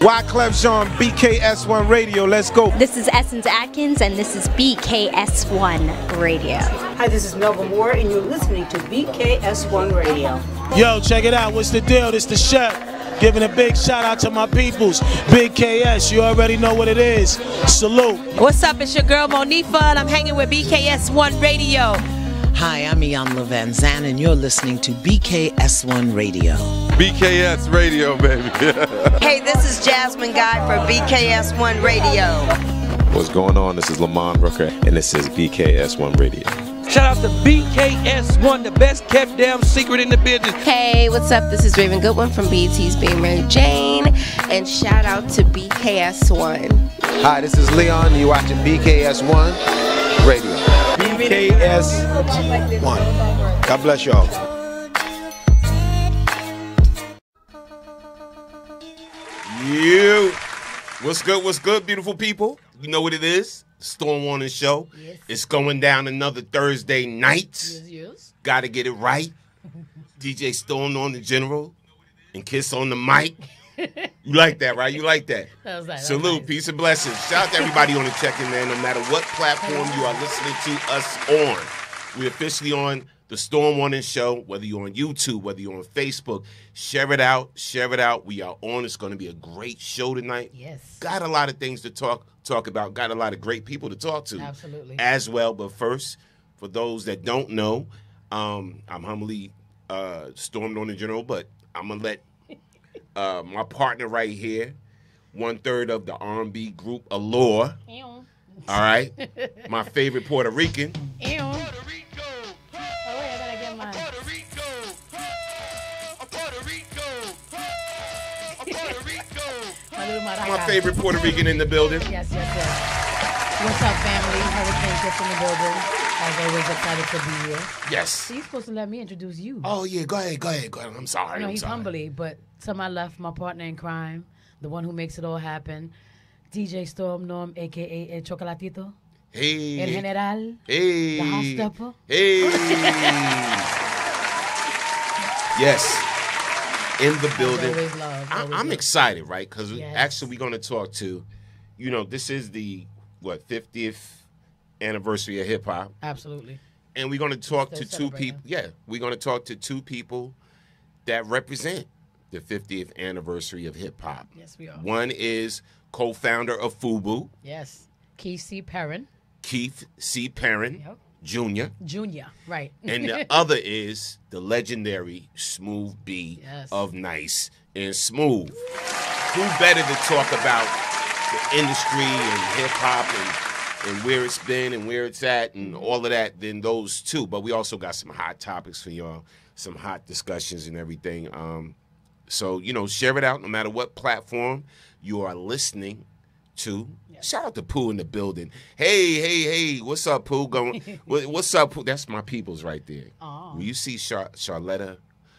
Wyclef Jean, BKS1 Radio. Let's go. This is Essence Atkins, and this is BKS1 Radio. Hi, this is Melba Moore, and you're listening to BKS1 Radio. Yo, check it out. What's the deal? This the chef. Giving a big shout out to my peoples. Big KS, you already know what it is. Salute. What's up? It's your girl Monifa, and I'm hanging with BKS1 Radio. Hi, I'm Iyanla Van Zandt, and you're listening to BKS1 Radio. BKS Radio, baby. Hey, this is Jasmine Guy for BKS1 Radio. What's going on? This is Lamont Rooker, and this is BKS1 Radio. Shout out to BKS1, the best kept damn secret in the business. Hey, what's up? This is Raven Goodwin from BET's Being Mary Jane, and shout out to BKS1. Hi, this is Leon. You're watching BKS1 Radio. BKS1. God bless y'all. You. What's good, beautiful people? You know what it is? Storm Warning Show. Yes. It's going down another Thursday night. Yes. Gotta get it right. DJ Storm on the general and Kiss on the mic. You like that, right? You like that? That was nice. Salute, nice. Peace and blessings. Shout out to everybody on the check-in, man. No matter what platform you are listening to us on, we're officially on the Storm Warning Show, whether you're on YouTube, whether you're on Facebook. Share it out. Share it out. We are on. It's going to be a great show tonight. Yes. Got a lot of things to talk about. Got a lot of great people to talk to. Absolutely. As well. But first, for those that don't know, I'm humbly Stormed on the General, but I'm going to let my partner right here, 1/3 of the R&B group Allure. Ew. All right. My favorite Puerto Rican. Ew. Puerto Rico. Oh, wait, I gotta get mine. Puerto Rico. Puerto Rico. Puerto Rico. My favorite Puerto Rican in the building. Yes. What's up, family? Hurricane Kiss in the building. As always, excited to be here. Yes. So you're supposed to let me introduce you. Oh, yeah. Go ahead. I'm sorry. No, he's humbly, but to my left, my partner in crime, the one who makes it all happen, DJ Storm Norm, a.k.a. El Chocolatito. Hey. El General. Hey. The Hot Stepper. Hey. Yes. In the building. Always love. I'm excited, right? Because actually we're going to talk to, this is the, 50th anniversary of hip-hop. Absolutely. And we're going to talk to two celebrating. people. Yeah, we're going to talk to two people that represent the 50th anniversary of hip-hop. Yes, we are. One is co-founder of FUBU. Yes. Keith C. Perrin. Keith C. Perrin. Yep. Junior, right. And the other is the legendary Smooth B Yes. of Nice and Smooth. Who better to talk about the industry and hip-hop and where it's been and where it's at and all of that than those two. But we also got some hot topics for y'all, some hot discussions and everything. So, share it out no matter what platform you are listening to. Shout out to Pooh in the building. Hey, what's up, Pooh? What's up, Pooh? That's my peoples right there. Oh. When you see Charlicia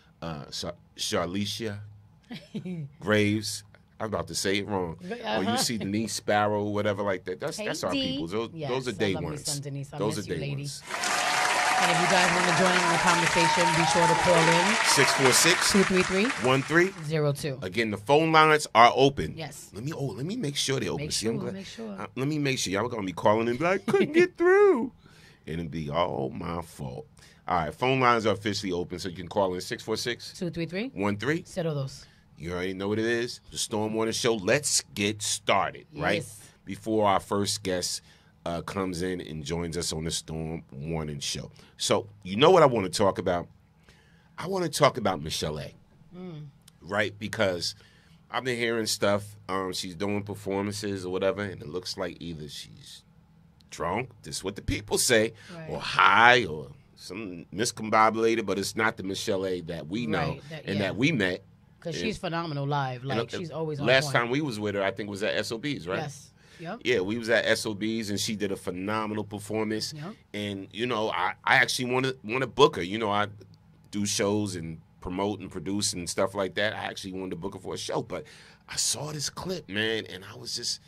Graves, I was about to say it wrong. Or you see Denise Sparrow, whatever like that. That's our peoples. Those are day ones. Those are day ones. And if you guys want to join in the conversation, be sure to call in 646-233-1302. Again, the phone lines are open. Yes. Let me make sure they're open. Make sure. Let me make sure. Y'all gonna be calling and be like, couldn't get through. And it'll be all my fault. All right, phone lines are officially open, so you can call in 646-233-1302. You already know what it is. The Storm Warning Show. Let's get started, right? Yes. Before our first guest comes in and joins us on the Storm Warning Show. So, you know what I want to talk about? I want to talk about Michelle A. Right? Because I've been hearing stuff. She's doing performances or whatever, and it looks like either she's drunk, this is what the people say, or high, or some miscombobulated, but it's not the Michelle A. that we know that we met. Because she's phenomenal live. Like, she's always on Last point. time we was with her, I think, was at SOBs, right? Yes. Yep. Yeah, we was at SOBs, and she did a phenomenal performance. Yep. And, I actually want to book her. I do shows and promote and produce and stuff like that. I actually wanted to book her for a show. But I saw this clip, man, and I was just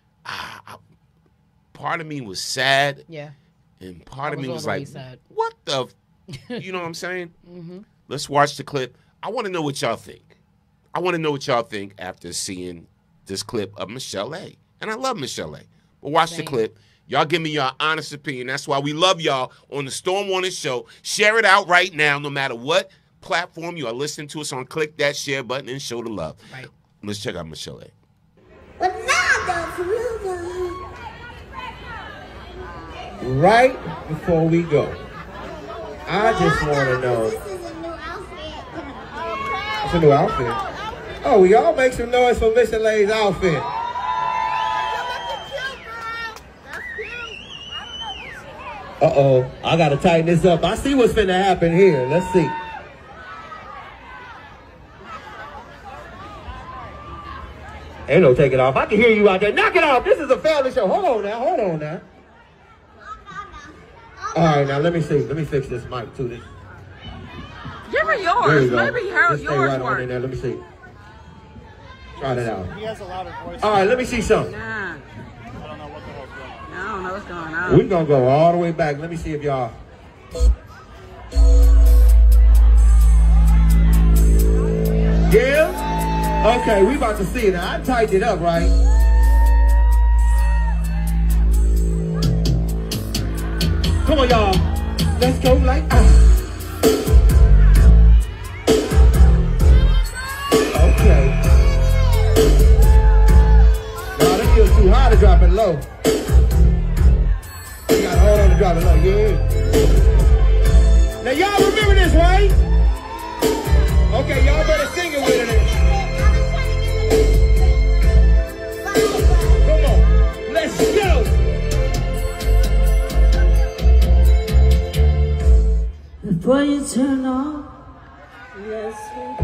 part of me was sad. Yeah. And part of me was like, sad. What the, you know what I'm saying? Mm-hmm. Let's watch the clip. I want to know what y'all think. I want to know what y'all think after seeing this clip of Michelle A. And I love Michelle A. But watch the clip. Y'all give me your honest opinion. That's why we love y'all on the Storm Warning Show. Share it out right now, no matter what platform you are listening to us on. Click that share button and show the love. Right. Let's check out Michelle A. Right before we go, I just want to know. It's a new outfit. Oh, we all make some noise for Miss Lay's outfit. Uh-oh, I got to tighten this up. I see what's finna happen here. Let's see. Ain't no take it off. I can hear you out there. Knock it off. This is a family show. Hold on now. Hold on now. All right, now let me see. Let me fix this mic too. Give her yours. Maybe yours right on in there. Let me see. Try that out. He has a louder voice. All right, let me see something. Nah. I don't know what the hell's going on. I don't know what's going on. We're going to go all the way back. Let me see if y'all... Yeah? Okay, we about to see it. Now, I tightened it up, right? Come on, y'all. Let's go like... Okay. Now, that feels too high to drop it low. You gotta hold on to drop it low, yeah. Now, y'all remember this, right? Okay, y'all better sing it with it. Come on, let's go. Before you turn off, Yes.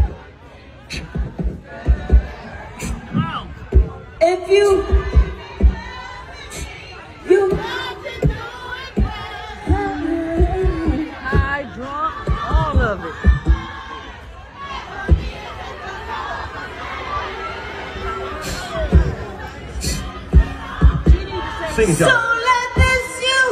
if you I drunk all of it. Sing it, so y'all. let this you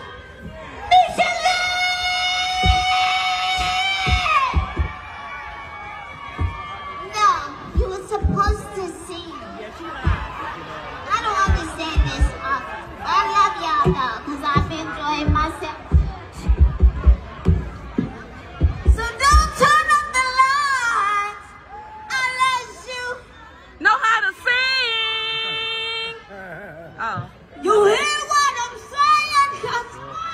No, you were supposed to sing. I don't understand this. I love y'all though, because I've been enjoying myself. So don't turn up the lights unless you know how to sing. Oh. You hear what I'm saying? 'Cause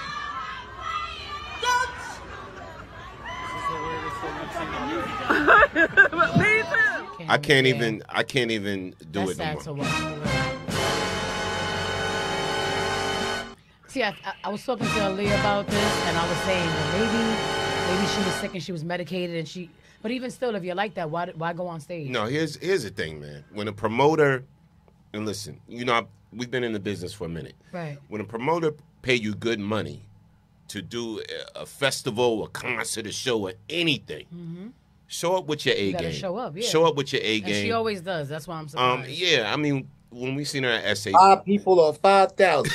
don't Me too. I can't even do it no more. See, I was talking to Aaliyah about this, and I was saying, well, maybe she was sick and she was medicated, and but even still, if you're like that, why go on stage? No, here's the thing, man. When a promoter, and listen, you know, we've been in the business for a minute. Right. When a promoter pay you good money to do a festival, a concert, a show, or anything, show up with your A You gotta game. show up, yeah. Show up with your A game. And she always does. That's why I'm surprised. Yeah, I mean, when we seen her at SA, 5 people or 5,000.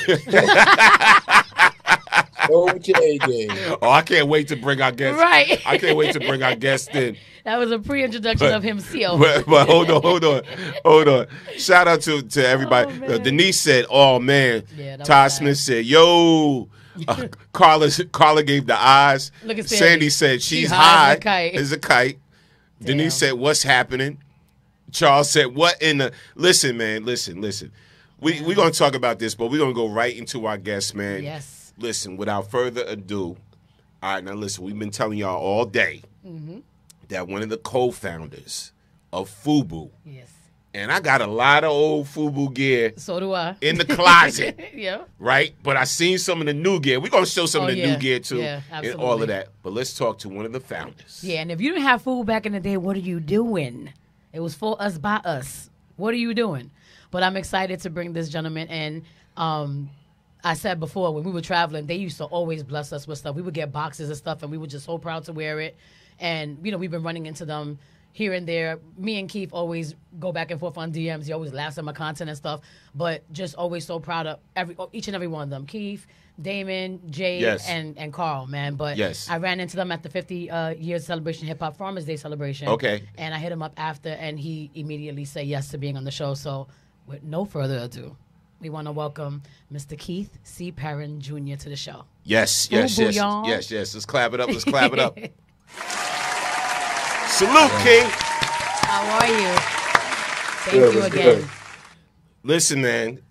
Go with your A game. Oh, I can't wait to bring our guests. Right. I can't wait to bring our guests in. That was a pre-introduction of himself. But hold on. Shout out to everybody. Denise said, "Oh man." Yeah, Todd Smith said, "Yo." Carla gave the eyes. Look at Sandy said, "She's high as a kite." Denise said, "What's happening?" Charles said, "What in the?" Listen, man. Listen. We're gonna talk about this, but we're gonna go right into our guests, man. Yes. Listen, without further ado. All right, now listen. We've been telling y'all all day that one of the co-founders of FUBU. Yes. And I got a lot of old FUBU gear. So do I. In the closet. Yeah. Right? But I seen some of the new gear. We're going to show some of the new gear, too. Yeah, absolutely. And all of that. But let's talk to one of the founders. Yeah, and if you didn't have FUBU back in the day, what are you doing? It was for us, by us. What are you doing? But I'm excited to bring this gentleman in. I said before, when we were traveling, they used to always bless us with stuff. We would get boxes of stuff, and we were just so proud to wear it. And, you know, we've been running into them, here and there. Me and Keith always go back and forth on DMs. He always laughs at my content and stuff, but just always so proud of each and every one of them. Keith, Damon, Jay, and Carl, man. But I ran into them at the 50 years celebration, Hip Hop Farmers Day celebration. Okay. And I hit him up after, and he immediately said yes to being on the show. So with no further ado, we want to welcome Mr. Keith C. Perrins Jr. to the show. Yes. Y'all. Yes. Let's clap it up. Salute, King. How are you? Thank you again. Good. Listen, man.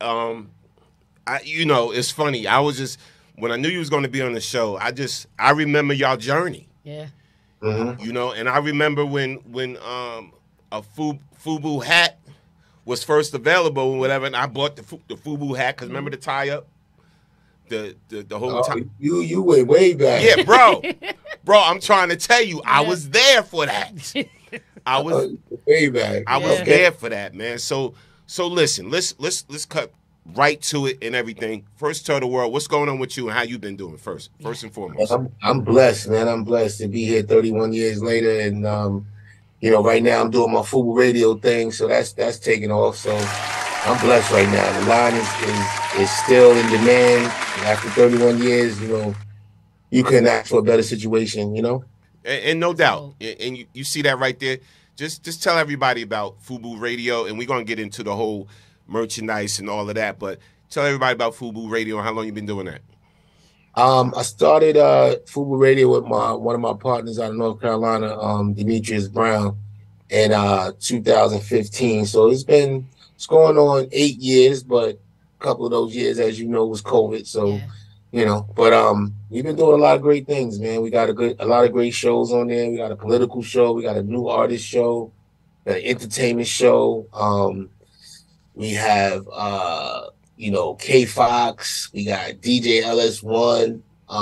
It's funny. I was just, when I knew you was going to be on the show, I remember y'all journey. Yeah. Mm-hmm. And I remember when a FUBU hat was first available and whatever, and I bought the FUBU hat because remember the tie up, the whole time. You went way back. Yeah, bro. I'm trying to tell you, I was there for that. I was way back. I was there for that, man. So listen, let's cut right to it and everything. First, tell the world what's going on with you and how you've been doing. First and foremost. I'm blessed, man. I'm blessed to be here 31 years later, and right now I'm doing my FUBU radio thing, so that's taking off. So I'm blessed right now. The line is still in demand. And after 31 years, you couldn't ask for a better situation, And no doubt, and you see that right there. Just tell everybody about FUBU Radio, and we're gonna get into the whole merchandise and all of that. But tell everybody about FUBU Radio and how long you've been doing that. I started FUBU Radio with one of my partners out of North Carolina, Demetrius Brown, in 2015. So it's going on 8 years, but a couple of those years, as you know, was COVID. So, but we've been doing a lot of great things, man. We got a lot of great shows on there. We got a political show. We got a new artist show, an entertainment show. We have, K Fox. We got DJ LS1,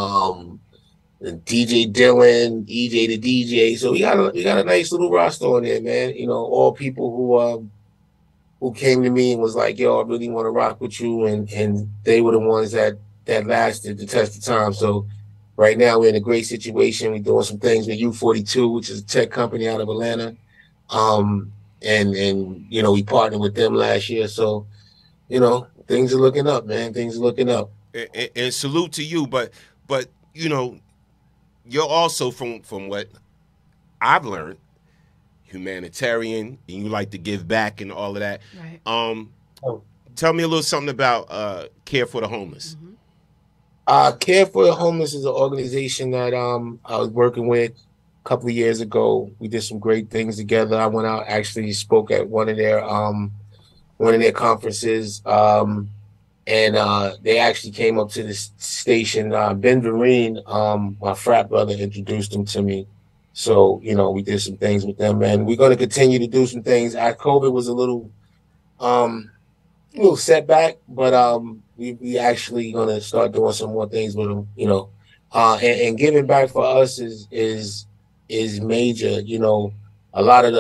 DJ Dylan, EJ the DJ. So we got a nice little roster on there, man. All people who came to me and was like, "Yo, I really want to rock with you," and they were the ones that lasted the test of time. So right now we're in a great situation. We're doing some things with U42, which is a tech company out of Atlanta. And we partnered with them last year. So, things are looking up, man. Things are looking up. And salute to you, but you're also from what I've learned, humanitarian, and you like to give back and all of that. Right. Tell me a little something about Care for the Homeless. Mm-hmm. Care for the Homeless is an organization that I was working with a couple of years ago. We did some great things together. I went out, actually spoke at one of their conferences, and they actually came up to the station. Ben Vereen, my frat brother, introduced them to me. So, we did some things with them, and we're going to continue to do some things. COVID was a little setback, but we actually going to start doing some more things with them, and giving back for us is major. A lot of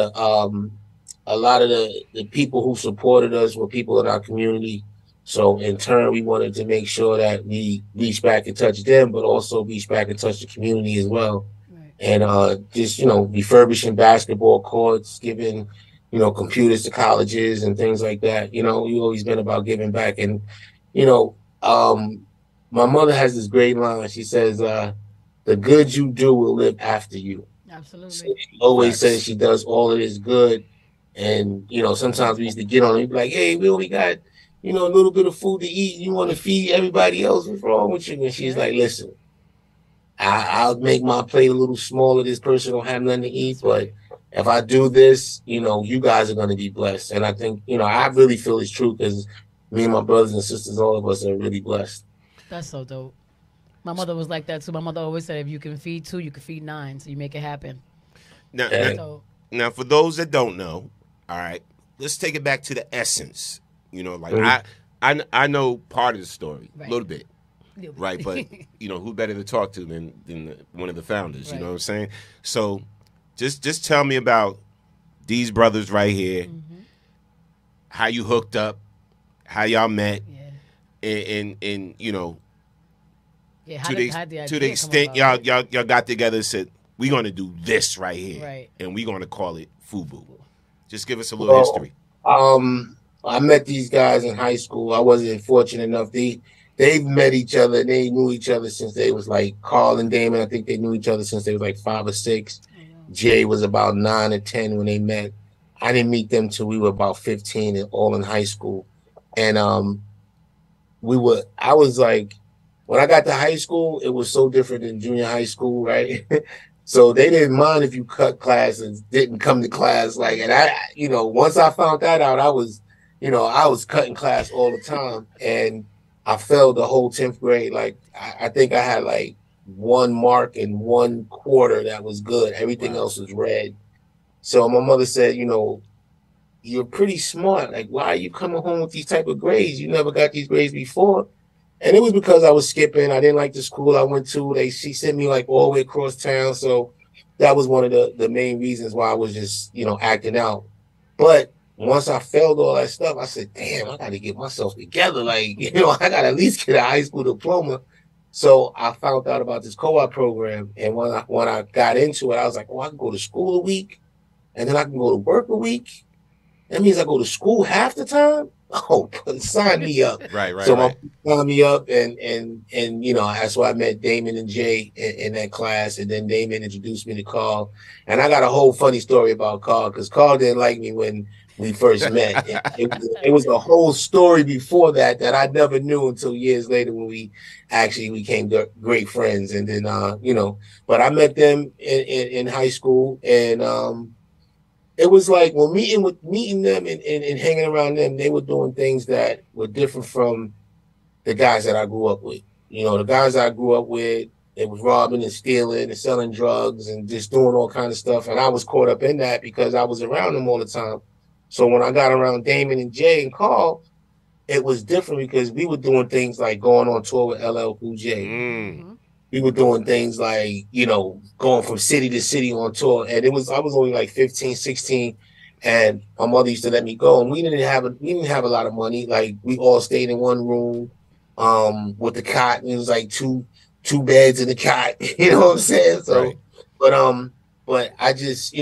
the people who supported us were people in our community. So in turn, we wanted to make sure that we reach back and touch them, but also reach back and touch the community as well. Right. And just, refurbishing basketball courts, giving, computers to colleges and things like that. We've always been about giving back. And, my mother has this great line. She says, the good you do will live after you. Absolutely. So she always says she does all of this good. And, sometimes we used to get on and be like, hey, we only got, a little bit of food to eat. You want to feed everybody else. What's wrong with you? And she's like, listen, I'll make my plate a little smaller. This person don't have nothing to eat. But if I do this, you guys are going to be blessed. And I think, I really feel it's true because me and my brothers and sisters, all of us are really blessed. That's so dope. My mother was like that too. My mother always said, if you can feed 2, you can feed 9. So you make it happen. Now, for those that don't know, all right, let's take it back to the essence. I know part of the story, a little bit, right? But, who better to talk to than one of the founders, you know what I'm saying? So just tell me about these brothers right here, how you hooked up, how y'all met, and to the extent y'all got together and said, we're going to do this right here. Right. And we're going to call it FUBU. Just give us a little history. I met these guys in high school. I wasn't fortunate enough. They've met each other. They knew each other since they was like Carl and Damon. I think they knew each other since they was like 5 or 6. Jay was about 9 or 10 when they met. I didn't meet them till we were about 15 and all in high school. And I was like, when I got to high school, it was so different than junior high school, right? So they didn't mind if you cut class and didn't come to class. Like, and I, once I found that out, I was cutting class all the time. And I failed the whole 10th grade. Like, I think I had like 1 mark in 1 quarter that was good. Everything else was red. So my mother said, you're pretty smart. Like, why are you coming home with these type of grades? You never got these grades before. And it was because I was skipping. I didn't like the school I went to. She sent me like all the way across town. So that was one of the main reasons why I was just, acting out. But once I failed all that stuff, I said, damn, I got to get myself together. Like, I got to at least get a high school diploma. So I found out about this co-op program. And when I got into it, I was like, oh, I can go to school a week and then I can go to work a week. That means I go to school half the time. Oh, sign me up. Right. So my signed me up, and that's why I met Damon and Jay in that class, and then Damon introduced me to Carl. And I got a whole funny story about Carl, because Carl didn't like me when we first met. It was a whole story before that I never knew until years later when we actually became great friends. And then but I met them in high school, and it was like, when meeting them and hanging around them, they were doing things that were different from the guys that I grew up with. The guys I grew up with, they was robbing and stealing and selling drugs and just doing all kind of stuff. And I was caught up in that because I was around them all the time. So when I got around Damon and Jay and Carl, it was different because we were doing things like going on tour with LL Cool J. We were doing things like, going from city to city on tour. And I was only like 15, 16, and my mother used to let me go. And we didn't have a lot of money. Like, we all stayed in one room with the cot. And it was like two beds in the cot. You know what I'm saying? So, right. But I just,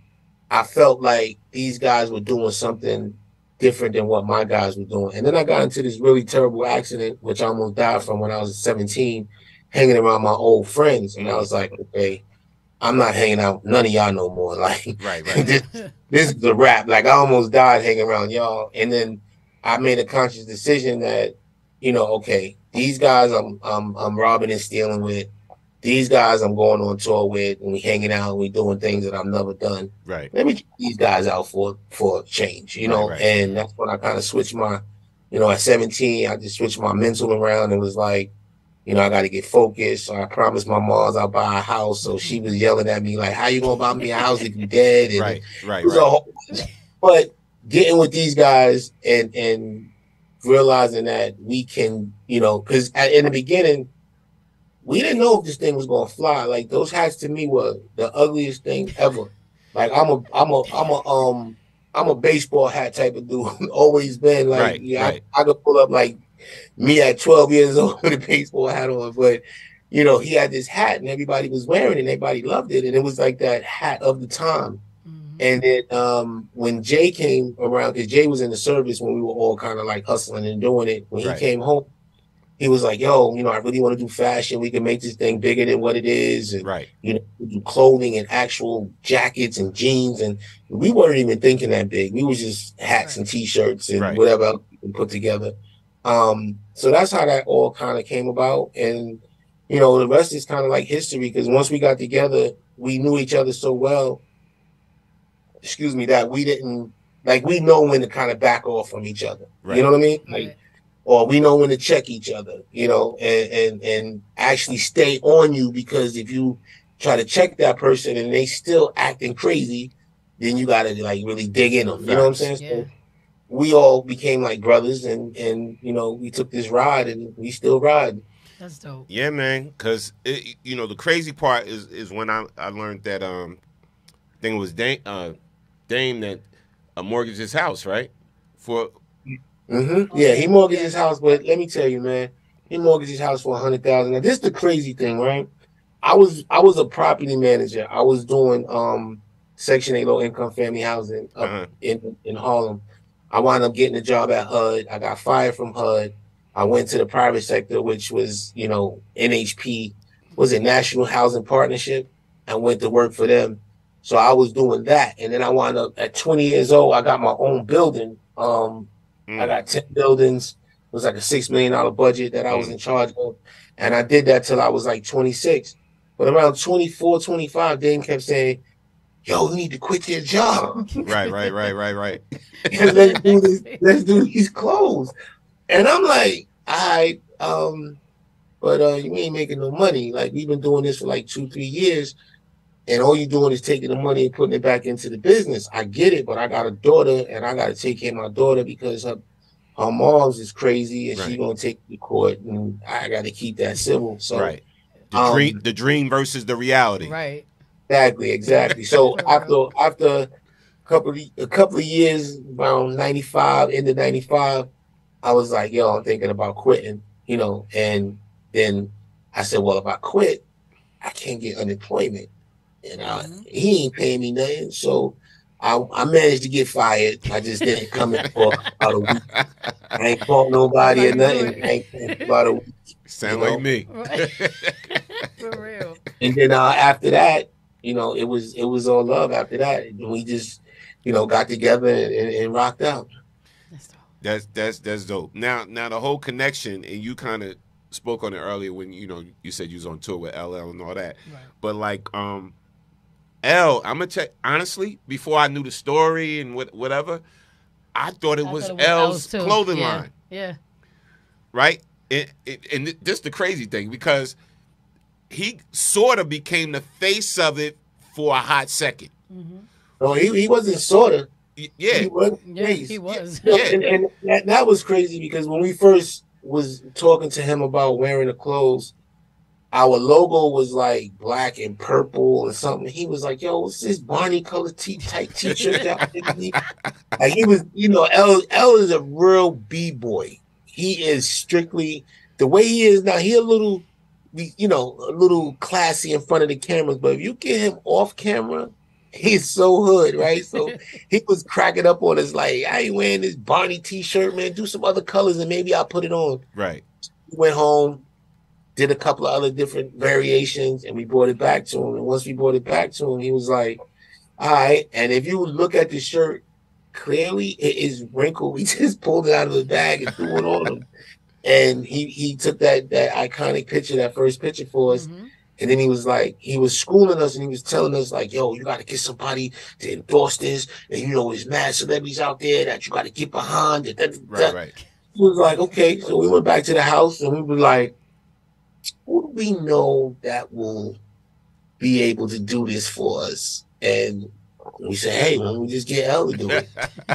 I felt like these guys were doing something different than what my guys were doing. And then I got into this really terrible accident, which I almost died from when I was 17. Hanging around my old friends, and I was like, okay, I'm not hanging out with none of y'all no more. Like, right. this is a wrap. Like, I almost died hanging around y'all, and then I made a conscious decision that, okay, these guys I'm robbing and stealing with, these guys I'm going on tour with, and we hanging out, and we doing things that I've never done. Right. Let me check these guys out for a change, Right. And that's when I kind of switched my, at 17, I just switched my mental around and was like, I got to get focused. So I promised my mom I'll buy a house. So she was yelling at me like, how you going to buy me a house if you dead? And Right. But getting with these guys and realizing that we can, because in the beginning, we didn't know if this thing was going to fly. Like, those hats to me were the ugliest thing ever. Like, I'm a baseball hat type of dude. Always been like, I could pull up like me at 12 years old with a baseball hat on, but he had this hat and everybody was wearing it and everybody loved it, and it was like that hat of the time. And then when Jay came around, because Jay was in the service when we were all kind of like hustling and doing it, when he came home, he was like, yo, I really want to do fashion. We can make this thing bigger than what it is. And, we do clothing and actual jackets and jeans. And we weren't even thinking that big. We was just hats and T-shirts and whatever else we can put together. So that's how that all kind of came about. And, the rest is kind of like history, because once we got together, we knew each other so well, that we didn't, like, we know when to kind of back off from each other. Right. You know what I mean? Like, or we know when to check each other, and actually stay on you, because if you try to check that person and they still acting crazy, then you got to like really dig in them. You know what I'm saying? Yeah. So we all became like brothers, and we took this ride, and we still ride. That's dope. Yeah, man. Because the crazy part is when I learned that I think it was Dame that mortgaged his house, right? For yeah, he mortgaged his house, but let me tell you, man, he mortgaged his house for $100,000. Now, this is the crazy thing, right? I was a property manager. I was doing Section 8 low income family housing up in Harlem. I wound up getting a job at HUD. I got fired from HUD. I went to the private sector, which was, you know, NHP, was a National Housing Partnership. I went to work for them. So I was doing that. And then I wound up at 20 years old, I got my own building. I got 10 buildings. It was like a $6 million budget that I was in charge of. And I did that till I was like 26. But around 24, 25, Dame kept saying, yo, you need to quit your job. Right. And let's do these clothes. And I'm like, all right, but you ain't making no money. Like, we've been doing this for like 2-3 years, and all you're doing is taking the money and putting it back into the business. I get it, but I got a daughter, and I got to take care of my daughter because her mom's is crazy, and she's going to take me to court, and I got to keep that civil. So, the dream versus the reality. Right. Exactly. So after a couple of years, around 95, into 95, I was like, yo, I'm thinking about quitting, you know. And then I said, well, if I quit, I can't get unemployment. And he ain't paying me nothing. So I managed to get fired. I just didn't come in for about a week. I ain't called nobody or nothing. I ain't paying for about a week. Sound like me. For real. And then after that, you know, it was all love after that. And we just, you know, got together and rocked out. That's dope. Now the whole connection, and you kind of spoke on it earlier when, you know, you said you was on tour with LL and all that. Right. But like L, I'm gonna check honestly, before I knew the story and whatever, I thought it was L's clothing line. Yeah. Right? And this the crazy thing, because he sort of became the face of it for a hot second. No, he wasn't sort of. Yeah. He was. He was. Yeah. And that was crazy, because when we first was talking to him about wearing the clothes, our logo was like black and purple or something. He was like, yo, what's this Barney color tight t-shirt that like, he was, you know, L is a real B-boy. He is strictly the way he is now. He a little, you know, a little classy in front of the cameras, but if you get him off camera, he's so hood, right? So he was cracking up on us like, I ain't wearing this Barney t-shirt, man. Do some other colors and maybe I'll put it on. Right. We went home, did a couple of other different variations, and we brought it back to him. And once we brought it back to him, he was like, all right. And if you look at the shirt, clearly it is wrinkled. We just pulled it out of the bag and threw it on him. And he took that iconic picture, that first picture for us. And then he was like, he was schooling us and he was telling us like, yo, you got to get somebody to endorse this. And, you know, there's mad celebrities out there that you got to get behind. Right. He was like, okay. So we went back to the house and we were like, who do we know that will be able to do this for us? And we said, hey, why don't we just get L to do it?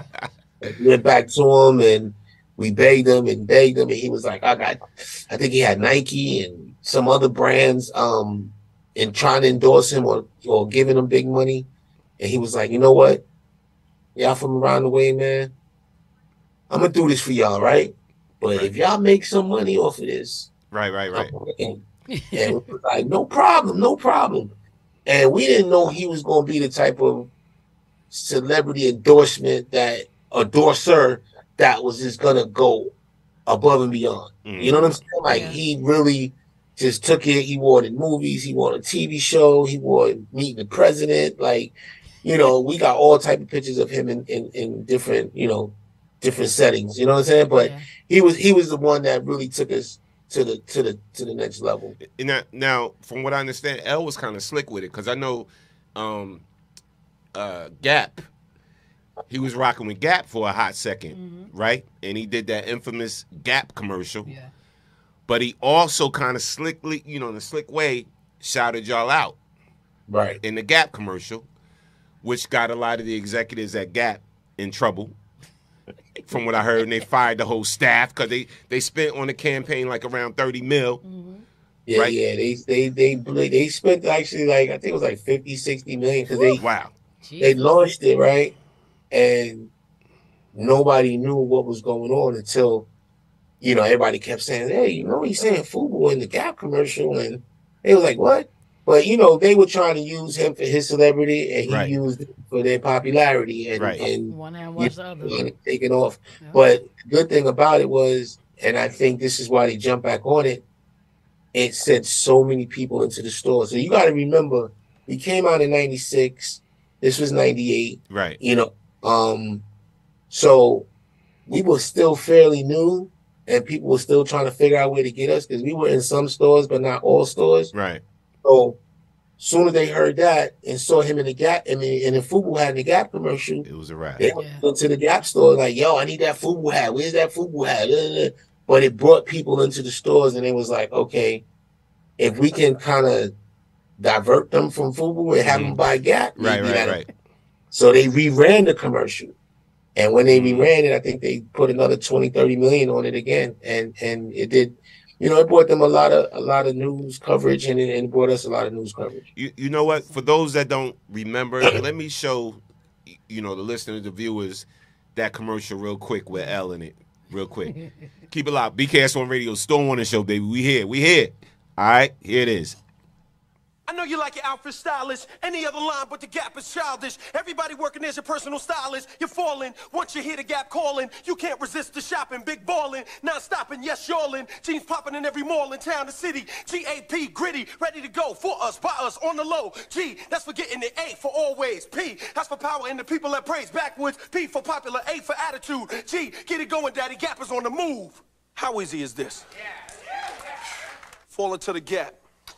We went back to him and we begged him, and he was like, I think he had Nike and some other brands and trying to endorse him or giving him big money. And he was like, you know what? Y'all from around the way, man. I'm going to do this for y'all, right? But if y'all make some money off of this. Right. And we was like, no problem. And we didn't know he was going to be the type of celebrity endorser that was just going to go above and beyond. You know what I'm saying? Like, he really just took it. He wore it in movies. He wore it on a TV show. He wore it meeting the president. Like, you know, we got all type of pictures of him in different, you know, different settings. You know what I'm saying? But he was the one that really took us to the next level. Now, from what I understand, L was kind of slick with it, because I know Gap. He was rocking with Gap for a hot second, right? And he did that infamous Gap commercial. Yeah. But he also kind of slickly, you know, in a slick way, shouted y'all out. Right. In the Gap commercial, which got a lot of the executives at Gap in trouble. From what I heard, and they fired the whole staff because they spent on the campaign like around 30 mil. Yeah, right? Yeah. They spent actually like, I think it was like 50, 60 million because they launched it, right? And nobody knew what was going on until, you know, everybody kept saying, hey, you know, he's saying FUBU in the Gap commercial. And they were like, what? But you know, they were trying to use him for his celebrity, and he Right. used it for their popularity, and Right. and One hand you wash the other. know, taking off. But the good thing about it was, and I think this is why they jumped back on it. It sent so many people into the store. So you got to remember, we came out in '96. This was '98. Right. You know, so we were still fairly new, and people were still trying to figure out where to get us because we were in some stores, but not all stores. Right. So soon as they heard that and saw him in the Gap, and the FUBU had in the Gap commercial, it was a wrap. They went to the Gap store like, "Yo, I need that FUBU hat. Where's that FUBU hat?" But it brought people into the stores, and it was like, okay, if we can kind of divert them from FUBU and have them buy Gap, Right. So they reran the commercial. And when they reran it, I think they put another 20, 30 million on it again. And it did, you know, it brought them a lot of news coverage, and it brought us a lot of news coverage. You know what? For those that don't remember, let me show, you know, the listeners, the viewers, that commercial real quick with L in it. Real quick. Keep it locked. BKS1 Radio, Storm Warning Show, baby. We here. All right, here it is. I know you like your outfit stylish. Any other line but the Gap is childish. Everybody working as your personal stylist. You're falling. Once you hear the Gap calling, you can't resist the shopping. Big ballin', not stopping, yes, y'allin'. Jeans popping in every mall in town and city. GAP, gritty, ready to go. For us, by us, on the low. G, that's for getting the A for always. P, that's for power and the people that praise. Backwards, P for popular, A for attitude. G, get it going, daddy. Gap is on the move. How easy is this? Fall into the Gap.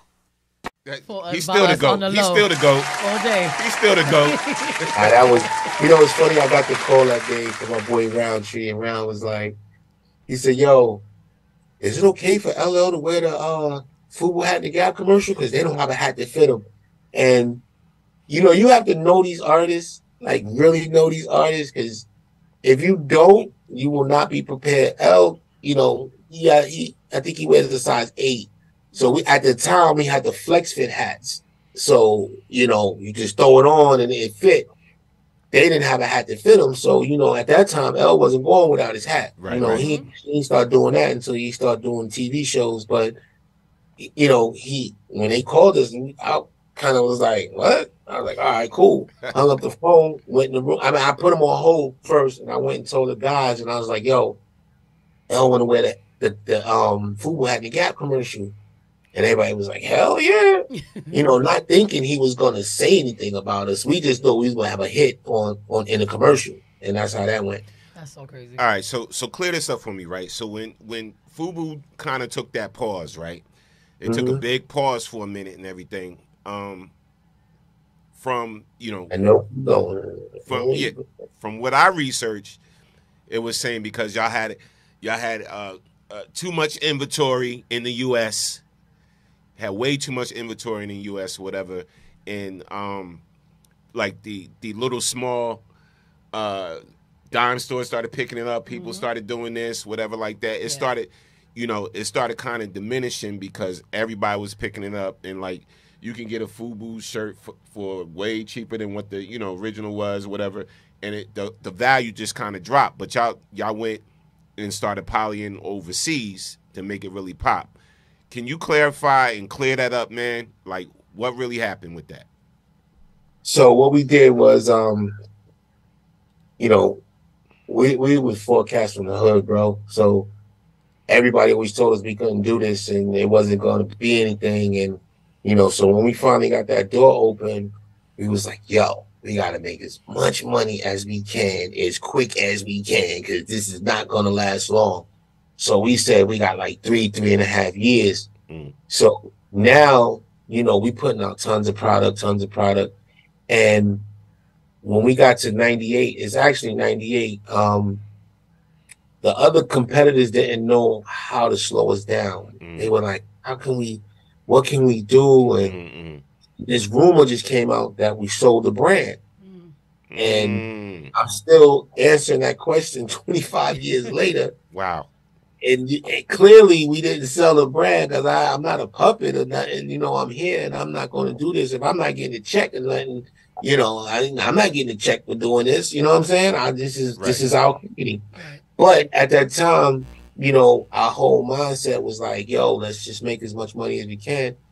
He's still the GOAT. He's still the GOAT. All day. He's still the GOAT. That was, you know, it's funny. I got the call that day from my boy Roundtree, and Round was like, he said, "Yo, is it okay for LL to wear the FUBU hat in the Gap commercial? Because they don't have a hat that fit them." And you know, you have to know these artists, like really know these artists, because if you don't, you will not be prepared. L, you know, I think he wears a size 8. So at the time, we had the flex fit hats. So, you know, you just throw it on and it fit. They didn't have a hat that fit him. So, you know, at that time, L wasn't going without his hat. Right, you know, he didn't start doing that until he started doing TV shows. But, you know, when they called us, I kind of was like, what? I was like, all right, cool. Hung up the phone, went in the room. I mean, I put him on hold first, and I went and told the guys, and I was like, yo, L want to wear the FUBU hat in the Gap commercial. And everybody was like, hell yeah. You know, not thinking he was going to say anything about us. We just thought we was going to have a hit in a commercial. And that's how that went. That's so crazy. All right, so clear this up for me, right? So when FUBU kind of took that pause, right? It took a big pause for a minute and everything. From, you know, from what I researched, it was saying because y'all had too much inventory in the U.S., had way too much inventory in the U.S., whatever, and like the little small dime stores started picking it up. People started doing this, whatever, like that. It started, you know, it started kind of diminishing because everybody was picking it up, and like you can get a FUBU shirt for way cheaper than what the, you know, original was, whatever, and the value just kind of dropped. But y'all went and started polying overseas to make it really pop. Can you clarify and clear that up, man? Like, what really happened with that? So what we did was, you know, we was forecast from the hood, bro. So everybody always told us we couldn't do this and it wasn't going to be anything. And, you know, so when we finally got that door open, we was like, yo, we got to make as much money as we can, as quick as we can, because this is not going to last long. So we said we got like 3.5 years. So now, you know, we putting out tons of product. And when we got to 98, it's actually 98, the other competitors didn't know how to slow us down. They were like, what can we do? And this rumor just came out that we sold the brand. And I'm still answering that question 25 years later. Wow. And clearly we didn't sell the brand because I'm not a puppet or nothing. You know, I'm here and I'm not going to do this. If I'm not getting a check and letting, you know, I'm not getting a check for doing this. You know what I'm saying? This is our community. But at that time, you know, our whole mindset was like, yo, let's just make as much money as we can.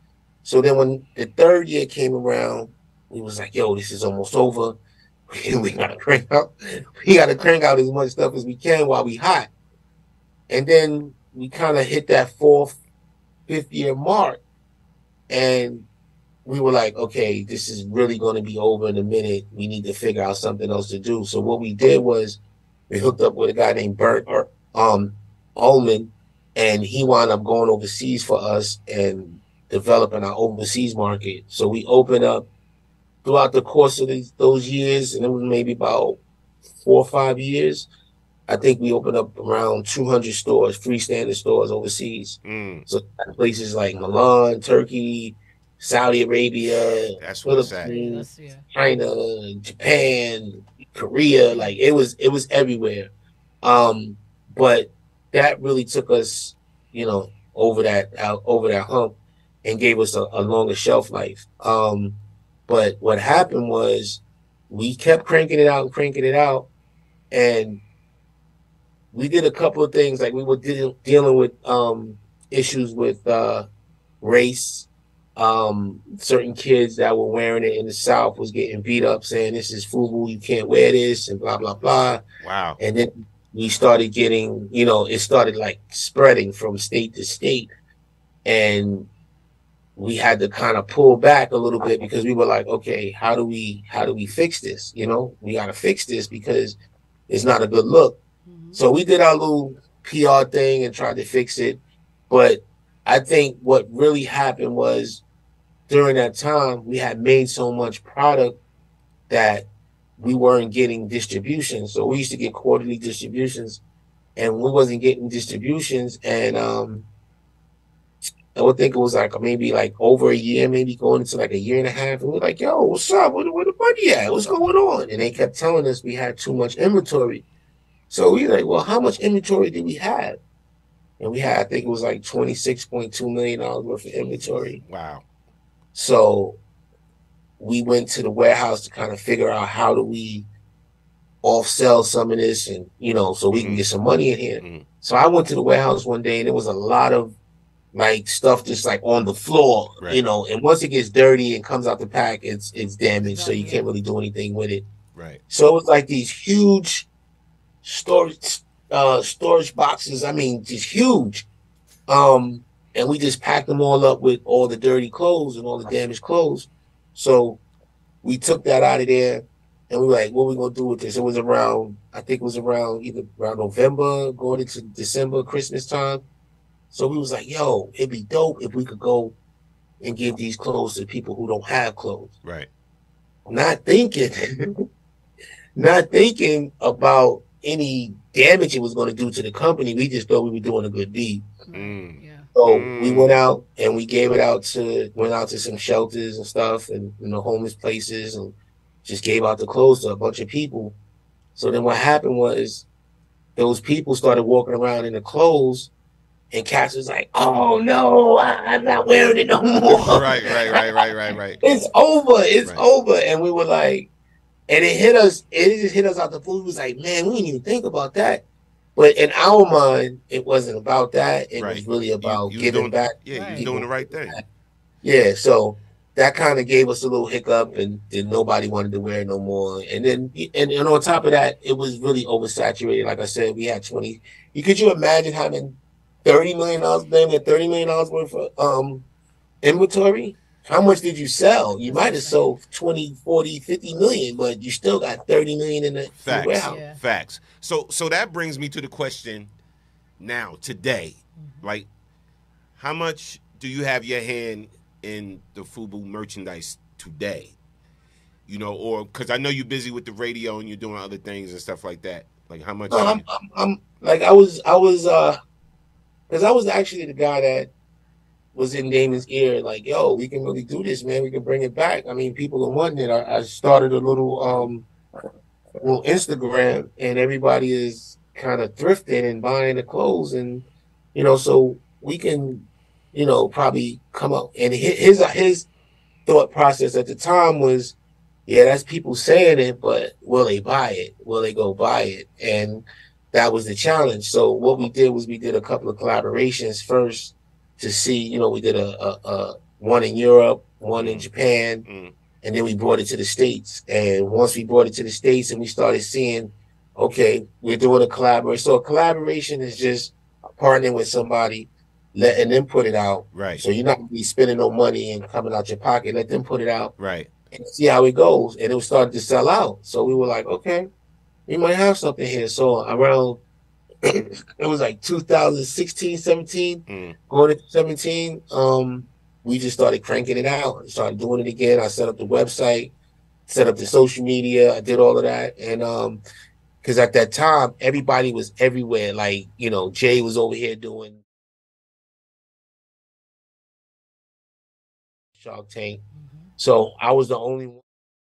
So then when the third year came around, we was like, yo, this is almost over. We gotta crank out. We gotta crank out as much stuff as we can while we hot. And then we kind of hit that fourth, fifth year mark. And we were like, okay, this is really going to be over in a minute. We need to figure out something else to do. So what we did was we hooked up with a guy named Ullman, and he wound up going overseas for us and developing our overseas market. So we opened up throughout the course of those years, and it was maybe about 4 or 5 years. I think we opened up around 200 stores, freestanding stores overseas. So places like Milan, Turkey, Saudi Arabia, Philippines, China, Japan, Korea. Like it was everywhere. But that really took us, you know, over that hump and gave us a longer shelf life. But what happened was we kept cranking it out, and we did a couple of things. Like we were dealing with issues with race. Certain kids that were wearing it in the South was getting beat up, saying this is FUBU, you can't wear this, and blah blah blah. Wow. And then we started getting, you know, it started like spreading from state to state, and we had to kind of pull back a little bit because we were like, okay, how do we fix this? You know, we got to fix this because it's not a good look. So we did our little PR thing and tried to fix it. But I think what really happened was during that time, we had made so much product that we weren't getting distribution. So we used to get quarterly distributions, and we wasn't getting distributions. And I would think it was like maybe like over a year, maybe going into like a year and a half. And we're like, yo, what's up? Where the money at? What's going on? And they kept telling us we had too much inventory. So we like, well, how much inventory did we have? And we had, I think it was like $26.2 million worth of inventory. Wow. So we went to the warehouse to kind of figure out how do we off-sell some of this, and, you know, so we can get some money in here. So I went to the warehouse one day, and there was a lot of like stuff just like on the floor, you know, and once it gets dirty and comes out the pack, it's damaged. So you can't really do anything with it. Right. So it was like these huge storage boxes. I mean, just huge. And we just packed them all up with all the dirty clothes and all the damaged clothes. So we took that out of there, and we were like, what are we going to do with this? It was around, I think it was around either around November, going into December, Christmas time. So we was like, yo, it'd be dope if we could go and give these clothes to people who don't have clothes. Right. Not thinking about any damage it was going to do to the company. We just thought we were doing a good deed. So we went out and we went out to some shelters and stuff, and, you know, homeless places, and just gave out the clothes to a bunch of people. So then what happened was those people started walking around in the clothes, and Cass was like, oh no, I'm not wearing it no more. Right. It's over. And we were like, and it just hit us out the blue. We was like, man, we didn't even think about that. But in our mind, it wasn't about that. It was really about giving back. Yeah, you're doing the right thing. Yeah, so that kind of gave us a little hiccup, and then nobody wanted to wear it no more. And then, and on top of that, it was really oversaturated. Like I said, we had 20. Could you imagine having $30 million, $30 million worth of inventory? How much did you sell? You might have sold 20, 40, 50 million, but you still got 30 million in the warehouse. Facts. So that brings me to the question now, today. Like, how much do you have your hand in the FUBU merchandise today? You know, or because I know you're busy with the radio and you're doing other things and stuff like that. Like, how much? No, I'm like I was because I was actually the guy that was in Damon's ear, like, yo, we can really do this, man. We can bring it back. I mean, people are wanting it. I started a little Instagram, and everybody is kind of thrifting and buying the clothes, and, you know, so we can, you know, probably come up. And his thought process at the time was, yeah, that's people saying it, but will they buy it? Will they go buy it? And that was the challenge. So what we did was we did a couple of collaborations first to see, you know, we did one in Europe, one in Japan, and then we brought it to the States. And once we brought it to the States and we started seeing, okay, we're doing a collaboration. So a collaboration is just partnering with somebody, letting them put it out. Right. So you're not gonna be spending no money and coming out your pocket. Let them put it out. Right. And see how it goes. And it was starting to sell out. So we were like, okay, we might have something here. So around it was like 2016, 17, going into 17, we just started cranking it out. Started doing it again. I set up the website, set up the social media. I did all of that. And because at that time, everybody was everywhere. Like, you know, Jay was over here doing Shark Tank. So I was the only one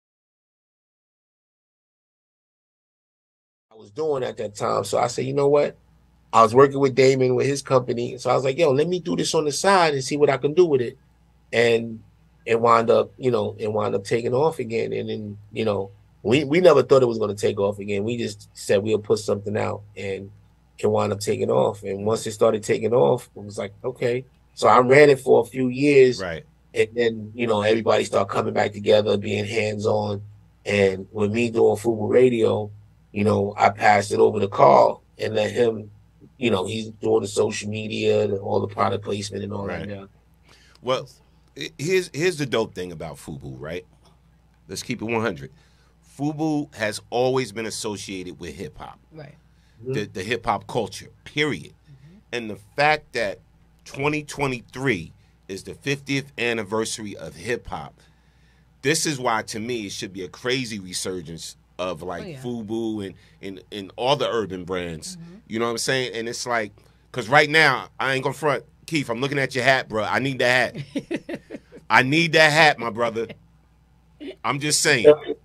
I was doing at that time. So I said, you know what? I was working with Damon with his company. So I was like, yo, let me do this on the side and see what I can do with it. And it wound up, you know, taking off again. And then, you know, we never thought it was going to take off again. We just said we'll put something out, and it wound up taking off. And once it started taking off, it was like, okay. So I ran it for a few years. Right. And then, you know, everybody started coming back together, being hands-on. And with me doing FUBU Radio, you know, I passed it over to Carl and let him, you know, he's doing the social media and all the product placement and all that now. Well, here's the dope thing about FUBU, right? Let's keep it 100. FUBU has always been associated with hip-hop. Right. The hip-hop culture, period. And the fact that 2023 is the 50th anniversary of hip-hop, this is why, to me, it should be a crazy resurgence of, like, FUBU and all the urban brands. You know what I'm saying? And it's like, because right now, I ain't gonna front, Keith, I'm looking at your hat, bro. I need that hat. I need that hat, my brother. I'm just saying.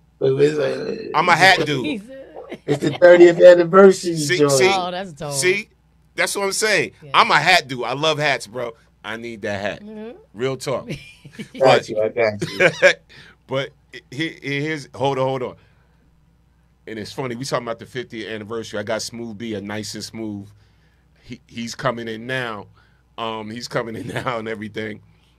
I'm a hat dude. It's the 30th anniversary. See, oh, that's dope. See, that's what I'm saying. Yeah. I'm a hat dude. I love hats, bro. I need that hat. Real talk. I got you. But here's, hold on. And it's funny, we talking about the 50th anniversary. I got Smooth B, a nice and smooth. He's coming in now. He's coming in now and everything.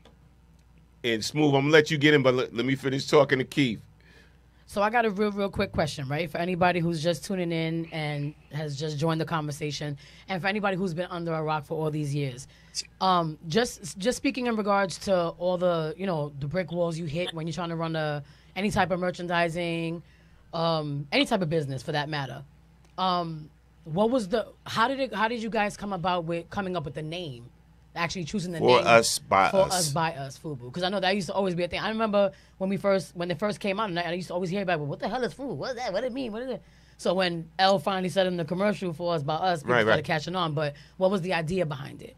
And Smooth, I'm gonna let you get in, but let me finish talking to Keith. So I got a real quick question, right? For anybody who's just tuning in and has just joined the conversation, and for anybody who's been under a rock for all these years, just speaking in regards to all the, you know, the brick walls you hit when you're trying to run any type of merchandising, any type of business for that matter. What was how did you guys come about with coming up with the name? Actually choosing the name For Us By Us, FUBU, because I know that used to always be a thing. I remember when they first came out, and I used to always hear about, well, what the hell is FUBU? What is that? What does it mean? What is it? So when L finally said in the commercial For Us By Us, people started catching on. But what was the idea behind it?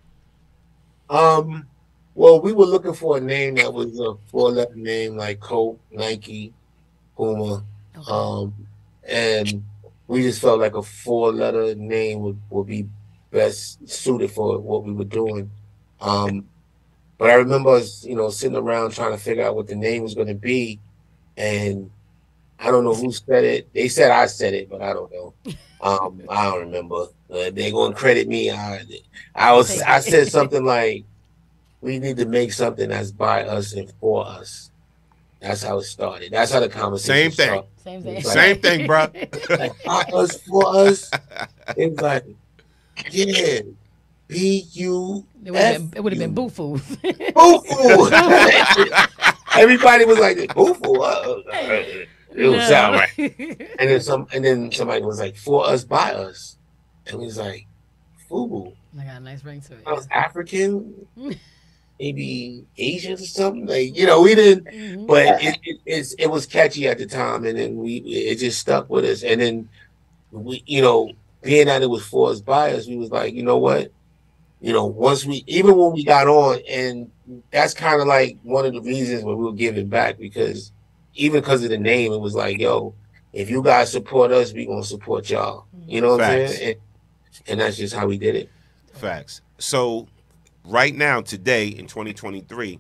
Well, we were looking for a name that was a 4-letter name like Coke, Nike, Puma, and we just felt like a 4-letter name would be best suited for what we were doing. But I remember us, you know, sitting around trying to figure out what the name was going to be, and I don't know who said it. They said I said it, but I don't know. I don't remember. They're going to credit me. I said something like, we need to make something that's by us and for us. That's how it started. That's how the conversation started. Same thing. Same thing, bro. Like, by us, for us. It's like, yeah. B-U. It would have been Boo-Foo. Boo-Foo. Everybody was like, Boo-Foo. It would sound right. And then somebody was like, For Us By Us. And we was like, FUBU. I got a nice ring to it. I was African, maybe Asian or something. Like, you know, we didn't, but it was catchy at the time, and then it just stuck with us. And then we, you know, being that it was For Us By Us, we was like, you know what? You know, even when we got on, and that's kind of like one of the reasons why we were giving back, because even because of the name, it was like, yo, if you guys support us, we gonna support y'all. You know what I'm saying? And that's just how we did it. Facts. So right now, today in 2023,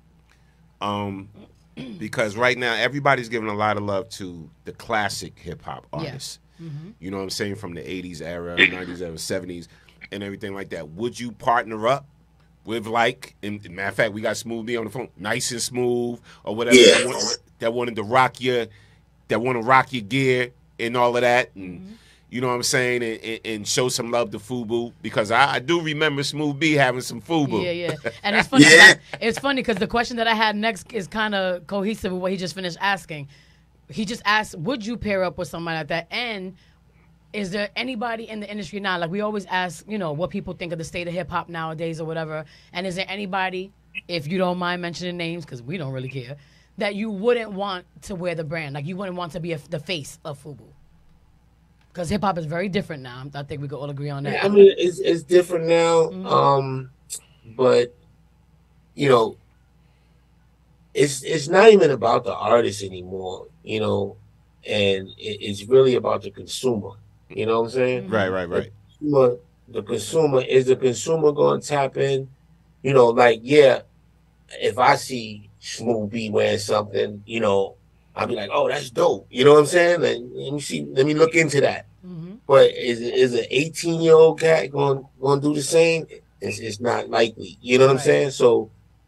because right now everybody's giving a lot of love to the classic hip hop artists. You know what I'm saying? From the 80s era, 90s era, 70s, and everything like that. Would you partner up with like, and matter of fact, we got Smooth B on the phone, Nice and Smooth or whatever that wanted to rock your gear and all of that, and you know what I'm saying, and show some love to FUBU, because I do remember Smooth B having some FUBU. Yeah. And it's funny. It's funny because the question that I had next is kind of cohesive with what he just finished asking. He just asked, would you pair up with somebody like that? And is there anybody in the industry now, like we always ask, you know, what people think of the state of hip-hop nowadays or whatever, and is there anybody, if you don't mind mentioning names, because we don't really care, that you wouldn't want to wear the brand? Like you wouldn't want to be the face of FUBU? Because hip-hop is very different now. I think we could all agree on that. Yeah, I mean, it's different now, but, you know, it's not even about the artist anymore, you know, and it's really about the consumer. You know what I'm saying? Right. The consumer going to tap in? You know, like, yeah, if I see Smooth B wearing something, you know, I'll be like, oh, that's dope. You know what I'm saying? Like, let me look into that. But is an 18-year-old cat going to do the same? It's not likely. You know what I'm saying? So,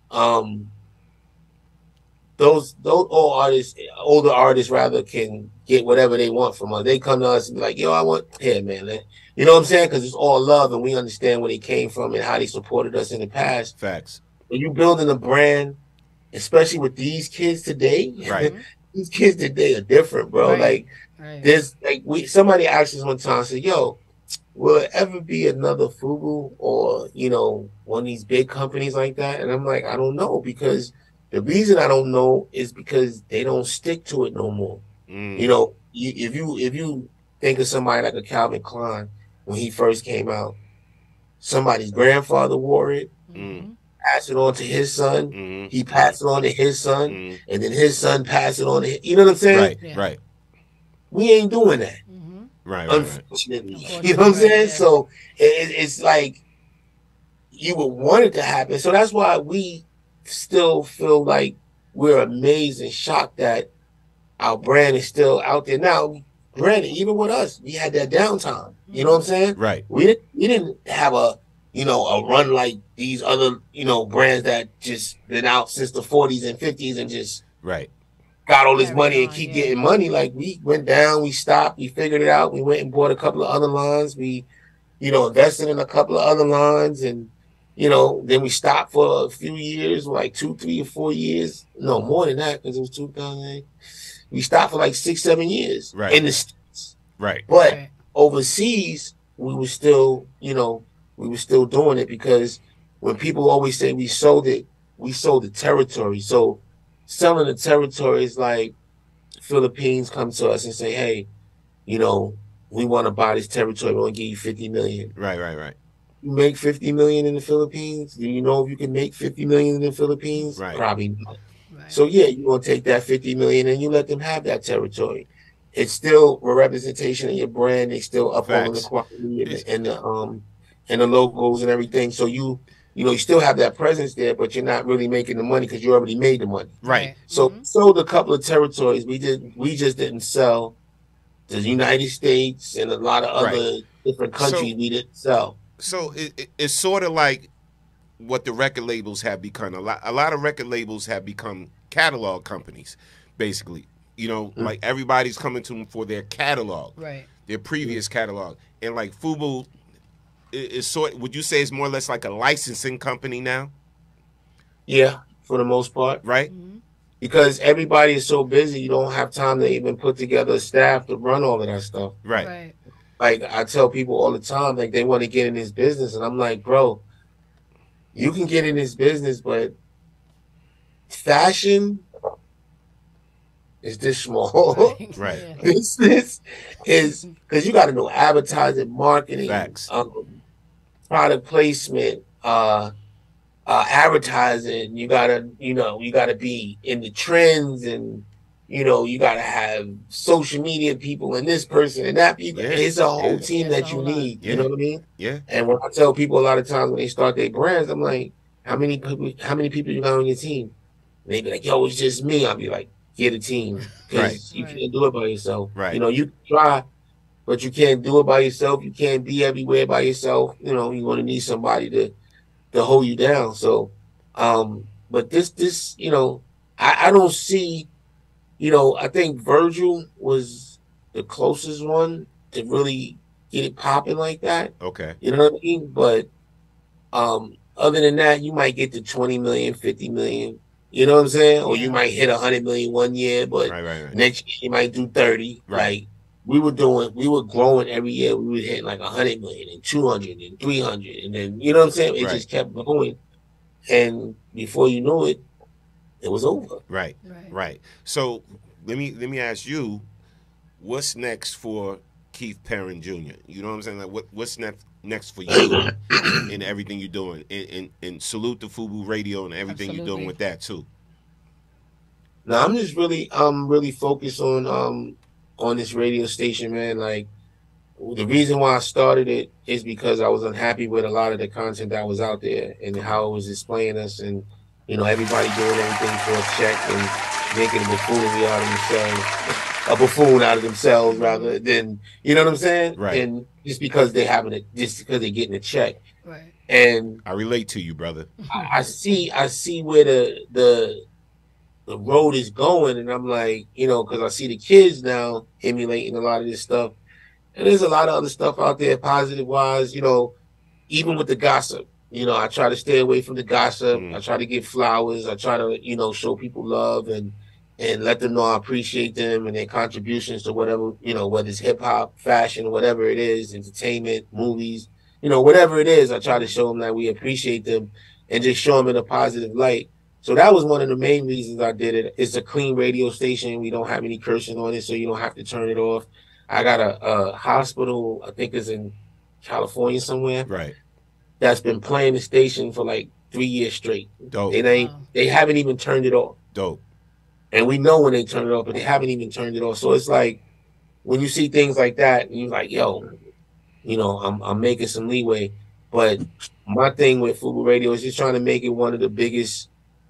those all artists, older artists rather, can get whatever they want from us. They come to us and be like, yo, I want, here, man. You know what I'm saying? Because it's all love, and we understand where they came from and how they supported us in the past. Facts. When you building a brand, especially with these kids today, these kids today are different, bro. Like, there's like somebody asked us one time, said, yo, will it ever be another FUBU or, you know, one of these big companies like that? And I'm like, I don't know, because the reason I don't know is because they don't stick to it no more. You know, if you think of somebody like a Calvin Klein, when he first came out, somebody's grandfather wore it, passed it on to his son, he passed it on to his son, and then his son passed it on to his, you know what I'm saying? Right. We ain't doing that. Right. Unfortunately. You know what I'm saying? So it's like you would want it to happen. So that's why we still feel like we're amazed and shocked that our brand is still out there. Now, granted, even with us, we had that downtime. You know what I'm saying? Right. We didn't have a run like these other, you know, brands that just been out since the 40s and 50s and just got all this money and keep getting money. Like, we went down, we stopped, we figured it out. We went and bought a couple of other lines. We, you know, invested in a couple of other lines, and you know, then we stopped for a few years, like 2, 3, or 4 years. No, more than that, because it was 2008. We stopped for like 6, 7 years in the States. But overseas, we were still, you know, doing it, because when people always say we sold it, we sold the territory. So selling the territory is like Philippines come to us and say, hey, you know, we want to buy this territory. We want to give you $50 million. Right. You make $50 million in the Philippines? Do you know if you can make $50 million in the Philippines? Probably not. So yeah, you're gonna take that $50 million and you let them have that territory. It's still a representation of your brand. They still upholding the quality and the logos and everything. So you still have that presence there, but you're not really making the money because you already made the money. Right. So sold a couple of territories. We just didn't sell the United States and a lot of other different countries. We didn't sell. So it's sort of like what the record labels have become. A lot of record labels have become catalog companies, basically. You know, like everybody's coming to them for their catalog, their previous catalog. And like FUBU is would you say it's more or less like a licensing company now? Yeah, for the most part. Right. Because everybody is so busy, you don't have time to even put together a staff to run all of that stuff. Right. Like, I tell people all the time, like, they want to get in this business, and I'm like, bro, you can get in this business, but fashion is this small. Right. Business is, because you got to know advertising, marketing, product placement, advertising. You gotta be in the trends, and you gotta have social media people and this person and that people. It's a whole team that you need. You know what I mean? Yeah. And when I tell people a lot of times when they start their brands, I'm like, how many people you got on your team? And they be like, yo, it's just me. I'll be like, get a team, because you can't do it by yourself. Right. You can try, but you can't do it by yourself. You can't be everywhere by yourself. You're going to need somebody to to hold you down. So, but this, you know, I don't see, you know, I think Virgil was the closest one to really get it popping like that. Okay. You know what I mean? But other than that, you might get to 20 million, 50 million. You know what I'm saying? Or you might hit 100 million one year, but next year you might do 30. Like we were growing every year. We were hitting like 100 million and 200 and 300. And then, you know what I'm saying? It just kept going. And before you knew it, it was over. Right. So let me ask you, what's next for Keith Perrin Jr.? You know what I'm saying? Like what's next for you in everything you're doing? And salute to FUBU Radio and everything you're doing with that too. No, I'm just really focused on this radio station, man. Like the reason why I started it is because I was unhappy with a lot of the content that was out there and how it was displaying us, and you know, everybody doing everything for a check and making a buffoonery out of themselves, a buffoon out of themselves rather than, you know what I'm saying? Right. And just because they're getting a check. Right. And I relate to you, brother. I see where the road is going, and I'm like, you know, because I see the kids now emulating a lot of this stuff. And there's a lot of other stuff out there, positive wise, you know, even with the gossip. You know, I try to stay away from the gossip. I try to give flowers. I try to, you know, show people love and let them know I appreciate them and their contributions to whatever, you know, whether it's hip hop, fashion, whatever it is, entertainment, movies, you know, whatever it is, I try to show them that we appreciate them and just show them in a positive light. So that was one of the main reasons I did it. It's a clean radio station. We don't have any cursing on it, so you don't have to turn it off. I got a hospital, I think it's in California somewhere. Right. That's been playing the station for like 3 years straight. Dope. They haven't even turned it off. Dope. And we know when they turn it off, but they haven't even turned it off. So it's like when you see things like that, and you're like, yo, you know, I'm making some leeway. But my thing with FUBU Radio is just trying to make it one of the biggest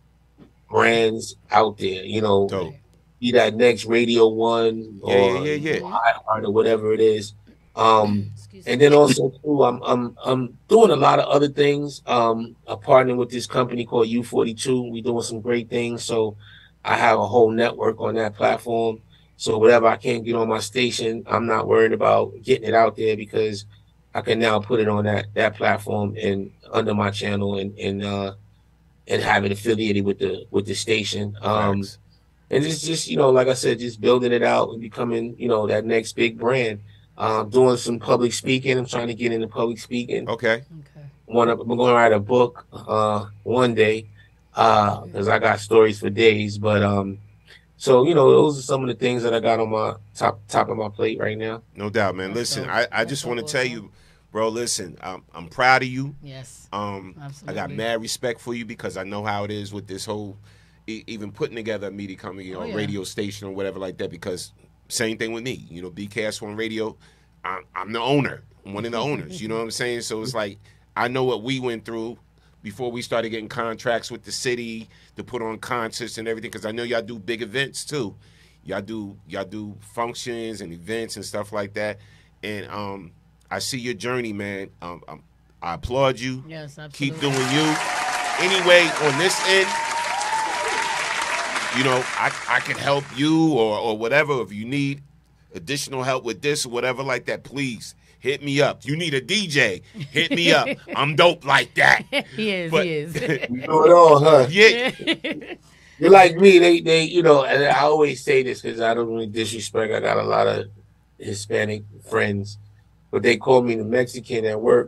brands out there, you know. Dope. Be that next Radio One or iHeart or whatever it is. And then also too, I'm doing a lot of other things. I'm partnering with this company called U42. We're doing some great things. So I have a whole network on that platform. So whatever I can't get on my station, I'm not worried about getting it out there because I can now put it on that platform and under my channel and have it affiliated with the station. And it's just, you know, like I said, just building it out and becoming, you know, that next big brand. Doing some public speaking. I'm trying to get into public speaking. Okay. I'm going to write a book one day because I got stories for days. But so, you know, those are some of the things that I got on my top of my plate right now. No doubt, man. Listen, I just want to tell you, bro, listen, I'm proud of you. Yes. I got mad respect for you because I know how it is with this whole even putting together a media company or radio station or whatever like that, because same thing with me, you know, BKS1 Radio, I'm the owner. I'm one of the owners, you know what I'm saying? So it's like, I know what we went through before we started getting contracts with the city to put on concerts and everything, because I know y'all do big events too. Y'all do functions and events and stuff like that. And I see your journey, man. I applaud you. Yes, absolutely. Keep doing you. Anyway, on this end, you know, I can help you or whatever. If you need additional help with this or whatever like that, please hit me up. You need a DJ, hit me up. I'm dope like that. He is. You know it all, huh? Yeah. You're like me. They, you know, and I always say this because I don't really disrespect. I got a lot of Hispanic friends, but they call me the Mexican at work.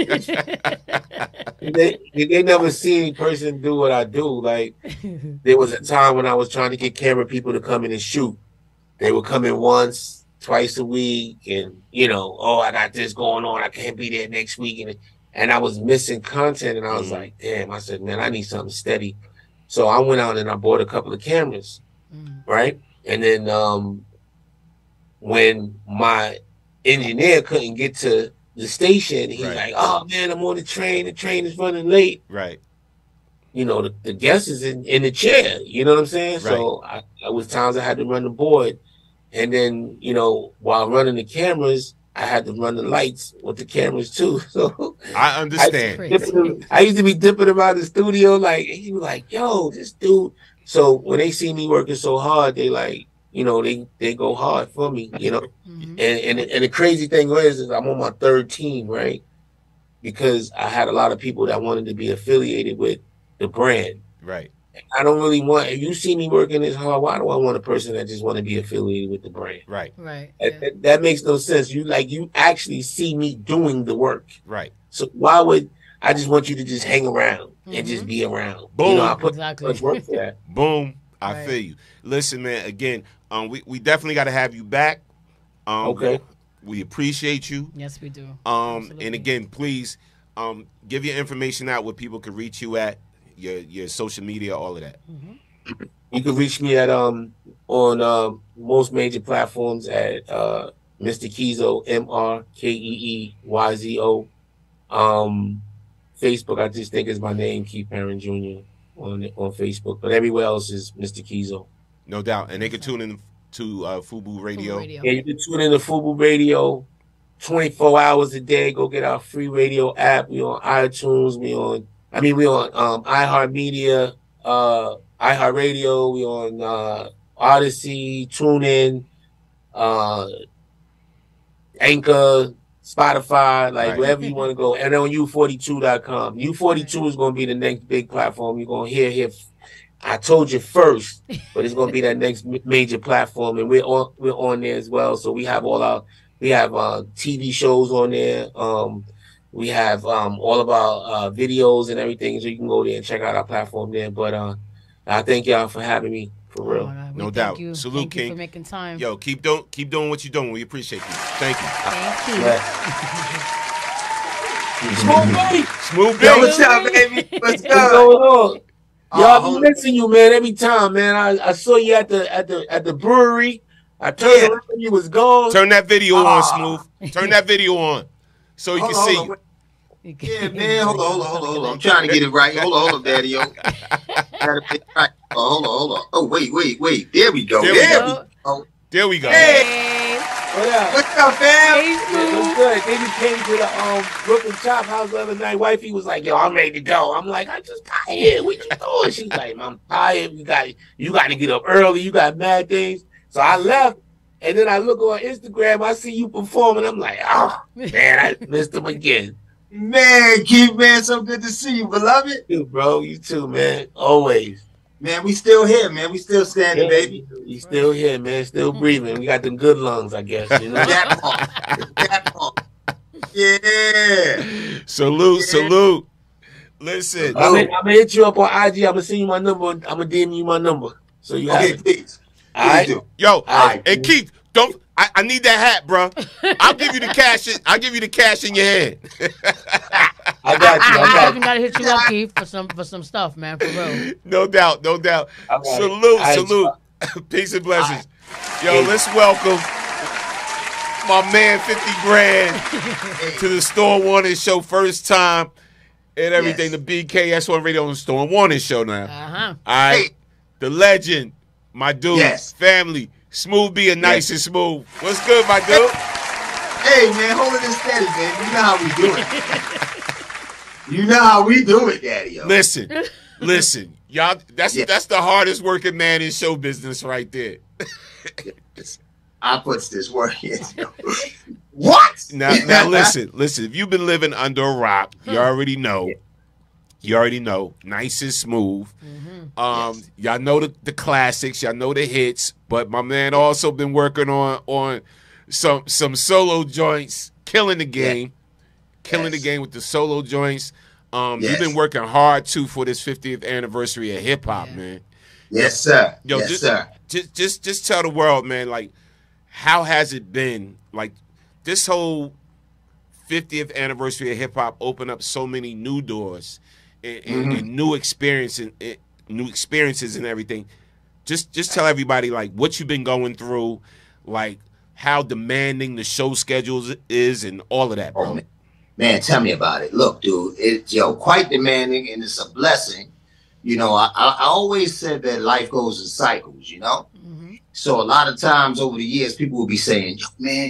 They never see any person do what I do. Like, there was a time when I was trying to get camera people to come in and shoot. They would come in once, twice a week, and, you know, oh, I got this going on. I can't be there next week. And I was missing content, and I was like, damn. I said, man, I need something steady. So I went out and I bought a couple of cameras, right? And then when my engineer couldn't get to the station, he's like, oh man, I'm on the train is running late. Right. You know, the guest is in the chair, you know what I'm saying? So I was times I had to run the board. And then, you know, while running the cameras, I had to run the lights with the cameras too. So I understand. I used to be dipping around the studio like, and he was like, yo, this dude. So when they see me working so hard, they like, you know, they go hard for me, you know. And the crazy thing is I'm on my third team, right? Because I had a lot of people that wanted to be affiliated with the brand. Right. I don't really want, if you see me working this hard, why do I want a person that just want to be affiliated with the brand? Right. Right. That makes no sense. You actually see me doing the work. Right. So why would I just want you to just hang around and just be around? Boom. You know, I put much work for that. Boom. I feel you. Listen, man, again, we definitely got to have you back. Okay. We appreciate you. Yes, we do. And again, please give your information out where people can reach you at, your social media, all of that. You can reach me at on most major platforms at Mr. Keezo, MRKEEYZO. Facebook, I just think is my name, Keith Perrins Jr. on Facebook, but everywhere else is Mr. Keezo. No doubt, and they can tune in to FUBU Radio. Yeah, you can tune in to FUBU Radio 24 hours a day. Go get our free radio app. We on iTunes. We on iHeartMedia, iHeartRadio. We on Odyssey, TuneIn, Anchor, Spotify, like wherever you want to go. And on U42.com. U42 is going to be the next big platform. You're going to hear. I told you first, but it's going to be that next major platform, and we're on there as well. So we have TV shows on there. We have all of our videos and everything, so you can go there and check out our platform there. But I thank y'all for having me, for real. No doubt. You. Salute, thank King. you for making time. Yo, keep doing what you're doing. We appreciate you. Thank you. Thank you. Smooth Yo, what's up, baby? What's going on? Y'all be missing you, man. Every time, man. I saw you at the brewery. I turned around, you was gone. Turn that video on, Smooth. Turn that video on so you can see you. Yeah, man. Hold on. I'm trying to get it right. Hold on, Daddy. Yo. Right. Hold on. Oh, wait. There we go. There we go. Hey. What's up, fam? What's good? Then he came to the Brooklyn Chop House the other night. Wifey was like, yo, I'm ready to go. I'm like, I just got here. What you doing? She's like, I'm tired. You got to get up early. You got mad things. So I left. And then I look on Instagram. I see you performing. I'm like, oh, man, I missed him again. Man, Keith, man, so good to see you, beloved. You, bro. You too, man. Always. Man, we still here, man. We still standing, baby. You still here, man. Still breathing. We got them good lungs, I guess. You know? That part. Yeah. Salute. Listen. I'm gonna hit you up on IG. I'm gonna send you my number. I'm gonna DM you my number. So you have it. Please. All right. Yo, and Keith, don't. I need that hat, bro. I'll give you the cash. I'll give you the cash in your hand. I got you. I gotta hit you up, Keith, for some stuff, man. For real. No doubt. Right. Salute. Peace and blessings. Yo, let's welcome my man 50 Grand to the Storm Warning Show, first time and everything. The BKS1 Radio on the Storm Warning Show now. All right, the legend, my dude, family. Smooth being nice and smooth. What's good, my dude? Hey, man, holding it steady, man. You know how we do it. You know how we do it, Daddy. Yo. Listen, y'all. That's the hardest working man in show business, right there. I puts this work in. What? Now, listen. If you've been living under a rock, you already know. Nice and smooth. Y'all know the classics. Y'all know the hits. But my man also been working on some solo joints, killing the game. Killing the game with the solo joints. You've been working hard, too, for this 50th anniversary of hip-hop, man. Yes, sir. Yo, just tell the world, man, like, how has it been? Like, this whole 50th anniversary of hip-hop opened up so many new doors and new experiences and everything. Just tell everybody, like, what you've been going through, like, how demanding the show schedules is and all of that, bro. Man, tell me about it. Look, dude, it's quite demanding, and it's a blessing. You know, I always said that life goes in cycles, you know? So a lot of times over the years, people will be saying, yo, man,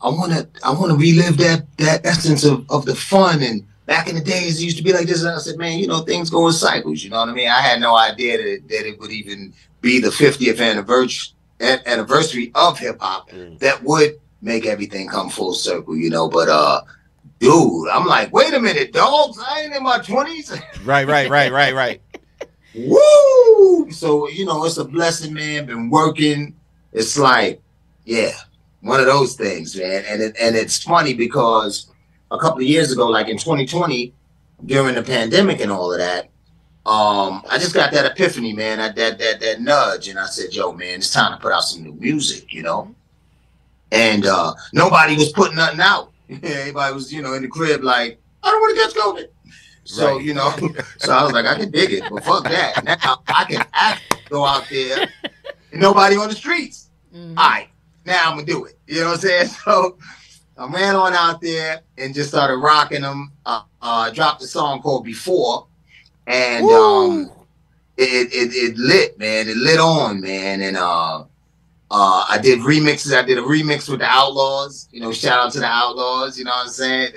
I wanna relive that essence of the fun. And back in the days, it used to be like this. And I said, man, you know, things go in cycles. You know what I mean? I had no idea that it would even be the 50th anniversary of hip hop that would make everything come full circle. You know, but dude, I'm like, wait a minute, dogs, I ain't in my 20s. Right. Woo! So, you know, it's a blessing, man. Been working. It's like, yeah, one of those things, man. And it's funny because a couple of years ago, like in 2020, during the pandemic and all of that, I just got that epiphany, man, that nudge. And I said, yo, man, it's time to put out some new music, you know? And nobody was putting nothing out. Everybody was, you know, in the crib like, I don't want to catch COVID. So, you know, so I was like, I can dig it, but fuck that. Now I can actually go out there and nobody on the streets. All right, now I'm going to do it. You know what I'm saying? So I ran on out there and just started rocking them. Dropped a song called Before. And it lit, man. It lit on, man. And I did remixes. I did a remix with the Outlaws. You know, shout out to the Outlaws. You know what I'm saying?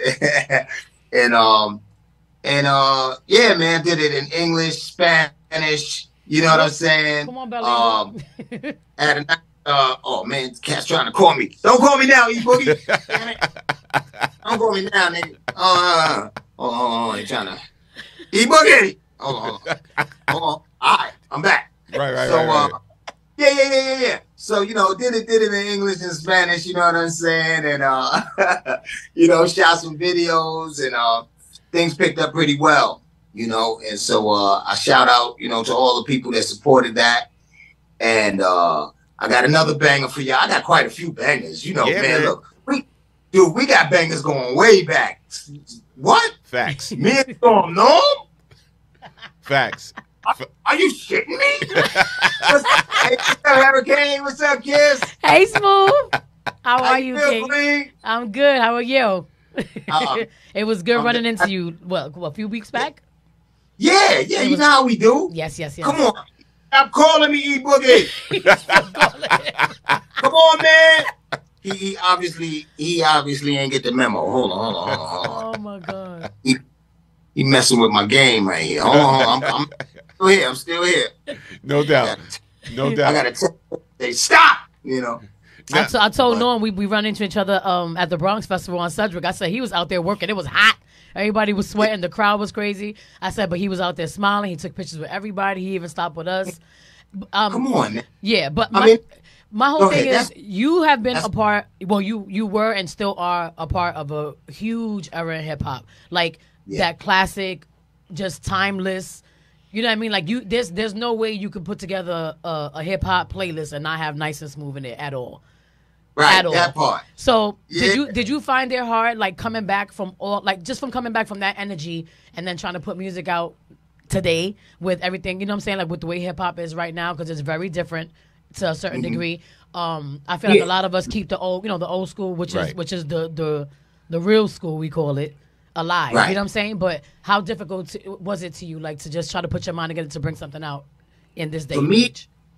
And yeah, man, did it in English, Spanish. You know what I'm saying? Come on, Belly. Oh man, cat's trying to call me. Don't call me now, E-Boogie. Damn it. Don't call me now, nigga. Hold on, they trying to. E-Boogie. Hold on. All right, I'm back. Right. So, yeah. So, you know, did it in English and Spanish, you know what I'm saying? And, you know, shot some videos and things picked up pretty well, you know? And so I shout out, you know, to all the people that supported that. And I got another banger for y'all. I got quite a few bangers, you know, man. Look, we got bangers going way back. What? Facts. Me and Storm Norm? Facts. Are you shitting me? Hey, what's up, Hurricane? What's up, Kiss? Hey, Smooth. How are you, feel, King? I'm good. How are you? It was good running into you, a few weeks back? Yeah, you know how we do. Yes. Come on. Stop calling me E-Boogie. Come on, man. He obviously ain't get the memo. Hold on. Oh, my God. He messing with my game right here. Hold on. I'm still here. No doubt. I gotta say stop. You know. I told Norm we run into each other at the Bronx Festival on Sedgwick. I said he was out there working. It was hot. Everybody was sweating. The crowd was crazy. I said, but he was out there smiling. He took pictures with everybody. He even stopped with us. Come on, man. Yeah, but my whole thing is you have been a part. Well, you were and still are a part of a huge era in hip hop, like that classic, just timeless. You know what I mean? Like there's no way you could put together a hip hop playlist and not have Nice and Smooth in it at all. Right, at all. that part. So did you find it hard, like coming back from coming back from that energy and then trying to put music out today with everything? You know what I'm saying? Like with the way hip hop is right now, because it's very different to a certain degree. I feel like a lot of us keep the old school, which is the real school, we call it, alive. Right. You know what I'm saying? But how difficult was it to you, like to just try to put your mind together to bring something out in this day? For me,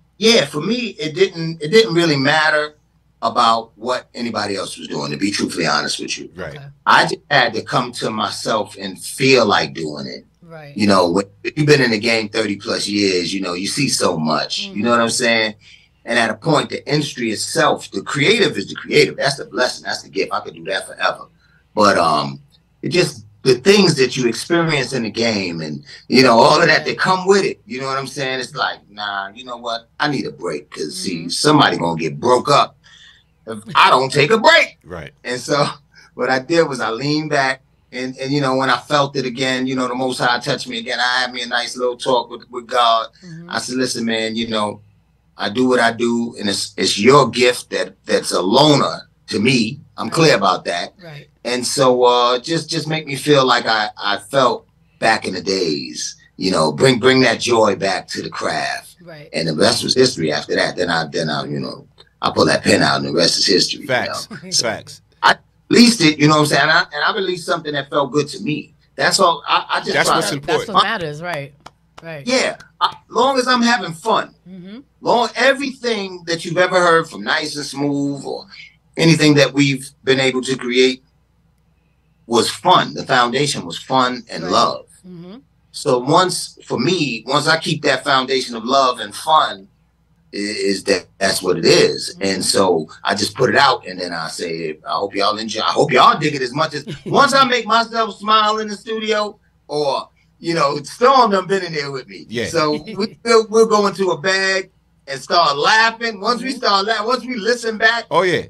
it didn't really matter about what anybody else was doing, to be truthfully honest with you. Right. I just had to come to myself and feel like doing it. Right. You know, when you've been in the game 30 plus years, you know, you see so much. You know what I'm saying? And at a point, the industry itself, the creative is the creative. That's the blessing. That's the gift. I could do that forever. But it just, the things that you experience in the game and, you know, all of that come with it. You know what I'm saying? It's like, nah, you know what? I need a break because, see, somebody going to get broke up if I don't take a break. Right. And so what I did was I leaned back and you know, when I felt it again, you know, the Most High touched me again. I had me a nice little talk with God. I said, listen, man, you know, I do what I do, and it's your gift that's a loner to me. I'm clear about that. Right. And so just make me feel like I felt back in the days, you know, bring that joy back to the craft. Right. And the rest was history after that. Then I you know, I pull that pen out and the rest is history. Facts. You know? So Facts. I released it, you know what I'm saying? And I released something that felt good to me. That's all. I just That's what's important. That's what matters, right? Right. Yeah. Long as I'm having fun. Long everything that you've ever heard from Nice and Smooth or anything that we've been able to create was fun. The foundation was fun and love. So once I keep that foundation of love and fun, that's what it is. And so I just put it out, and then I say, I hope y'all enjoy. I hope y'all dig it as much as once I make myself smile in the studio, or Storm done been in there with me. Yeah. So we'll go into a bag and start laughing. Once we start laughing, once we listen back. Oh yeah.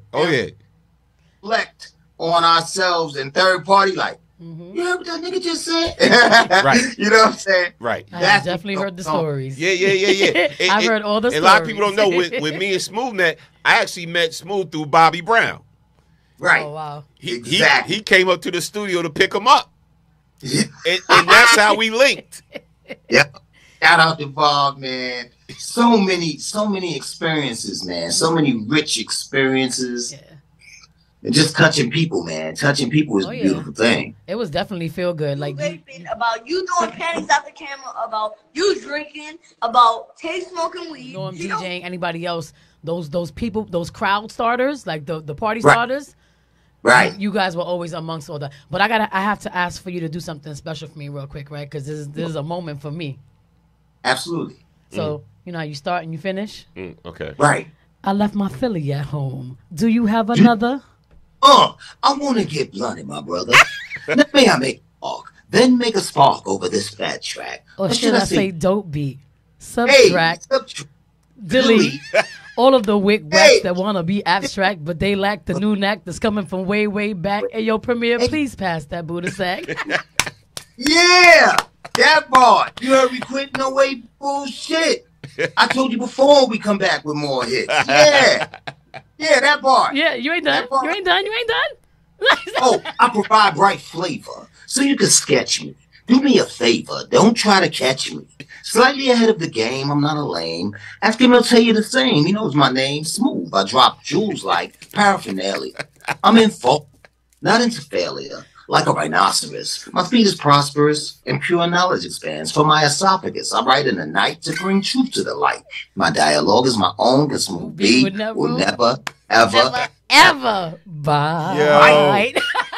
Reflect on ourselves and third party, like, you heard what that nigga just said? Right. You know what I'm saying? Right. I've definitely heard the stories. Yeah. I've heard all the stories. And a lot of people don't know, with me and Smooth met, I actually met Smooth through Bobby Brown. Right. Oh, wow. Exactly. He came up to the studio to pick him up. And that's how we linked. Yep. Shout out to Bob, man. So many experiences, man. So many rich experiences. Yeah. And just touching people, man. Touching people is a beautiful thing. It was definitely feel good. Like about you throwing panties out the camera, about you drinking, about Tay smoking weed. I'm DJing, anybody else, those people, those crowd starters, like the party starters. Right. You guys were always amongst all that. But I have to ask for you to do something special for me real quick, right? Because this is a moment for me. Absolutely. So, you know how you start and you finish? Okay. Right. I left my Philly at home. Do you have another? I want to get blunted, my brother. May I make a spark, then make a spark over this fat track. Or should I say dope beat? Subtract. Delete. All of the wick rats that want to be abstract, but they lack the new knack that's coming from way, way back. Hey, yo, Premier, please pass that Buddha sack. Yeah, that part. You heard me quit no way bullshit. I told you before we come back with more hits. Yeah. Yeah, that part. Yeah, you ain't done. You ain't done. I provide bright flavor so you can sketch me. Do me a favor. Don't try to catch me. Slightly ahead of the game. I'm not a lame. Ask him, he'll tell you the same. He knows my name. Smooth. I drop jewels like paraphernalia. I'm in folk, not into failure. Like a rhinoceros. My speed is prosperous and pure knowledge expands from my esophagus. I write in the night to bring truth to the light. My dialogue is my own, because Smooth B will never, ever bye.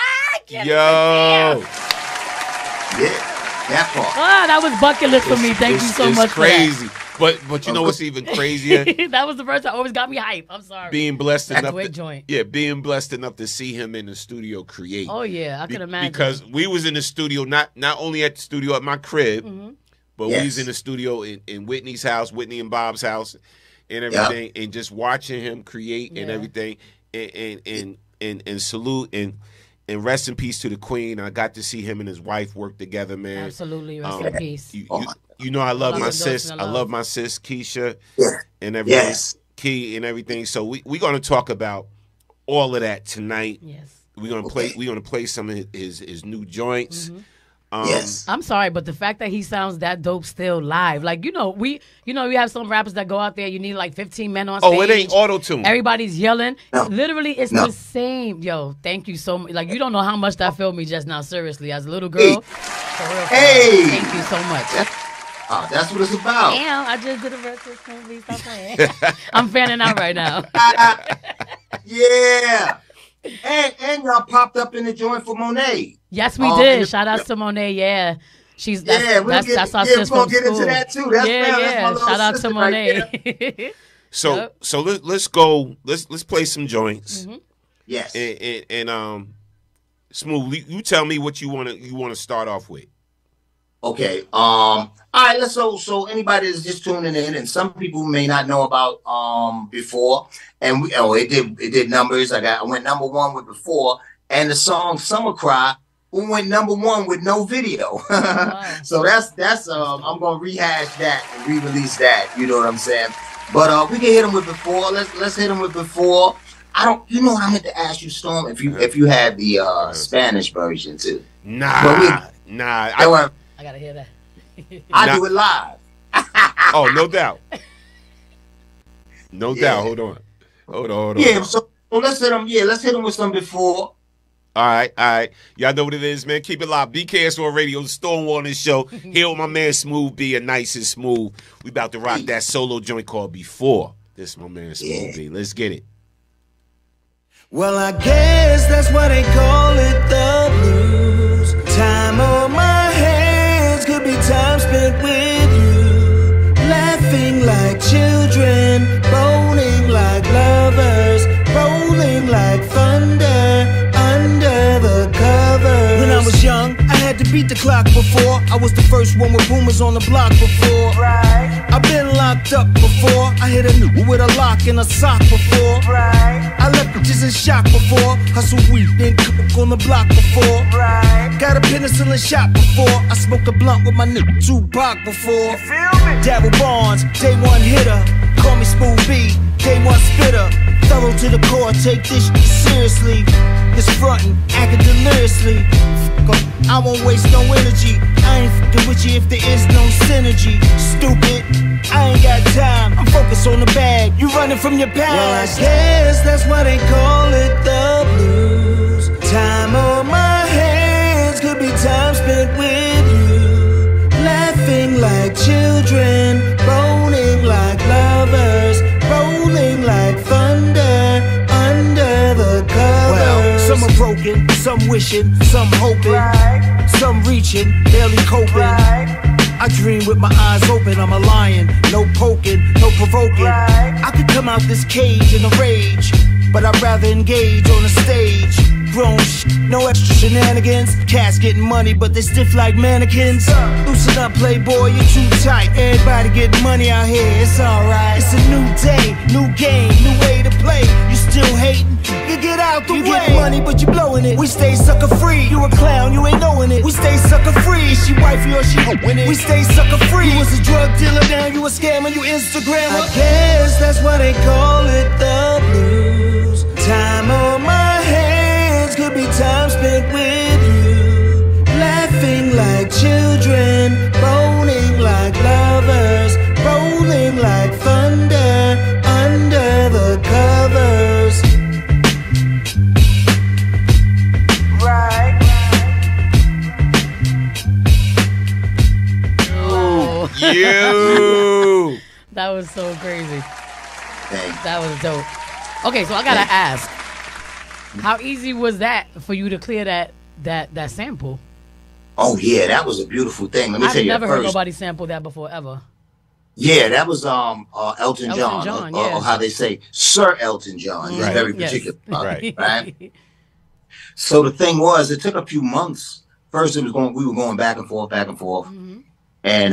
Yo. Yeah, that part. That was bucket list for me. Thank you so much crazy. But you know what's even crazier? That was the first that always got me hype. I'm sorry. Being blessed enough being blessed enough to see him in the studio create. Oh yeah, I can imagine. Because we was in the studio, not only at the studio at my crib, but we was in the studio in Whitney's house, Whitney and Bob's house, and everything, and just watching him create and everything, and salute and rest in peace to the Queen. I got to see him and his wife work together, man. Absolutely, rest in peace. You know I love my sis. I love my sis Keisha and everything. Key and everything. So we're gonna talk about all of that tonight. Yes. We're gonna play some of his new joints. I'm sorry, but the fact that he sounds that dope still live, like we have some rappers that go out there, you need like 15 men on stage. Oh, it ain't auto-tune. Everybody's yelling. No. Literally, it's the same. Yo, thank you so much. Like, you don't know how much that filled me just now. Seriously, as a little girl. For real. Thank you so much. That's what it's about. Damn, I just did a verse. Please stop playing. I'm fanning out right now. Yeah. And y'all popped up in the joint for Monet. Yes, we did. Shout out to Monet. Yeah, that's our sister from get into that too. That's That's shout out to Monet. Right so let's go. Let's play some joints. Yes. And Smooth, you tell me what you want to start off with. Okay. All right. So anybody that's just tuning in, and some people may not know about Before, and it did numbers. I went number one with Before, and the song Summer Cry went number one with no video. So that's I'm gonna rehash that and re-release that. You know what I'm saying? But we can hit them with Before. Let's hit them with Before. You know what I meant to ask you, Storm, if you had the Spanish version too. Nah. I gotta hear that. I do it live. Oh, no doubt. No doubt. Hold on. Yeah, so let's hit them. Yeah, let's hit them with some Before. All right. Y'all know what it is, man. Keep it live. BKS1 Radio, the Stonewall Show. Here with my man Smooth B, a nice and smooth. We about to rock that solo joint called Before. This is my man Smooth B. Let's get it. Well, I guess that's why they call it the blues. Time on my hands could be time spent with you. Laughing like children, boning like lovers, rolling like thunder under the covers. When I was young, I had to beat the clock before. I was the first one with boomers on the block before. Right. I've been locked up before. I hit a nigga with a lock and a sock before. Right. I left bitches in shock before. Hustle weed, then cook on the block before. Right. Got a penicillin shot before. I smoked a blunt with my nigga Tupac before. You feel me? Dabble Bonds, day one hitter. Call me Smooth B, day one spitter. Thorough to the core, take this shit seriously. This frontin', acting deliriously. I won't waste no energy. I ain't fucking with you if there is no synergy. Stupid, I ain't got time. I'm focused on the bag. You running from your past. Well, I guess that's why they call it the blues. Time on my hands could be time spent with you. Laughing like children, boning like lovers, rolling like thunder under the covers. Well, some are broken, some wishing, some hoping, some reaching, barely coping. I dream with my eyes open, I'm a lion, no poking, no provoking. I could come out this cage in a rage, but I'd rather engage on a stage. Grown no extra shenanigans. Cats getting money, but they stiff like mannequins. Loosen up, playboy, you're too tight. Everybody getting money out here, it's alright. It's a new day, new game, new way to play. You still hating? You get out the way. You get money, but you blowing it. We stay sucker free. You a clown, you ain't knowing it. We stay sucker free. Is she wifey or she winning? We stay sucker free. You was a drug dealer, now you a scammer, you Instagrammer. I guess that's why they call it the blues. Time on my hands could be time spent with you. Laughing like children, boning like lovers, rolling like thunder under the covers. Right. Oh. You. That was so crazy. Thanks. That was dope. Okay, so I gotta ask, how easy was that for you to clear that sample? Oh yeah, that was a beautiful thing. Let me tell you. I've never heard first. nobody sample that before ever. Yeah, that was Elton John, yeah. or how they say Sir Elton John. He's very particular, right? So the thing was, it took a few months. First, we were going back and forth, and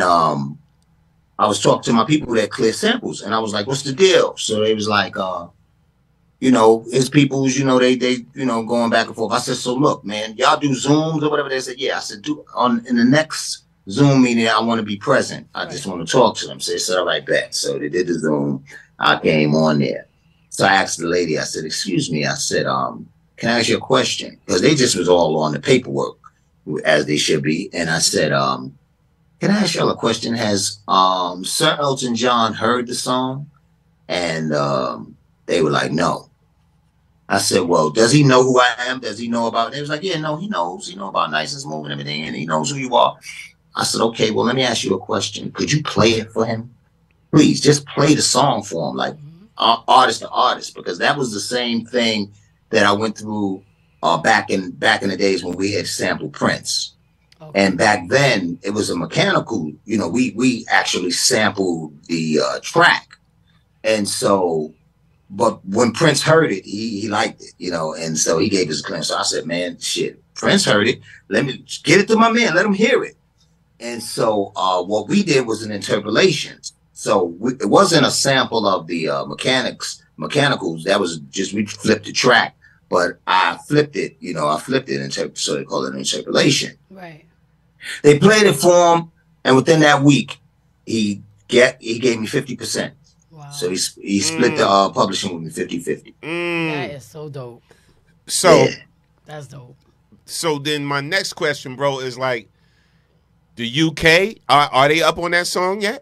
I was talking to my people that clear samples, and I was like, "What's the deal?" So they was like, "You know, it's people's, you know, they going back and forth." I said, "So look, man, y'all do Zooms or whatever." They said, "Yeah." I said, in the next Zoom meeting, I want to be present. I just want to talk to them." So they said, "All right, bet." So they did the Zoom. I came on there. So I asked the lady, I said, "Excuse me," I said, "Can I ask you a question?" Because they just was all on the paperwork, as they should be. And I said, "Can I ask y'all a question? Has Sir Elton John heard the song?" And they were like, "No." I said, "Well, does he know who I am? Does he know about it?" They was like, "Yeah, no, he knows. He know about Nice and Smooth and everything, and he knows who you are." I said, "Okay, well, let me ask you a question. Could you play it for him? Please, just play the song for him, like artist to artist, because that was the same thing that I went through back in the days when we had sampled Prince." Okay. And back then it was a mechanical, you know, we actually sampled the track. And so, but when Prince heard it, he liked it, you know, and so he gave us a clearance. So I said, "Man, shit, Prince heard it. Let me get it to my man. Let him hear it." And so what we did was an interpolation. So it wasn't a sample of the mechanicals. That was just, we flipped the track, but I flipped it, you know, so they call it an interpolation. Right. They played it for him, and within that week, he gave me 50%. Wow. So he split the publishing with me 50-50. That is so dope. So that's dope. So then my next question, bro, is like, the UK, are they up on that song yet?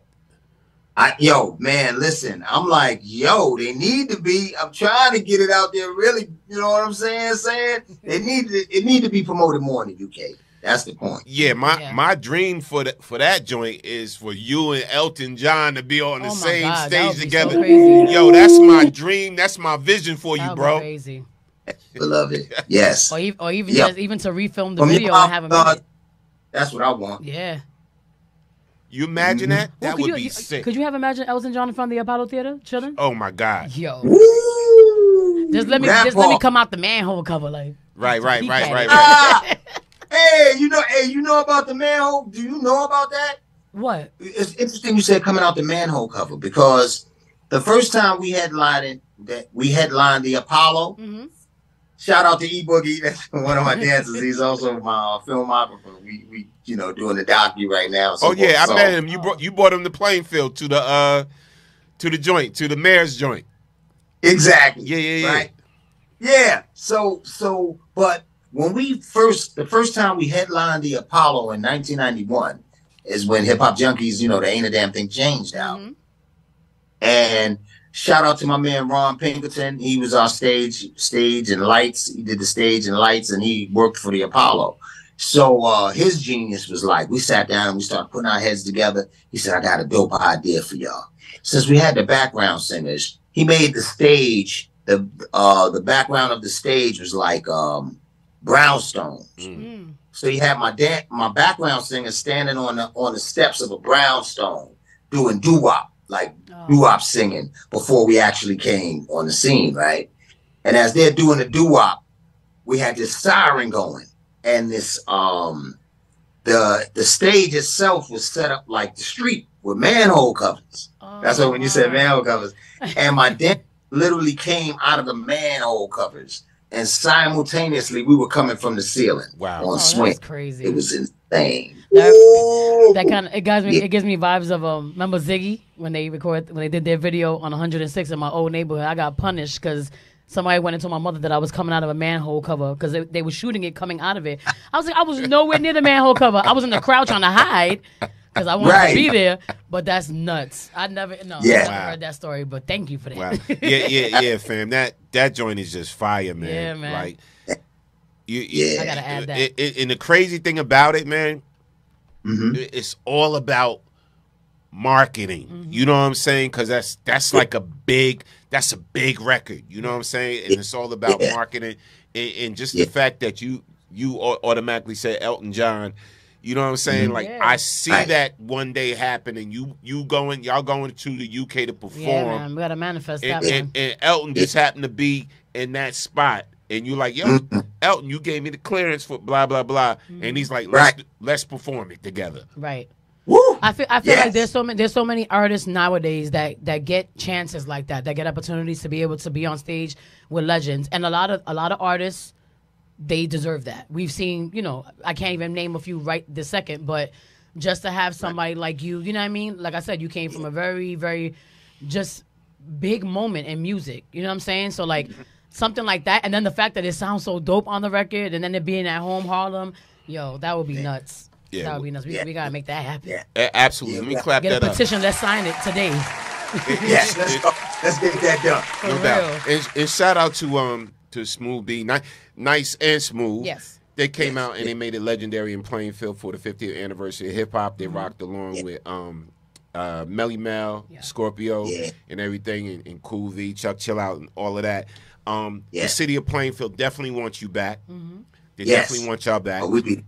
Yo, man, listen, I'm like, yo, they need to be. I'm trying to get it out there, really. You know what I'm saying? It need to be promoted more in the UK. That's the point. Yeah, my dream for that joint is for you and Elton John to be on the same stage together. So crazy. Yo, that's my dream. That's my vision for you, bro. Crazy. Beloved. Yes. Or even Yeah. just even to refilm the From video your and have him. That's what I want. Yeah. You imagine that? That would be sick. Could you have imagined Elton John in front of the Apollo Theater, chilling? Oh my God. Yo. Woo! Just let me come out the manhole cover, like. Right. Hey, you know about the manhole? Do you know about that? What? It's interesting you said coming out the manhole cover, because the first time we headlined the Apollo. Mm-hmm. Shout out to E Boogie, that's one of my dancers. He's also my filmographer. We doing the docu right now. So I met him. You brought him to Plainfield to the joint, to the mayor's joint. Exactly. Yeah. Right. Yeah. So, but when the first time we headlined the Apollo in 1991 is when Hip Hop Junkies, the Ain't a Damn Thing changed out. Mm-hmm. And shout out to my man Ron Pinkerton. He was our stage and lights. He did the stage and lights, and he worked for the Apollo. So his genius was like, we sat down and we started putting our heads together. He said, I got a dope idea for y'all. Since we had the background singers, he made the stage, the background of the stage was like brownstones. Mm. So he had my background singer standing on the steps of a brownstone doing doo-wop, like doo-wop singing before we actually came on the scene, right? And as they're doing the doo-wop, we had this siren going, and this the stage itself was set up like the street with manhole covers. That's what when you said manhole covers. And my dance literally came out of the manhole covers, and simultaneously we were coming from the ceiling. Wow. On swing. That's crazy. It was insane. That kind of it gives me vibes of remember Ziggy when they did their video on 106 in my old neighborhood. I got punished because somebody went and told my mother that I was coming out of a manhole cover because they were shooting it coming out of it. I was like, I was nowhere near the manhole cover. I was in the crowd trying to hide because I wanted to be there. But that's nuts. I never heard that story. But thank you for that. Wow. Yeah, fam. That joint is just fire, man. Yeah, man. Like, I gotta add that. And the crazy thing about it, man, it's all about marketing. Mm-hmm. You know what I'm saying? Because that's like a big record. You know what I'm saying? And it's all about marketing and just the fact that you automatically say Elton John. You know what I'm saying? Like I see that one day happen, and y'all going to the UK to perform. Yeah, man, we gotta manifest that. And Elton just happened to be in that spot, and you're like, yo, Elton, you gave me the clearance for blah blah blah, and he's like, let's perform it together. Right. Woo! I feel like there's so many artists nowadays that get chances like that get opportunities to be able to be on stage with legends, and a lot of artists, they deserve that. We've seen, I can't even name a few right this second, but just to have somebody like you know what I mean? Like I said, you came from a very, very just big moment in music. You know what I'm saying? So like something like that, and then the fact that it sounds so dope on the record, and then it being at home Harlem, that would be nuts. Yeah, that would be nuts. We gotta make that happen. Yeah. Absolutely. Let me clap that up. Get a petition. Let's sign it today. Yes, let's go. Let's get that done. No doubt. And shout out to Smooth B, Nice and Smooth. Yes. They came out and they made it legendary in Plainfield for the 50th anniversary of hip hop. They rocked along with Melly Mel, Scorpio, and everything, and Cool V, Chuck Chill Out, and all of that. The city of Plainfield definitely wants you back. They definitely want y'all back. Oh, we be.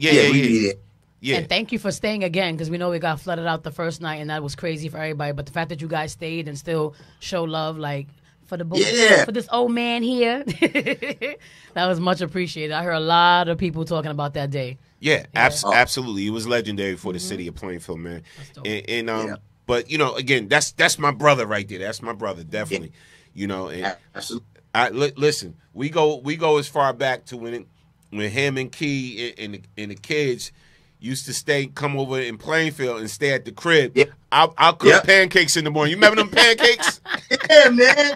Yeah. And thank you for staying again, because we know we got flooded out the first night, and that was crazy for everybody. But the fact that you guys stayed and still show love, like for this old man here, that was much appreciated. I heard a lot of people talking about that day. Yeah, absolutely. It was legendary for the city of Plainfield, man. And but again, that's my brother right there. That's my brother, definitely. And listen, we go as far back to when him and Key and the kids used to come over in Plainfield and stay at the crib. I'll cook pancakes in the morning. You remember them pancakes? Yeah, man.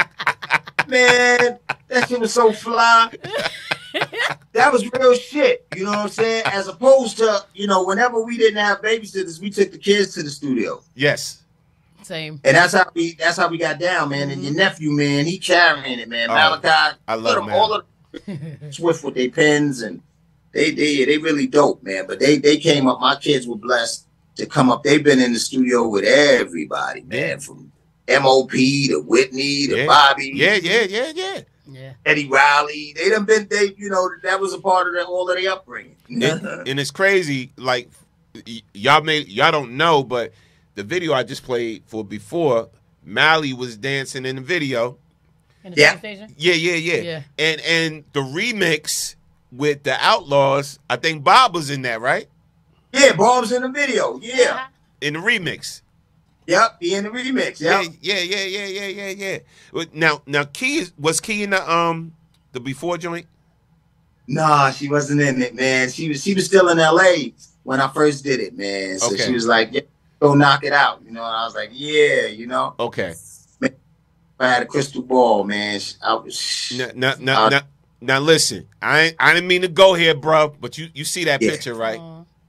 Man, that shit was so fly. That was real shit. You know what I'm saying? As opposed to, whenever we didn't have babysitters, we took the kids to the studio. Yes. Same. And that's how we got down, man. And your nephew, man, he carrying it, man. Malachi. I love him, all of Swift with their pens, and they really dope, man. But they came up. My kids were blessed to come up. They've been in the studio with everybody, man, from MOP to Whitney to Bobby. Yeah. Eddie Riley. They done been, that was a part of all of their upbringing. And it's crazy, like, y'all don't know, but the video I just played for before, Mally was dancing in the video. In the station? Yeah. And the remix with the Outlaws, I think Bob was in that, right? Yeah, Bob's in the video. Yeah. In the remix. Yep, he in the remix. Yep. Yeah. Now Key was Key in the before joint? Nah, she wasn't in it, man. She was still in LA when I first did it, man. So she was like, yeah, go knock it out, And I was like, yeah, Okay. Man, I had a crystal ball, man. I was. Now listen, I didn't mean to go here, bro, but you see that picture, right?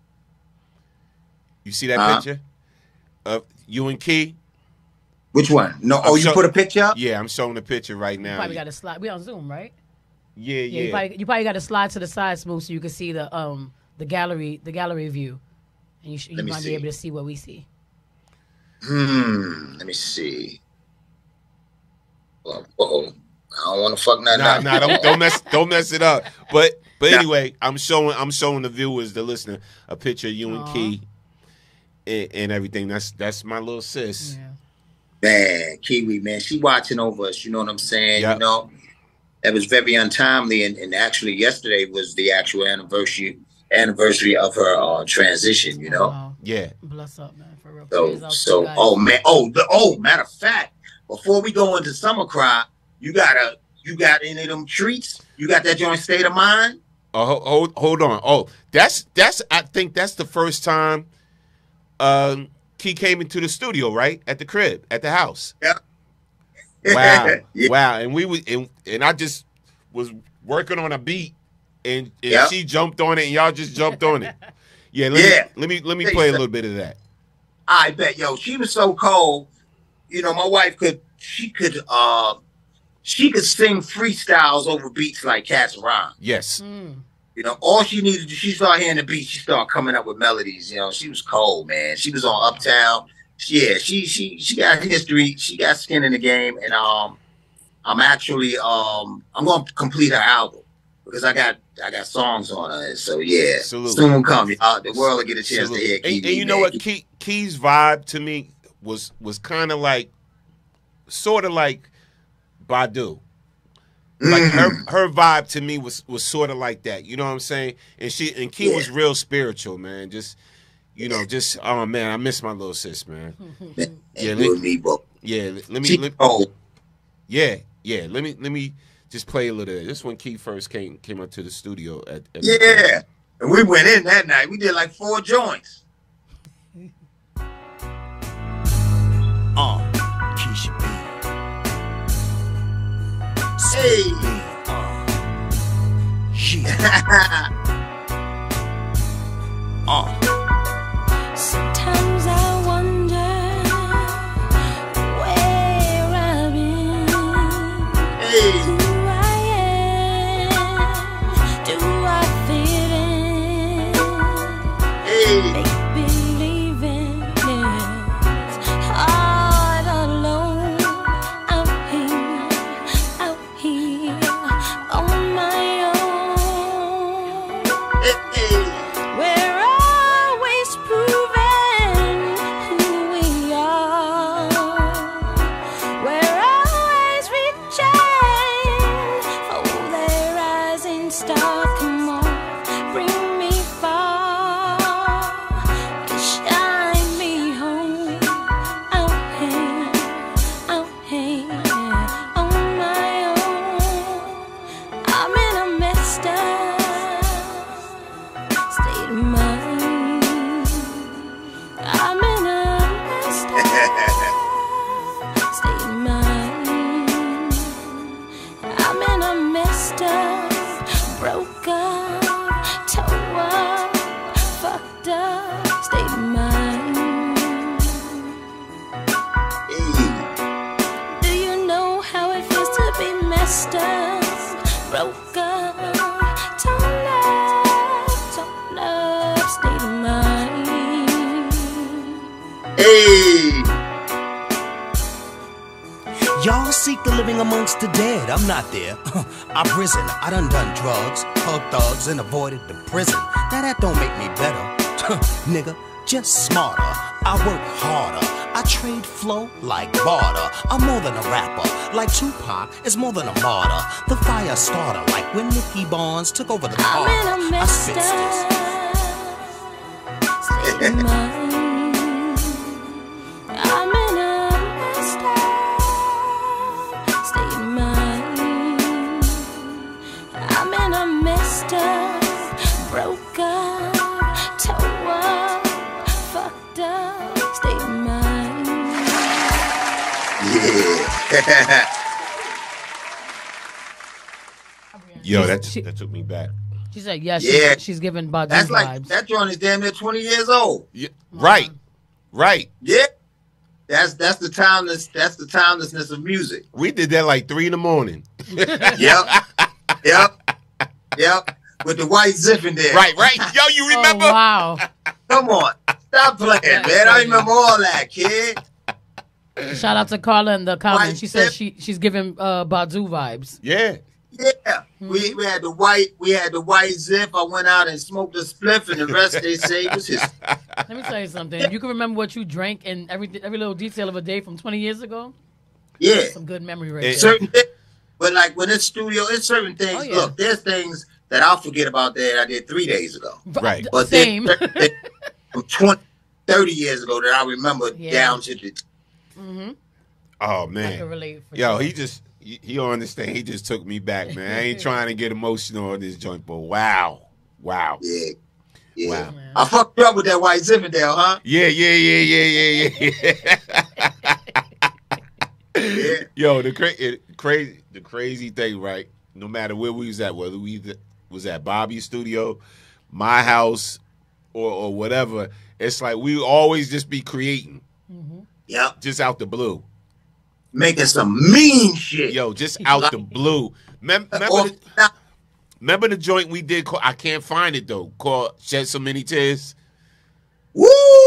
You see that picture of you and Key? Which one? No, you put a picture up? Yeah, I'm showing the picture right now. You probably got to slide. We on Zoom, right? Yeah. You probably got to slide to the side, Smooth, so you can see the gallery view, and you might be able to see what we see. Let me see. Uh-oh. I don't want to fuck nothing up. Nah, don't mess it up. But anyway, I'm showing the viewers, the listener, a picture of you and Key and everything. That's my little sis. Yeah. Man, Kiwi, man, she watching over us. You know what I'm saying? Yep. That was very untimely, and actually yesterday was the actual anniversary of her transition. Yeah. Bless up, man. For real. Matter of fact, before we go into Summer Cry, you got any of them treats? You got that joint State of Mind? Hold on. Oh, that's I think that's the first time Key came into the studio, right? At the crib, at the house. Yeah. Wow. Yeah. Wow. And we was and I just was working on a beat and she jumped on it and y'all just jumped on it. Yeah, let me play a little bit of that. I bet, she was so cold. My wife could sing freestyles over beats like Cats Rhyme. Yes. All she needed to, she started hearing the beat, she started coming up with melodies. She was cold, man. She was on Uptown. Yeah, she got history. She got skin in the game, and I'm actually I'm gonna complete her album because I got songs on her. So yeah, soon come. The world will get a chance to hear. And you know what? Key's vibe to me was kind of like, sort of like Badu. Like her vibe to me was sort of like that. You know what I'm saying? And Key was real spiritual, man. Just oh man, I miss my little sis, man. Let me just play a little. This when Key first came up to the studio at and we went in that night. We did like 4 joints. Keisha B. Hey. Sometimes I wonder where I've been. Who I am. Do I fit in? Make believing it's hard alone. Out here on my own. We're always proving who we are. We're always reaching for the rising star. Come on, bring me far and shine me home. Out here on my own. I'm in a messed up state of mind. I'm in a messed up state of mind. I'm in a messed up, broke up, tore up, fucked up state of mind. Do you know how it feels to be messed up, broke up, torn up state of mind? Hey. Y'all seek the living amongst the dead. I'm not there. I've risen. I done drugs, hugged thugs, and avoided the prison. Now that don't make me better. Nigga, just smarter. I work harder. I trade flow like barter. I'm more than a rapper. Like Tupac is more than a martyr. The fire starter. Like when Nicky Barnes took over the car. I spit this. I'm in a mist. Stay in mind. I'm in a mist. Broke up, toe up, fucked up. Stay in mind. Yeah. Yo, that took me back. She said, yes, Yeah. she's giving Badu That's like vibes. that joint is damn near 20 years old. Yeah, right. Yeah. That's the timelessness of music. We did that like 3 in the morning. Yep. With the white zip in there. Right. Yo, you remember? Oh, wow. Come on. Stop playing, man. I remember all that, kid. Shout out to Carla in the comments. She said she's giving Badu vibes. Yeah. Yeah. We had the white zip. I went out and smoked a spliff, and the rest they say was history. Let me tell you something. You can remember what you drank and every little detail of a day from 20 years ago. Yeah. That's some good memory right there. Certain, but like when it's studio, it's certain things. Oh, yeah. Look, there's things that I'll forget about that I did 3 days ago. Right. But Same. From 20, 30 years ago that I remember down to the. Mm-hmm. Oh I man. can relate for Yo, sure. he don't understand. He just took me back, man. I ain't trying to get emotional on this joint, but wow. Yeah. Wow. I fucked you up with that white Zinfandel, huh? Yeah. Yo, the crazy thing, right? No matter where we was at, whether we was at Bobby's studio, my house, or whatever, it's like we would always just be creating. Mm-hmm. Yep. Just out the blue. Making some mean shit. Yo, just out the blue. Remember the joint we did? I can't find it though. Called "Shed So Many Tears." Woo!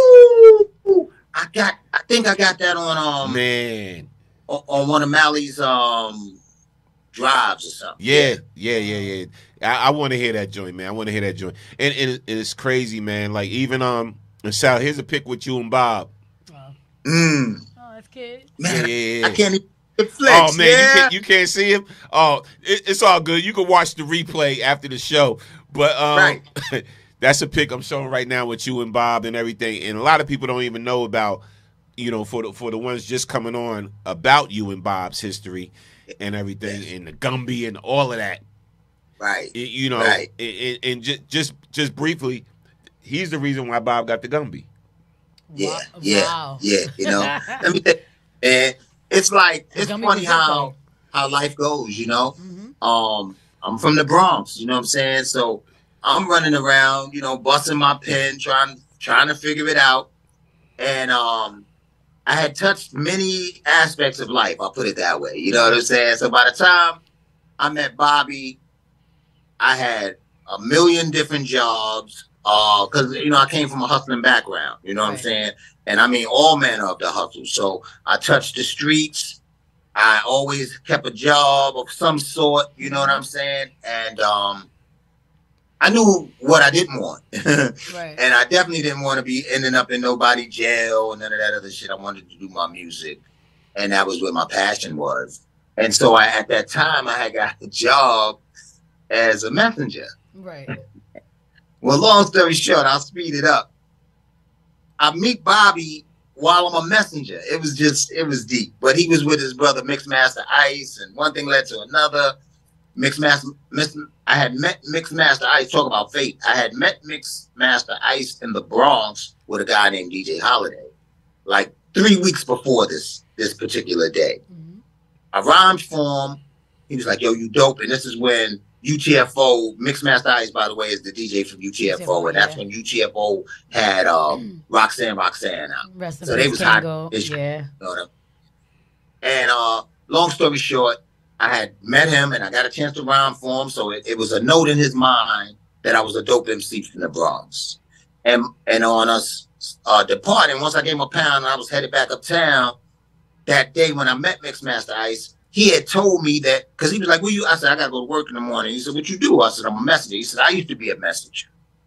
I think I got that on man on one of Mally's drives or something. Yeah. I want to hear that joint, man. I want to hear that joint. And it's crazy, man. Like even Sal, here's a pic with you and Bob. Mm. Oh, that's good. Man, Yeah. I can't even flex. Oh man, yeah. you can't see him. Oh, it's all good. You can watch the replay after the show. But Right. that's a pic I'm showing right now with you and Bob and everything. And a lot of people don't even know about, for the ones just coming on, about you and Bob's history and everything, and the Gumby and all of that. Right. Right. And just briefly, he's the reason why Bob got the Gumby. Yeah. Wow. Let me tell you, man, it's funny how life goes, Mm-hmm. I'm from the Bronx, you know what I'm saying? So I'm running around, busting my pen, trying to figure it out. And I had touched many aspects of life, I'll put it that way. You know what I'm saying? So by the time I met Bobby, I had a million different jobs. Because I came from a hustling background, you know what I'm saying, and I mean all manner of the hustle. So I touched the streets. I always kept a job of some sort, you know what I'm saying, and I knew what I didn't want, Right. and I definitely didn't want to be ending up in nobody jail and none of that other shit. I wanted to do my music, and that was where my passion was. And so at that time, I had got a job as a messenger. Right. Well, long story short, I'll speed it up. I meet Bobby while I'm a messenger. It was deep. But he was with his brother Mixmaster Ice, and one thing led to another. I had met Mixmaster Ice, talk about fate. I had met Mixmaster Ice in the Bronx with a guy named DJ Holiday, like 3 weeks before this particular day. Mm-hmm. I rhymed for him. He was like, yo, you dope. And this is when UTFO, Mixmaster Ice, by the way, is the DJ from UTFO, and that's when UTFO had Roxanne out. So they was hot. Yeah. And long story short, I had met him and I got a chance to rhyme for him. So it was a note in his mind that I was a dope MC from the Bronx. And on us departing, once I gave him a pound and I was headed back uptown, that day when I met Mixmaster Ice, he had told me that, because he was like, "Well, you," I said, "I got to go to work in the morning." He said, "What you do?" I said, "I'm a messenger." He said, "I used to be a messenger."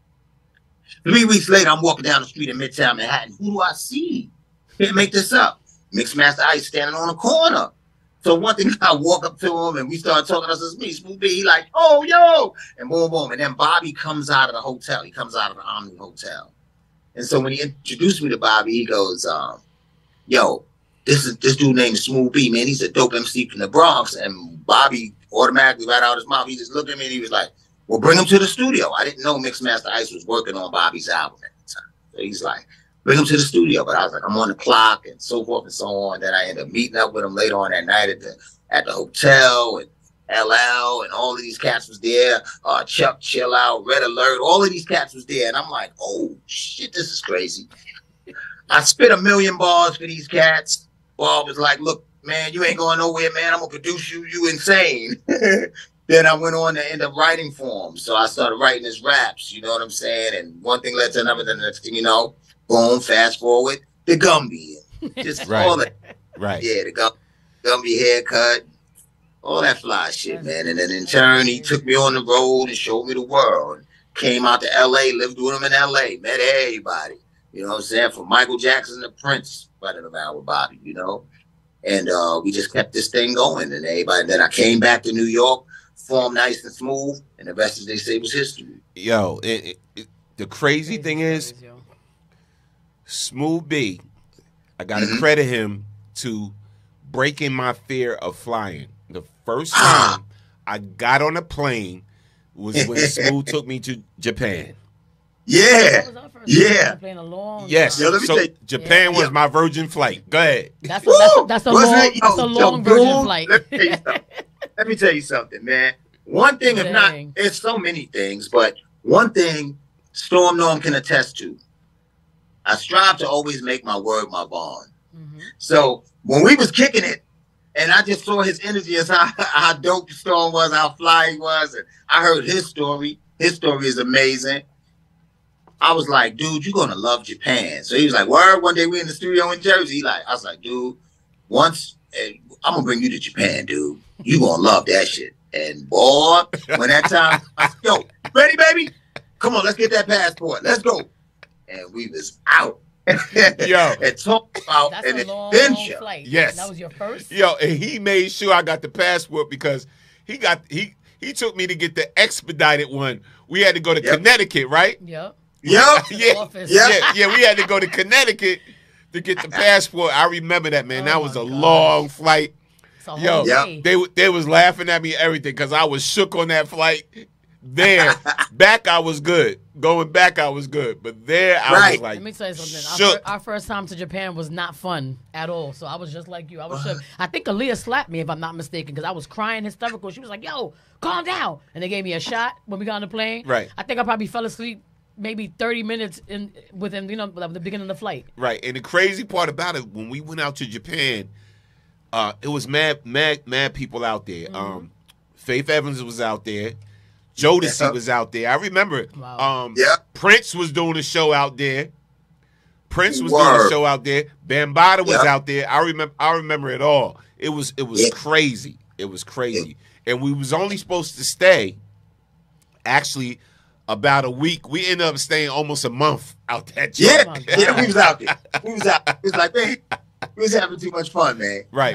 3 weeks later, I'm walking down the street in Midtown Manhattan. Who do I see? Can't make this up. Mixmaster Ice standing on a corner. So one thing, I walk up to him and we start talking. I said, "It's me, Smooth B." He like, "Oh, yo," and boom, boom. And then Bobby comes out of the hotel. He comes out of the Omni Hotel. And so when he introduced me to Bobby, he goes, "Yo, this dude named Smooth B, man. He's a dope MC from the Bronx." And Bobby automatically right out his mouth, he just looked at me and he was like, "Well, bring him to the studio." I didn't know Mixmaster Ice was working on Bobby's album at the time. So he's like, "Bring him to the studio." But I was like, "I'm on the clock," and so forth and so on. Then I ended up meeting up with him later on that night at the hotel, and LL and all of these cats was there. Chuck Chill Out, Red Alert, all of these cats was there. And I'm like, "Oh shit, this is crazy." I spit 1 million bars for these cats. Bob was like, "Look, man, you ain't going nowhere, man. I'm gonna produce you. You insane." Then I went on to end up writing for him. So I started writing his raps, you know what I'm saying? And one thing led to another, then the next thing you know, boom, fast forward, the Gumby. Just all that. Right. Yeah, the Gumby haircut, all that fly shit, man. And then in turn, he took me on the road and showed me the world. Came out to LA, lived with him in LA, met everybody. You know what I'm saying? From Michael Jackson to Prince, running around with Bobby, you know? And we just kept this thing going. And everybody, then I came back to New York, formed Nice and Smooth, and the rest, as they say, was history. Yo, the crazy thing is, Smooth B, I got to credit him to breaking my fear of flying. The first time I got on a plane was when Smooth took me to Japan. Yeah. Yeah. Yes. So Japan was my virgin flight. Go ahead. That's a long virgin flight. Let me tell you something, man. One thing, if not, it's so many things, but one thing Storm Norm can attest to. I strive to always make my word my bond. So when we was kicking it, and I just saw his energy as how dope Storm was, how fly he was, and I heard his story. His story is amazing. I was like, "Dude, you're gonna love Japan." So he was like, "Word." One day we in the studio in Jersey. I was like, "Dude, once I'm gonna bring you to Japan, dude. You gonna love that shit." And boy, when that time, I said, "Yo, ready, baby? Come on, let's get that passport. Let's go." And we was out. Yo, and talk about an adventure. Yes, that was your first. Yo, and he made sure I got the passport because he took me to get the expedited one. We had to go to Connecticut, right? Yep. Yeah. We had to go to Connecticut to get the passport. I remember that, man. That was a long flight. Yo, they was laughing at me everything because I was shook on that flight. There, back I was good. Going back I was good, but there I was like, let me tell you something. Shook. Our first time to Japan was not fun at all. So I was just like you. I was shook. I think Aaliyah slapped me if I'm not mistaken because I was crying hysterical. She was like, "Yo, calm down," and they gave me a shot when we got on the plane. Right. I think I probably fell asleep maybe 30 minutes within the beginning of the flight. Right, and the crazy part about it, when we went out to Japan, it was mad people out there. Faith Evans was out there. Jodeci was out there. I remember it. Wow. Prince was doing a show out there. Doing a show out there. Bambaataa was out there. I remember it all. It was crazy. It was crazy. And we was only supposed to stay actually about a week. We ended up staying almost a month out that joint. We was out there. We was like, man, we was having too much fun, man. Right.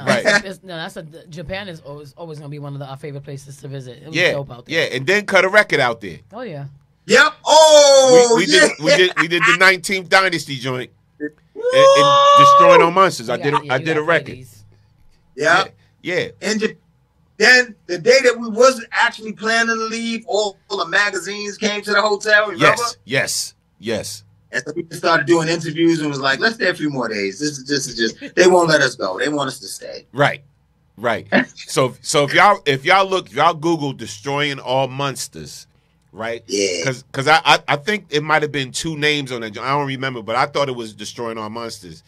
Japan is always going to be one of our favorite places to visit. It was dope out there. Yeah, and then cut a record out there. Oh yeah. Yep. Oh, we did the 19th Dynasty joint and Destroying All Monsters. I did a record. Yeah. And then the day that we wasn't actually planning to leave, all the magazines came to the hotel. Remember? Yes. And so we started doing interviews and was like, "Let's stay a few more days. This is just they won't let us go. They want us to stay." Right. So if y'all Google Destroying All Monsters, right? Yeah. Because I think it might have been 2 names on that. I don't remember, but I thought it was Destroying All Monsters.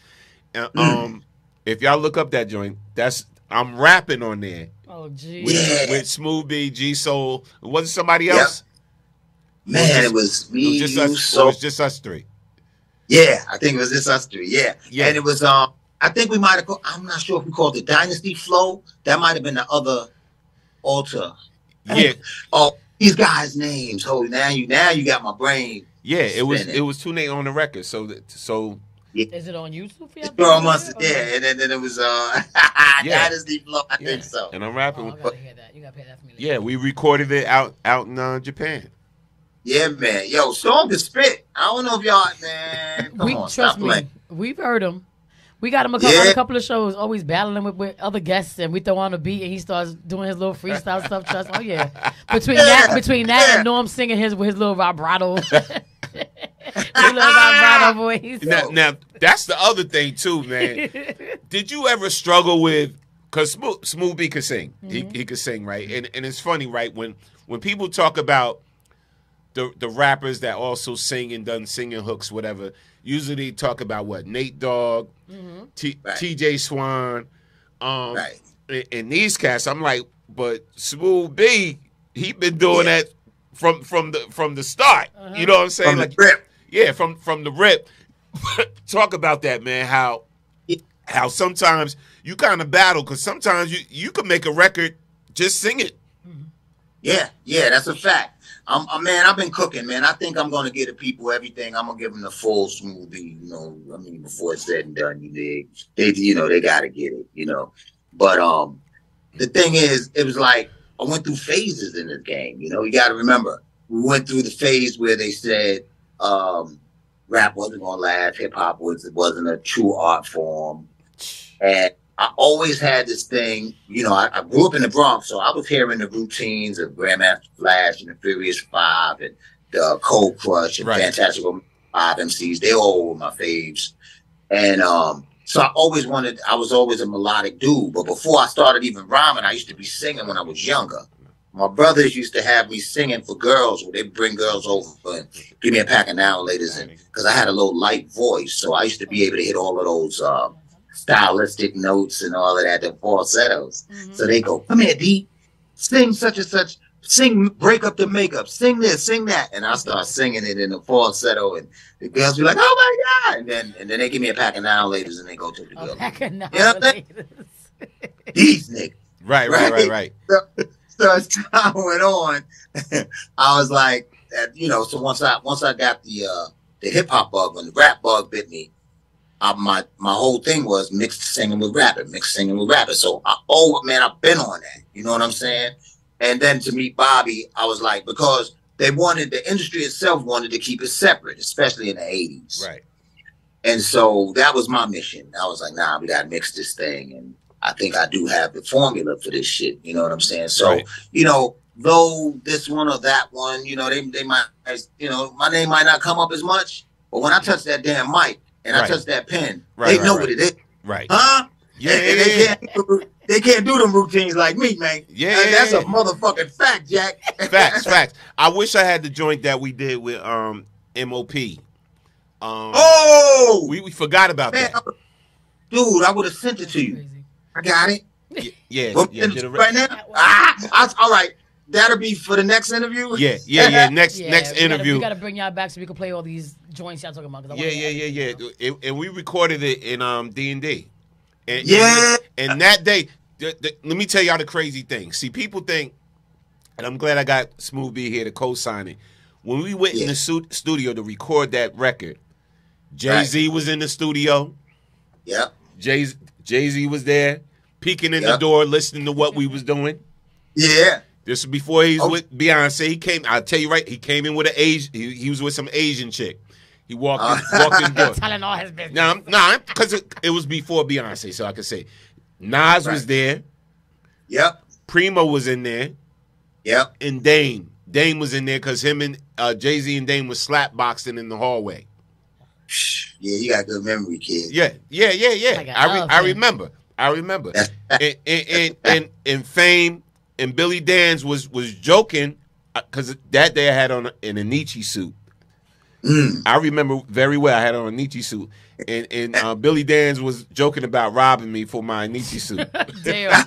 If y'all look up that joint, I'm rapping on there. Oh geez. With Smooth B, G Soul. Was it somebody else? Man, it was me. It was just us 3. Yeah, I think it was just us 3. Yeah. And it was I think we might have called, I'm not sure if we called it Dynasty Flow. That might have been the other altar. Yeah. Oh, these guys' names. Oh, now you got my brain. Yeah, it was spinning. Too Nate on the record. So yeah. Is it on YouTube for Sure, yeah, and then it was yeah. Dynasty Flow. I think so. And I'm rapping. I gotta hear that. You gotta pay that for me. Yeah, we recorded it out in Japan. Yeah, man. Yo, Storm can spit. I don't know if y'all, man. Come on, trust me. playing. We've heard him. We got him on a couple of shows, always battling with other guests, and we throw on a beat, and he starts doing his little freestyle stuff. Trust. Oh yeah. Between that and Norm singing with his little vibrato, his little vibrato voice. Now that's the other thing too, man. Did you ever struggle with? Because Smooth B could sing. Mm-hmm. He could sing, right? And it's funny, right? When people talk about the rappers that also sing and done singing hooks, whatever, usually they talk about what? Nate Dogg, TJ Swan, and these cats. I'm like, but Smooth B, he been doing that from the start. You know what I'm saying? From the rip. Yeah, from the rip. Talk about that, man. How sometimes you kind of battle, because sometimes you can make a record just sing it. Yeah, that's a fact. Man, I've been cooking, man. I think I'm gonna give the people everything. I'm gonna give them the full smoothie, you know. I mean, before it's said and done, they gotta get it, you know. But the thing is, it was like I went through phases in this game, you know. You got to remember, we went through the phase where they said rap wasn't gonna last, hip hop wasn't a true art form, and I always had this thing, you know, I grew up in the Bronx, so I was hearing the routines of Grandmaster Flash and the Furious Five and the Cold Crush and Fantastic Five MCs. They all were my faves. And so I was always a melodic dude. But before I started even rhyming, I used to be singing when I was younger. My brothers used to have me singing for girls, where they'd bring girls over and give me a pack of now and laters, because I had a little light voice. So I used to be able to hit all of those stylistic notes and all of that, the falsettos. So they go, come here, D, sing such and such, sing, break up the makeup, sing this, sing that. And I start singing it in the falsetto, and the girls be like, oh my God. And then they give me a pack of now laters and they go to the girl. Pack of now These niggas. Right. So as time went on, I was like, you know, so once I got the hip hop bug, when the rap bug bit me, my whole thing was mixed singing with rapping. So I've been on that. You know what I'm saying? And then to meet Bobby, I was like, because the industry itself wanted to keep it separate, especially in the 80s. Right. And so that was my mission. I was like, nah, we gotta mix this thing. And I think I do have the formula for this shit. You know what I'm saying? So, you know, though this one or that one, you know, they might, you know, my name might not come up as much, but when I touch that damn mic, and I touch that pen, they know what it is. Right. Huh? Yeah. They can't do them routines like me, man. Yeah. That's a motherfucking fact, Jack. Facts. I wish I had the joint that we did with MOP. We forgot about that. Dude, I would have sent it to you. I got it. Yeah. Right now? All right. That'll be for the next interview? Yeah. Next interview. We got to bring y'all back so we can play all these joints y'all talking about. Yeah. And we recorded it in D&D. And that day, let me tell y'all the crazy thing. See, people think, and I'm glad I got Smooth B here to co-sign it. When we went in the studio to record that record, Jay-Z was in the studio. Yep. Jay-Z was there, peeking in the door, listening to what we was doing. Yeah. This was before he was with Beyonce. He came. I'll tell you right. He came in with an Asian. He was with some Asian chick. He walked in the door. Telling all his business. Nah, because it was before Beyonce, so I could say Nas was there. Yep. Primo was in there. Yep. And Dame was in there because him and Jay-Z and Dame was slap boxing in the hallway. Yeah, you got good memory, kid. Yeah. I remember. and Fame. And Billy Danz was joking because that day I had on an Anichi suit. I remember very well I had on a Anichi suit. And Billy Danz was joking about robbing me for my Anichi suit. Damn.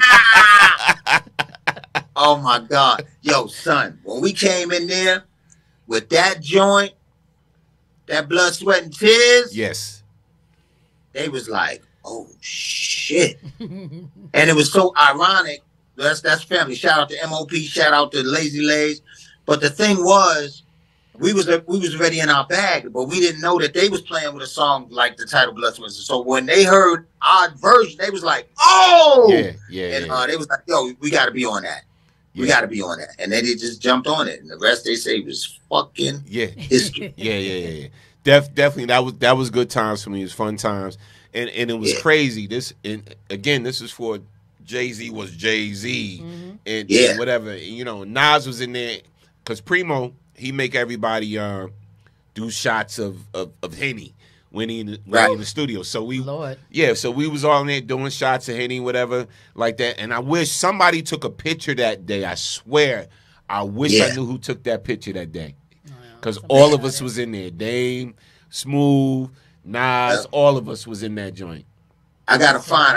Oh, my God. Yo, son, when we came in there with that joint, that blood, sweat, and tears. Yes. They was like, oh shit. And it was so ironic. That's family. Shout out to MOP, shout out to Lazy Lays. But the thing was, we was already in our bag, but we didn't know that they was playing with a song like the title Blood Sweat. So when they heard our version, they was like, oh! Yeah. They was like, yo, we got to be on that. We got to be on that. And then they just jumped on it. And the rest they say was fucking history. Yeah. Definitely. That was good times for me. It was fun times. And it was crazy. This is for Jay-Z was Jay-Z and whatever. You know, Nas was in there because Primo, he make everybody do shots of Henny when he in the studio. So we was all in there doing shots of Henny, whatever, like that. And I wish somebody took a picture that day. I swear, I wish I knew who took that picture that day. Because all of us was in there. Dame, Smooth, Nas, all of us was in that joint. I gotta find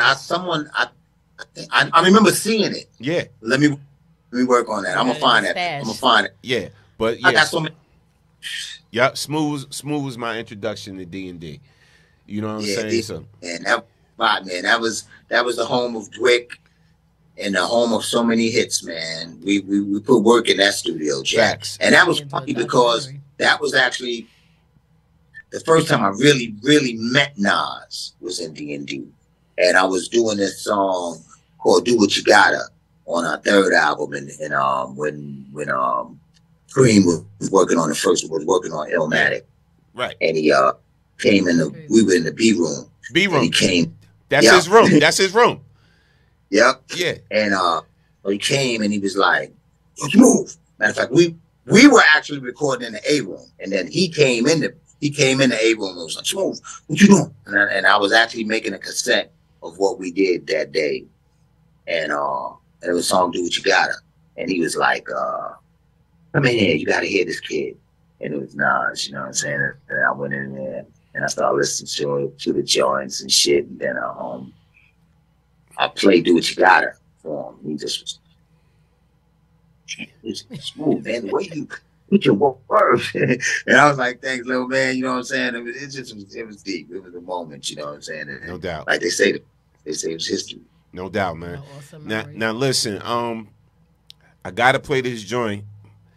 I remember seeing it. Yeah. Let me work on that. I'm gonna find that. I'm gonna find it. Yeah. But I got so many. Yep, Smooth was my introduction to D&D. You know what I'm saying? So, and that was the home of Dwick and the home of so many hits, man. We put work in that studio, Jack. Facts. And that was funny because that was actually the first time I really, really met Nas was in D&D. And I was doing this song called Do What You Gotta on our third album. And when Cream was working on Illmatic. Right. And he came we were in the B room. He came. That's his room. That's his room. Yep. Yeah. And he came and he was like, Smooth. Matter of fact, we were actually recording in the A room. And then he came in the A room and was like, Smooth, what you doing? And I was actually making a cassette of what we did that day. And it was a song Do What You Gotta. And he was like, come in here, you gotta hear this kid. And it was Nas, you know what I'm saying? And I went in there and I started listening to the joints and shit. And then I played Do What You Gotta for him. He just was smooth, man. The way you put your words. And I was like, thanks, little man, you know what I'm saying? It was deep. It was a moment, you know what I'm saying? And, no doubt. Like they say it was history. No doubt, man. Now listen, I gotta play this joint.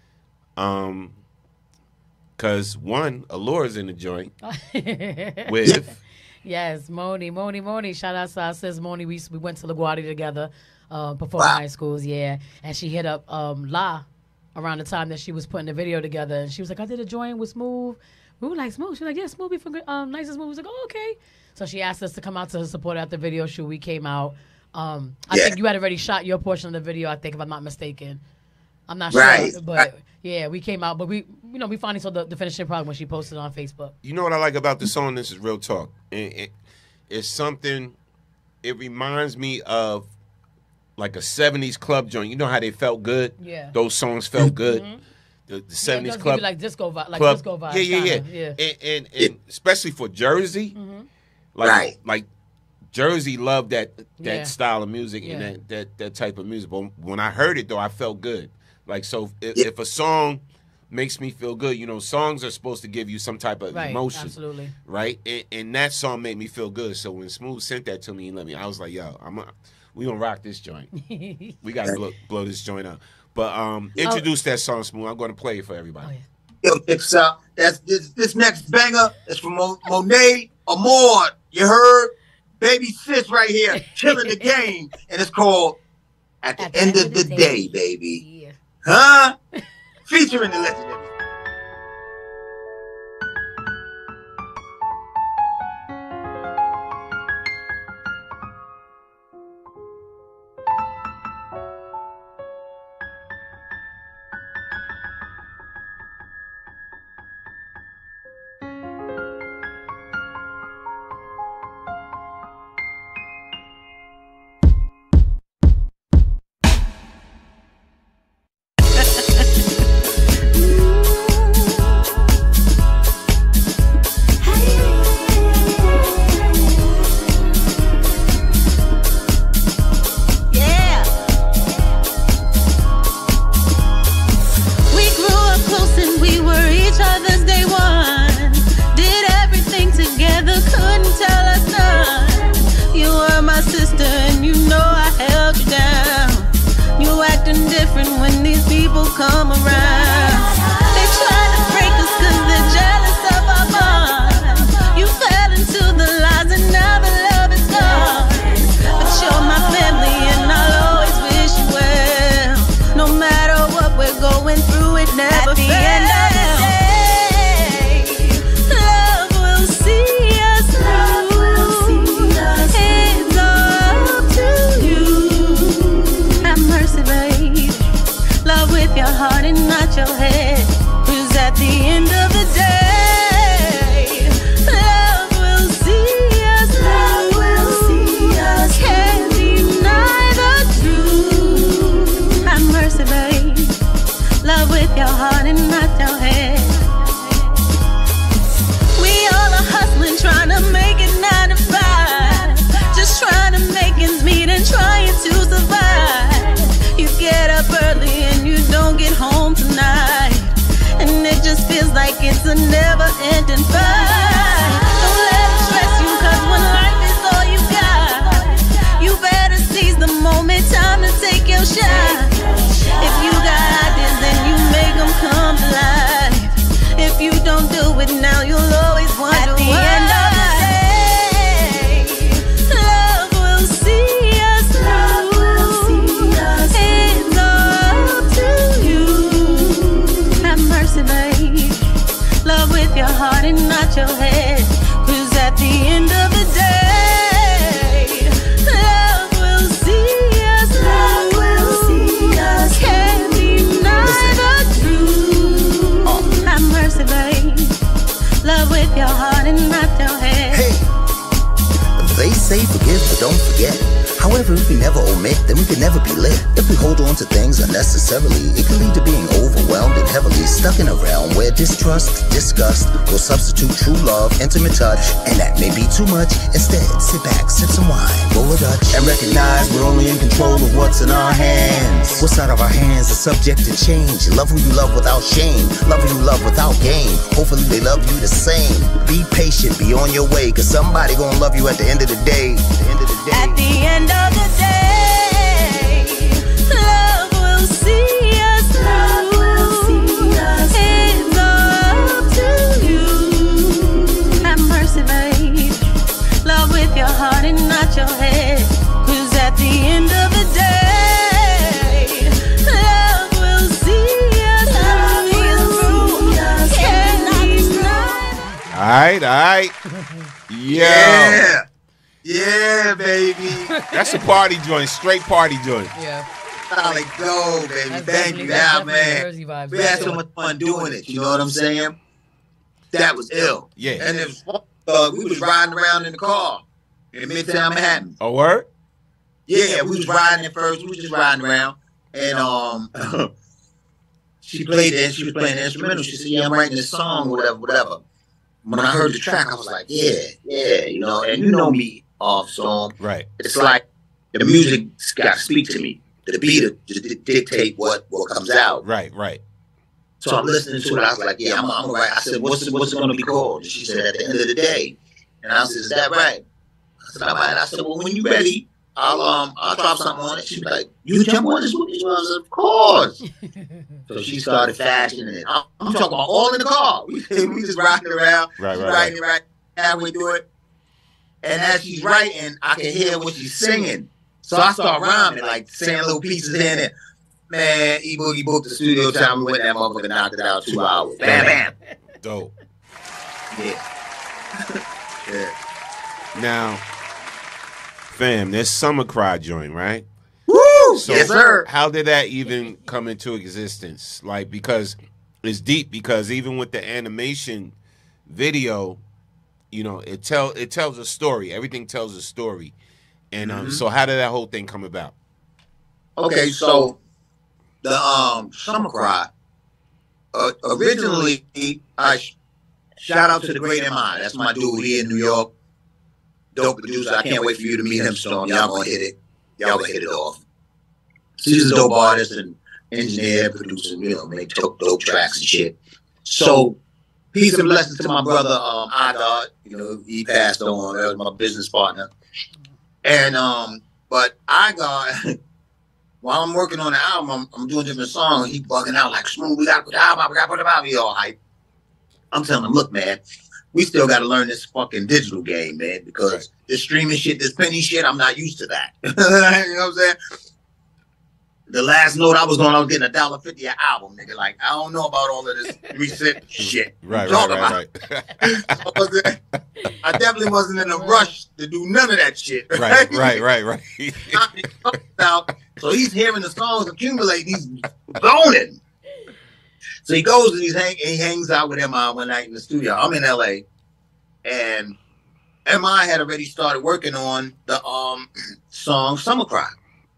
Cause one, Allure's in the joint with Moni. Shout out to our sis Moni. We went to LaGuardia together, performing high schools, and she hit up La around the time that she was putting the video together, and she was like, I did a joint with Smooth. We were like, Smooth. She was like, yeah, Smooth be from Nice and Smooth. We was like, oh, okay. So she asked us to come out to support her at the video shoot. We came out. I think you had already shot your portion of the video, I think, if I'm not mistaken. I'm not sure, but yeah, we came out. But we finally saw the finishing product when she posted it on Facebook. You know what I like about the song? This is real talk. It's something. It reminds me of like a '70s club joint. You know how they felt good? Yeah. Those songs felt good. The '70s club, like disco vibe, disco vibe. Yeah. And especially for Jersey, like Jersey loved that style of music and that type of music. But when I heard it though, I felt good. Like, so if a song makes me feel good, songs are supposed to give you some type of emotion. Absolutely. Right? And that song made me feel good. So when Smooth sent that to me and I was like, yo, we gonna rock this joint. We gotta blow this joint up. But introduce that song, Smooth. I'm gonna play it for everybody. Yo, check this out. This next banger is from Monet Amor. You heard? Baby sis right here, killing the game. And it's called At the End of the Day, baby. Huh? Featuring the legendary. the end of the day, love will see us through. Can't deny the truth. Have mercy, babe. Love with your heart and not your head. We all are hustling, trying to make it 9 to 5. Just trying to make ends meet and trying to survive. You get up early and you don't get home tonight, and it just feels like it's a never-ending fight. Don't let it stress you, cause when life is all you got, you better seize the moment, time to take your shot. If you got ideas, then you make them come to life. If you don't do it now, you'll always wonder at the end of the day, love will see us through. It's up to you. Have mercy, babe. Love with your heart and not your head. Cause at the end of the day, love will see us through. Can't deny the truth. Have mercy, babe. Love with your heart and not your head. Hey, they say forgive but don't forget. However, if we never omit, then we can never be lit. If we hold on to things unnecessarily, it can lead to being overwhelmed and heavily stuck in a realm where distrust, disgust will substitute true love, intimate touch, and that may be too much. Instead, sit back, sip some wine, roll a Dutch, and recognize we're only in control of what's in our hands. What's out of our hands is subject to change. Love who you love without shame. Love who you love without game. Hopefully they love you the same. Be patient, be on your way, cause somebody gonna love you at the end of the day. At the end of the day, love will see us through. It's up to you. Have mercy, babe. Love with your heart and not your head. Cause at the end of the day, love will see us through. Can't deny. All right. Yeah. Yeah, baby. That's a party joint, straight party joint. Yeah. Solid gold, baby. Thank you, now, man. We had so much fun doing it. You know what I'm saying? That was ill. Yeah. And it was, we was riding around in the car in Midtown Manhattan. A word? Yeah, we was riding at first. We was just riding around, and she played it. She was playing the instrumental. She said, "Yeah, I'm writing this song, or whatever." When I heard the track, I was like, "Yeah, you know." And you know me. Off song, right? It's like the music's got to speak to me. The beat just dictate what comes out. Right. So I'm listening to it. I was like, "Yeah, I'm gonna write." I said, "What's it going to be called?" And she said, "At the end of the day." And I said, "Is that right?" I said, "All right." I said, "Well, when you're ready, I'll drop something on it." She was like, "You jump on this with me?" I said, "Of course." So she started fashioning it. I'm talking about all in the car. We just riding around, writing right halfway through it. And as she's writing, I can hear what she's singing. So I start rhyming, like saying little pieces in there. Man, E-Boogie booked the studio time. We went that motherfucker and knocked it out 2 hours. Bam, bam. Dope. Yeah. Yeah. Now, fam, there's Summer Cry joint, right? Woo! So Yes, sir. How did that even come into existence? Like, because it's deep, because even with the animation video, you know, it tells a story. Everything tells a story. And so how did that whole thing come about? Okay, so the Summer Cry, originally, I shout out to the great M.I. That's my dude here in New York. Dope producer. I can't wait for you to meet him, Storm. Y'all gonna hit it. Y'all gonna hit it off. He's a dope artist and engineer, producer, you know, make dope tracks and shit. So peace and blessings to my brother, Adad. You know, he passed on. That was my business partner. And but Adad, while I'm working on the album, I'm doing different songs. He bugging out like, "Smooth, we gotta put the album out, we gotta put the album." He all hype. I'm telling him, "Look, man, we still gotta learn this fucking digital game, man, because this streaming shit, this penny shit, I'm not used to that." You know what I'm saying? The last note I was on, I was getting $1.50 an album, nigga. Like, I don't know about all of this 3 cent shit. Right. I definitely wasn't in a rush to do none of that shit. Right. So he's hearing the songs accumulate, he's zoning. So he goes and he hangs out with MI one night in the studio. I'm in LA, and MI had already started working on the song "Summer Cry."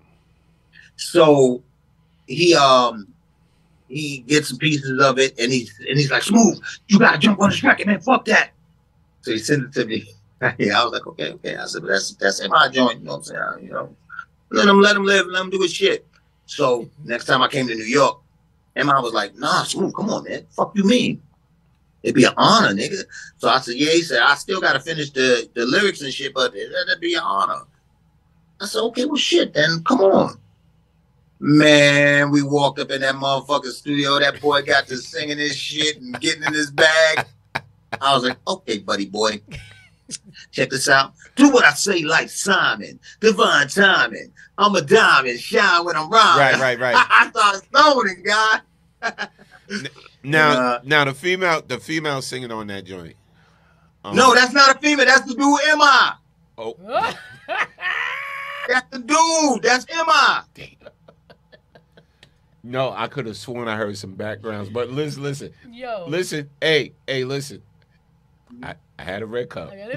So he gets some pieces of it, and he's like, "Smooth, you gotta jump on this record, man. Fuck that." So he sent it to me. Yeah, I was like, okay. I said, but that's MI joint, you know what I'm saying? You know, let him live, let him do his shit. So next time I came to New York, MI was like, nah, Smooth, come on, man. Fuck you mean? It'd be an honor, nigga. So I said, yeah. He said, I still got to finish the lyrics and shit, but that'd be an honor. I said, okay, well, shit, then come on. Man, we walked up in that motherfucking studio. That boy got to singing his shit and getting in his bag. I was like, okay, buddy boy. Check this out. Do what I say like Simon. Divine timing. I'm a diamond. Shine when I'm rhyming. Right. I started stoning, God. Now the female singing on that joint. No, that's not a female. That's the dude MI. Oh. That's the dude. That's MI. No, I could have sworn I heard some backgrounds, but listen. Yo. Listen. Hey, listen. I had a red cup. Hey,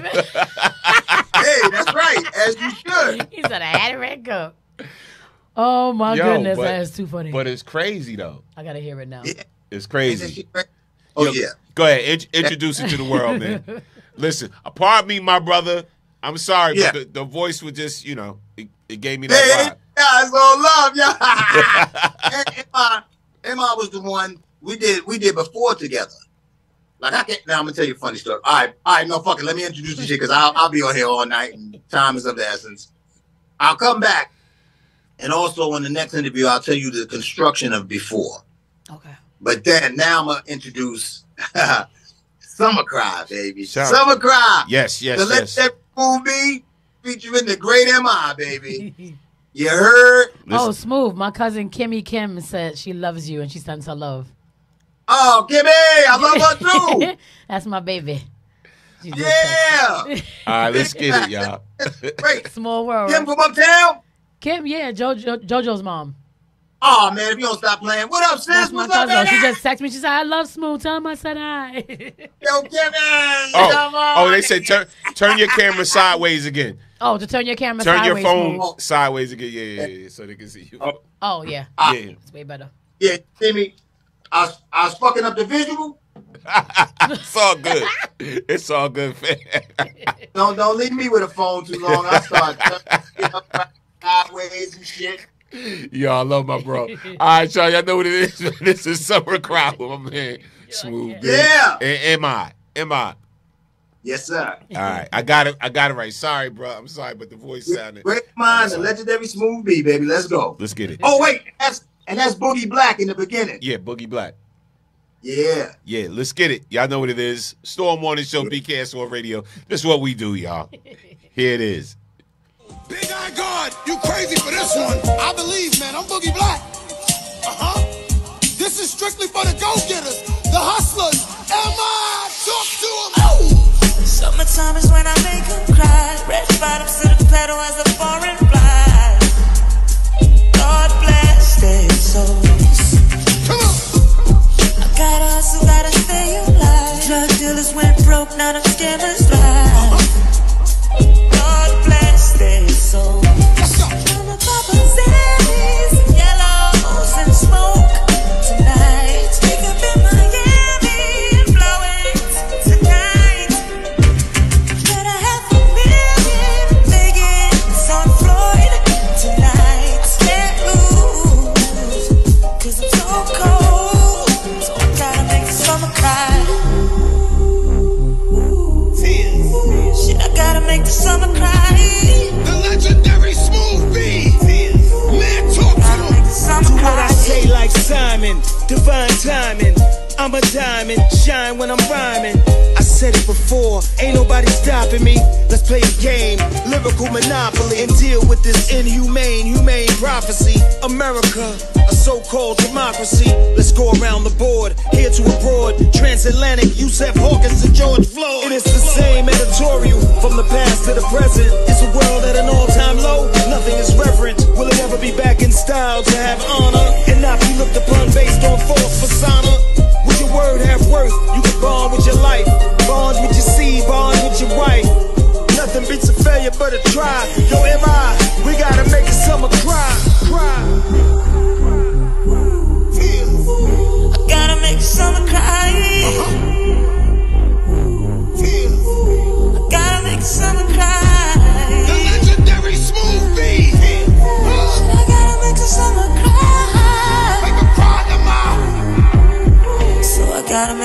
that's right. As you should. He said I had a red cup. Oh my goodness, that's too funny. But it's crazy though. I gotta hear it now. Yeah. It's crazy. Oh yeah. Go ahead, introduce it to the world, man. Listen, pardon me, my brother. I'm sorry, but the voice was just, you know, it gave me that vibe. Yeah, it's all love, yeah. Emma was the one we did before together. Like I'm gonna tell you a funny story. All right, no, fuck it. Let me introduce the shit because I'll be on here all night and time is of the essence. I'll come back, and also in the next interview, I'll tell you the construction of before. Okay. But then now I'm gonna introduce Summer Cry, baby. Summer Cry. Yes. The legendary movie featuring the great MI, baby. You heard? Oh, Smooth. My cousin Kimmy Kim said she loves you and she sends her love. Oh, Kimmy, I love her too. That's my baby. Yeah. All right, let's get it, y'all. Great. Small world. Kim from uptown? Kim, yeah, JoJo's mom. Oh, man, if you don't stop playing. What up, sis? That's my What's up, cousin. man? She just texted me. She said, I love Smooth. Tell him I said hi. Yo, Kimmy. Oh, they said turn your camera sideways again. Oh, to turn your camera sideways. Turn your phone sideways again. Yeah, so they can see you. Oh yeah. Yeah. It's way better. Yeah, Timmy, I was fucking up the visual. It's all good. It's all good, fam. Don't leave me with a phone too long. I start getting up sideways and shit. Yo, I love my bro. All right, y'all know what it is. This is Summer Cry with my man Smooth. Yeah. And MI. Yes, sir. All right, I got it right. Sorry, bro. I'm sorry, but the voice sounded. Great mind, the legendary Smooth B, baby. Let's go. Let's get it. Oh wait, that's Boogie Black in the beginning. Yeah, Boogie Black. Yeah. Yeah, let's get it. Y'all know what it is. Storm Morning Show, BKS1 Radio. This is what we do, y'all. Here it is. Big Eye God, you crazy for this one. I believe, man. I'm Boogie Black. This is strictly for the go-getters, the hustlers. MI, talk to them. Oh. Summertime is when I make them cry. Red bottoms to the pedal as a foreign fly. God bless their souls. Come on. I gotta hustle, gotta stay alive. Drug dealers went broke, now them scammers fly. God bless their souls. I'm a papa Zannies, yellows and smoke tonight. Wake up in Miami and blow it tonight. Better have $1 million Vegas on Floyd tonight. Can't lose, 'cause I'm so cold. So I gotta make the summer cry. Tears. Shit, I gotta make the summer cry. The legendary Smooth B. Man, talk to them. Do what I say like Simon, divine timing. I'm a diamond, shine when I'm rhyming. I said it before, ain't nobody stopping me. Let's play a game, lyrical monopoly, and deal with this humane prophecy. America, a so-called democracy. Let's go around the board, here to abroad. Transatlantic, Yusef Hawkins and George Floyd. And it's the same editorial, from the past to the present. It's a world at an all-time low, nothing is reverent. Will it ever be back in style to have honor and not be looked upon based on false persona?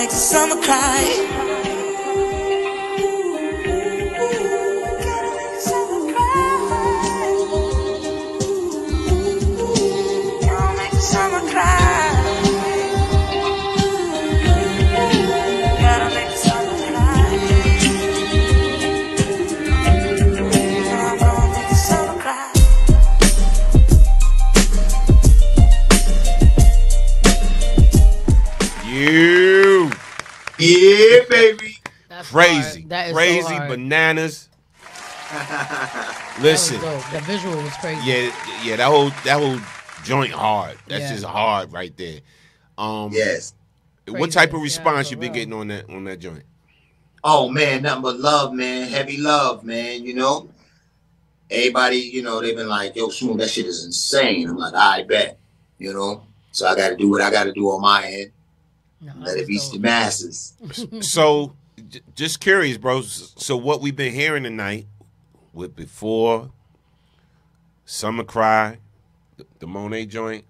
makes the summer cry. Summer cry. Gotta make the summer cry. I'm gonna make the summer cry. You. Yeah, baby. That's Crazy. hard. That is Crazy so hard. bananas. Listen. That was dope. The visual was crazy. Yeah, that whole joint hard. That's Yeah. just hard right there. Yes. What type of response you been getting on that joint? Oh man, nothing but love, man. Heavy love, man. You know, everybody, you know, they've been like, "Yo, Smooth, that shit is insane." I'm like, "I bet," you know. So I got to do what I got to do on my end. Let it reach the masses. So, just curious, bro. So what we've been hearing tonight, with before Summer Cry, the Monet joint,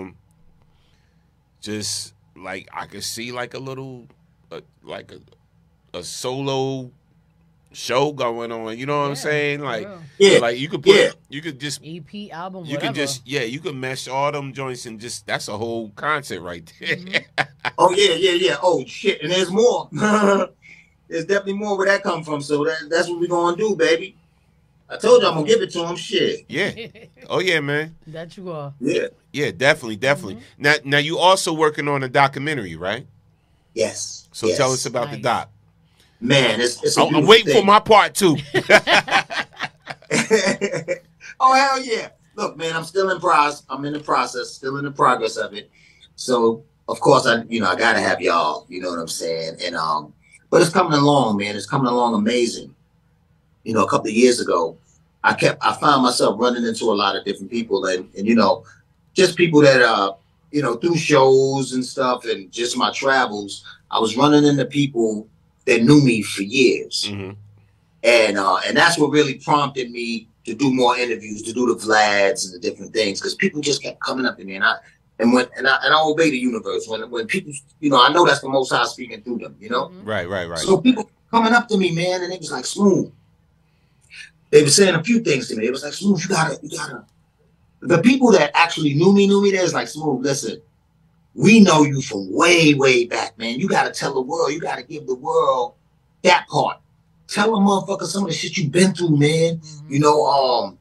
just like I could see like a little, like a solo show going on. You know what I'm saying? Like, like you could put, you could just EP album. You could just, you could mesh all them joints and just that's a whole concert right there. Oh yeah. Oh shit, and there's more. There's definitely more where that come from. So that's what we gonna do, baby. I told you I'm gonna give it to him. Shit. Yeah. Oh yeah, man. That you are. Yeah. Yeah, definitely. Now you also working on a documentary, right? Yes. So tell us about the doc. Man, it's I'm waiting for my part too. Oh hell yeah! Look, man, I'm still in process. I'm in the process, still in the progress of it. So of course I gotta have y'all. You know what I'm saying? And but it's coming along, man. It's coming along amazing. You know, a couple of years ago, I found myself running into a lot of different people, and you know, just people that you know, through shows and stuff, and just my travels, I was running into people that knew me for years. And that's what really prompted me to do more interviews, to do the Vlads and the different things, because people just kept coming up to me, and I obey the universe when people, you know, I know that's the Most High speaking through them, you know. Right. So people coming up to me, man, and they was like, Smooth. They were saying a few things to me. It was like, Smooth, you gotta. The people that actually knew me, they was like, Smooth, listen, we know you from way, way back, man. You gotta tell the world. You gotta give the world that part. Tell them, motherfucker, some of the shit you've been through, man. You know,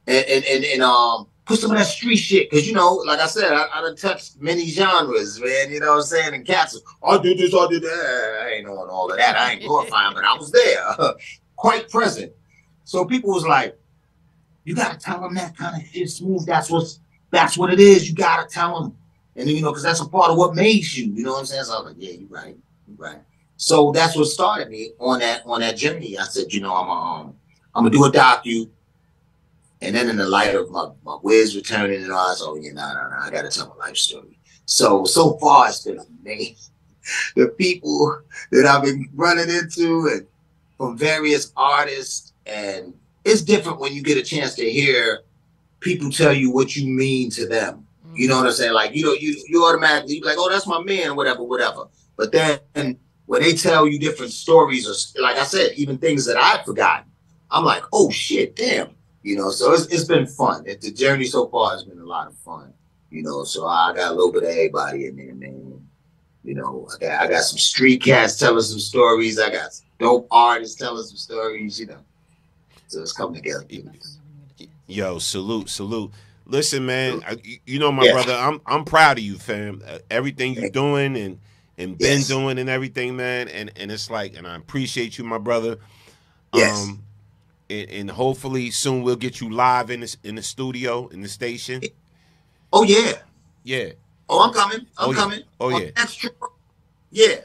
and put some of that street shit, because you know, like I said, I done touched many genres, man. You know what I'm saying? And cats, I did this, I did that. I ain't knowing all of that. I ain't glorifying, but I was there, quite present. So people was like, you gotta tell them that kind of shit, Smooth. That's what it is. You gotta tell them, and you know, because that's a part of what made you. You know what I'm saying? So I was like, yeah, you're right. So that's what started me on that journey. I said, you know, I'm gonna do a docu, and then in the light of my Wiz returning and all, I said, oh yeah, nah, I gotta tell my life story. So far it's been amazing. The people that I've been running into, and from various artists, and it's different when you get a chance to hear people tell you what you mean to them. You know what I'm saying? Like, you know, you automatically be like, oh, that's my man, whatever. But then when they tell you different stories, or like I said, even things that I've forgotten, I'm like, oh shit, damn. You know, so it's been fun. The journey so far has been a lot of fun. You know, so I got a little bit of everybody in there, man. You know, I got some street cats telling some stories. I got some dope artists telling some stories, you know. So it's coming together. Yo, salute. Listen, man, you know my brother, I'm proud of you, fam. Everything you're doing and been doing and everything, man. And it's like, and I appreciate you, my brother. Yes. And hopefully soon we'll get you live in the studio, in the station. Oh yeah. Yeah. Oh, I'm coming. I'm coming. Oh yeah. That's true. Yeah.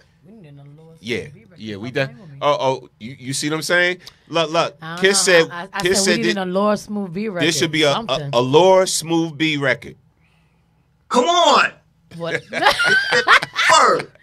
Yeah, we done. Oh, you see what I'm saying? Look. Kiss said. I said we need a Laura Smooth B record. This should be a Laura Smooth B record. Come on. What? Word.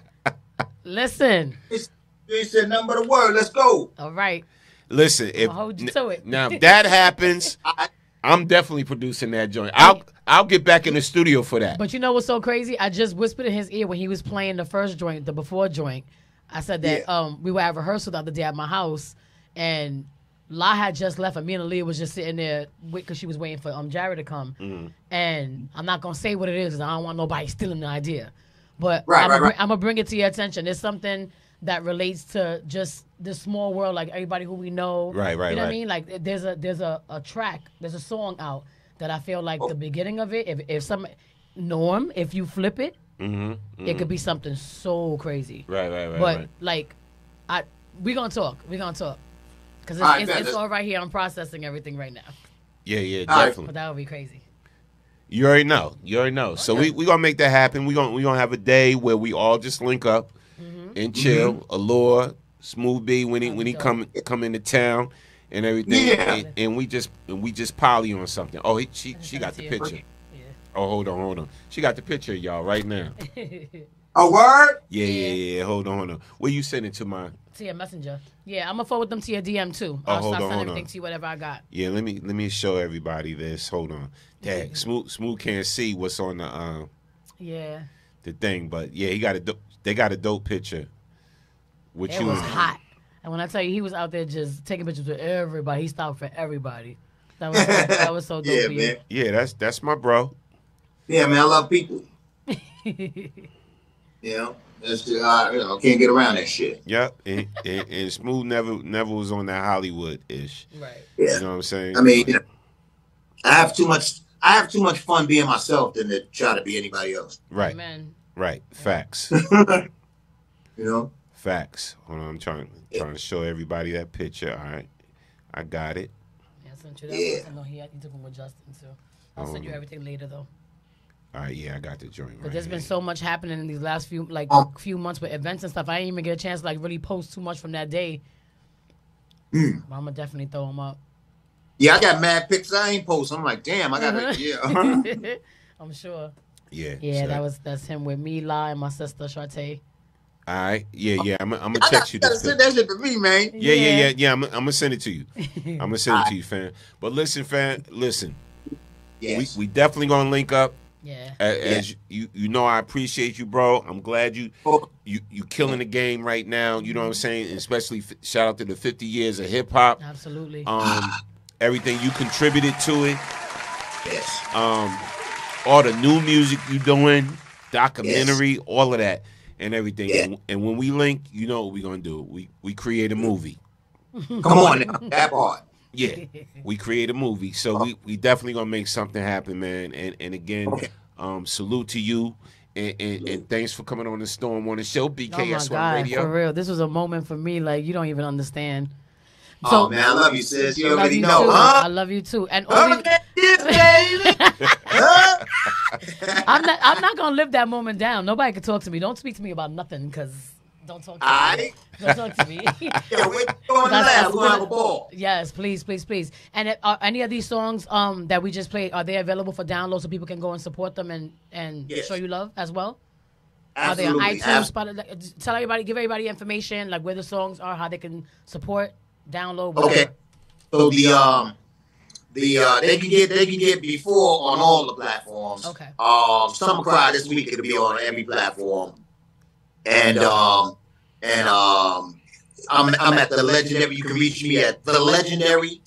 Listen. You said nothing but a word. Let's go. All right. Listen, I'll hold you to it. Now if that happens, I'm definitely producing that joint. I'll get back in the studio for that. But you know what's so crazy? I just whispered in his ear when he was playing the first joint, the before joint. I said that we were at rehearsal the other day at my house, and La had just left, and me and Aaliyah was just sitting there because she was waiting for Jared to come. Mm-hmm. And I'm not gonna say what it is because I don't want nobody stealing the idea. But Right, I'm gonna bring it to your attention. It's something that relates to just this small world, like everybody who we know. Right, You know what I right. mean? Like there's a track, there's a song out that I feel like the beginning of it, if you flip it, it could be something so crazy. Right. But like, we gonna talk. Because it's all right here. I'm processing everything right now. Yeah, All right. definitely. But that would be crazy. You already know. So we gonna make that happen. We gonna have a day where we all just link up and chill. Allure, Smooth B when he come into town and everything. Yeah. And we just poly on something. Oh, she got the picture. Oh, hold on. She got the picture, y'all, right now. A word? Yeah. Hold on. Where you sending to my? To your messenger. Yeah, I'm gonna forward them to your DM too. Oh, I'll hold start on, sending hold everything on. to you, whatever I got. Yeah, let me show everybody this. Hold on. Dang, Smooth can't see what's on the thing, but yeah, they got a dope picture. With It you was in. hot. And when I tell you he was out there just taking pictures with everybody, he stopped for everybody. That was so dope. Yeah, for you. man. Yeah, that's my bro. Yeah, man, I love people. You know, that's can't get around that shit. Yep, and Smooth never was on that Hollywood ish. Right. Yeah. You know what I'm saying? I mean, I have too much fun being myself than to try to be anybody else. Right. Amen. Right. Facts. You know? Facts. Hold on, I'm trying to show everybody that picture. All right. I got it. Yeah, I sent you that one. I know he took one with Justin too. I'll send you everything later though. All right, yeah, I got the joint But right there's here. been so much happening in these last few months with events and stuff. I didn't even get a chance to really post too much from that day. But I'm gonna definitely throw them up. Yeah, I got mad pictures I ain't post. I'm like, damn, I gotta I'm sure. Yeah. Yeah, that's him with me, La, and my sister Shartae. All right. Yeah. I'm gonna text you gotta this. send that shit to me, man. Yeah. I'm gonna send it to you. I'm gonna send it to you, fam. But listen, fam. Listen. Yes. We definitely gonna link up. Yeah. As you know, I appreciate you, bro. I'm glad you killing the game right now. You know what I'm saying? And especially shout out to the 50 years of hip hop. Absolutely. Everything you contributed to it. Yes. All the new music you doing, documentary, all of that, and everything. Yeah. And when we link, you know what we gonna do? We create a movie. Come on now, that part. Yeah, we create a movie, so we definitely gonna make something happen, man. And again, salute to you, and thanks for coming on the Storm on the show, BKS1 God, Radio. for real, this was a moment for me like you don't even understand. Oh man, I love you, sis. You already you know, too. huh? I love you too. And all I'm not gonna live that moment down. Nobody can talk to me. Don't speak to me about nothing, because don't talk to me. Don't talk to me. Yeah, we're going to laugh. We're going to have a ball. Yes, please. And are any of these songs that we just played, are they available for download so people can go and support them and show you love as well? Absolutely. Are they on iTunes? Spotify? Tell everybody, give everybody information, like where the songs are, how they can support, download, whatever. Okay. So they can get before on all the platforms. Okay. Summer Cry this week it'll be on every platform. And I'm at the Legendary. You can reach me at the Legendary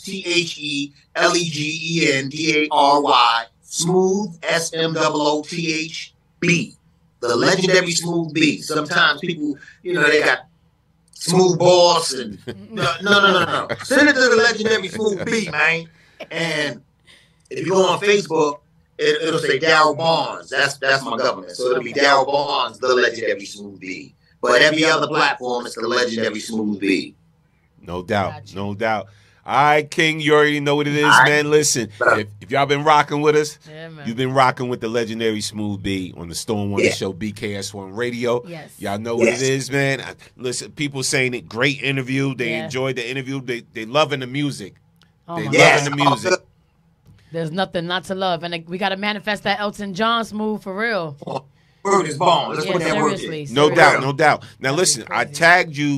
TheLegendary Smooth SMOOTHB. The Legendary Smooth B. Sometimes people, they got Smooth Boss and no. Send it to the Legendary Smooth B, man. And if you go on Facebook, it'll say Darryl Barnes. That's my government. So it'll be Darryl Barnes, the Legendary Smooth B. But every other platform is the Legendary Smooth B. No doubt. All right, King, you already know what it is, man. Listen, if y'all been rocking with us, you've been rocking with the Legendary Smooth B on the Storm Wonder Show, BKS1 Radio. Yes. Y'all know what it is, man. Listen, people saying it, great interview. They enjoyed the interview. They loving the music. Loving the music. There's nothing not to love. And we got to manifest that Elton John Smooth for real. Word is born. Let's put that word in. No doubt. Now listen, I tagged you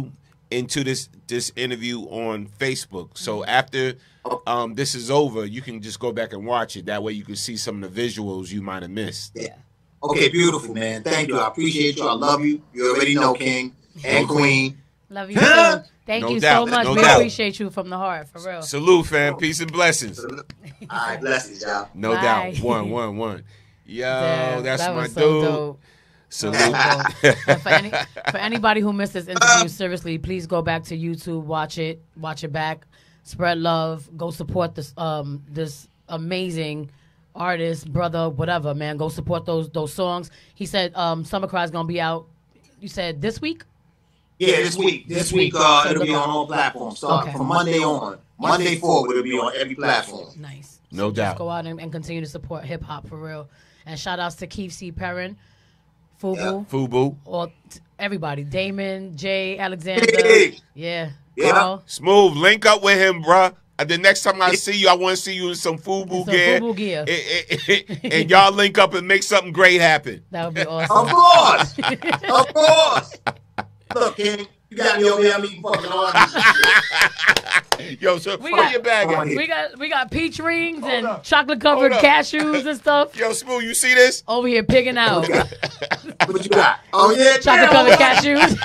into this interview on Facebook. So after this is over, you can just go back and watch it. That way you can see some of the visuals you might have missed. Yeah. Okay, beautiful, man. Thank you. I appreciate you. I love you. You already know, King and Queen. Love you too. Thank No you doubt, so much. no We doubt. appreciate you from the heart, for real. Salute, fam. Peace and blessings. All right, blessings, y'all. No Bye. doubt. One. Yo, Damn, that's that my was dude. so dope. Salute. And for anybody who missed this interview, seriously, please go back to YouTube, watch it back, spread love, go support this this amazing artist, brother, whatever, man. Go support those songs. He said Summer Cry is gonna be out. You said this week? Yeah, this week. This week, it'll be on all platforms. Starting from Monday on. Monday forward, it'll be on every platform. Nice. No doubt. Just go out and continue to support hip hop for real. And shout outs to Keith C. Perrin, FUBU, FUBU, or everybody, Damon, Jay, Alexander, yeah, Yeah. Carl. Smooth. Link up with him, bruh. The next time I see you, I want to see you in some FUBU gear. FUBU gear. And y'all link up and make something great happen. That would be awesome. Of course. Of course. Look, King, you got me over here. I'm eating fucking all this shit. Yo, so We throw got- your bag out. We got peach rings and chocolate covered cashews and stuff. Yo, Smooth, you see this? Over here pigging out. What you got? Oh, yeah. Chocolate covered cashews.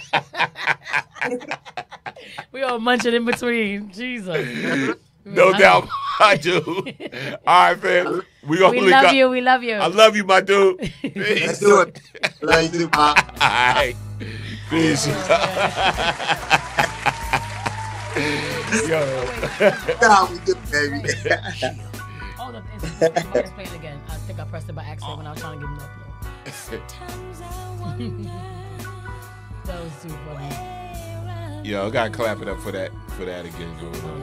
We all munching in between. Jesus. No doubt, I do. All right, fam. We love you. We love you. I love you, my dude. Peace. Let's do it. Love you too, Pop. All right. Peace. Yo. How we do, baby. Oh, look, it's playing again. I think I pressed it by accident when I was trying to give him the upload. That was too funny. Yo, I gotta clap it up for that again. Going on.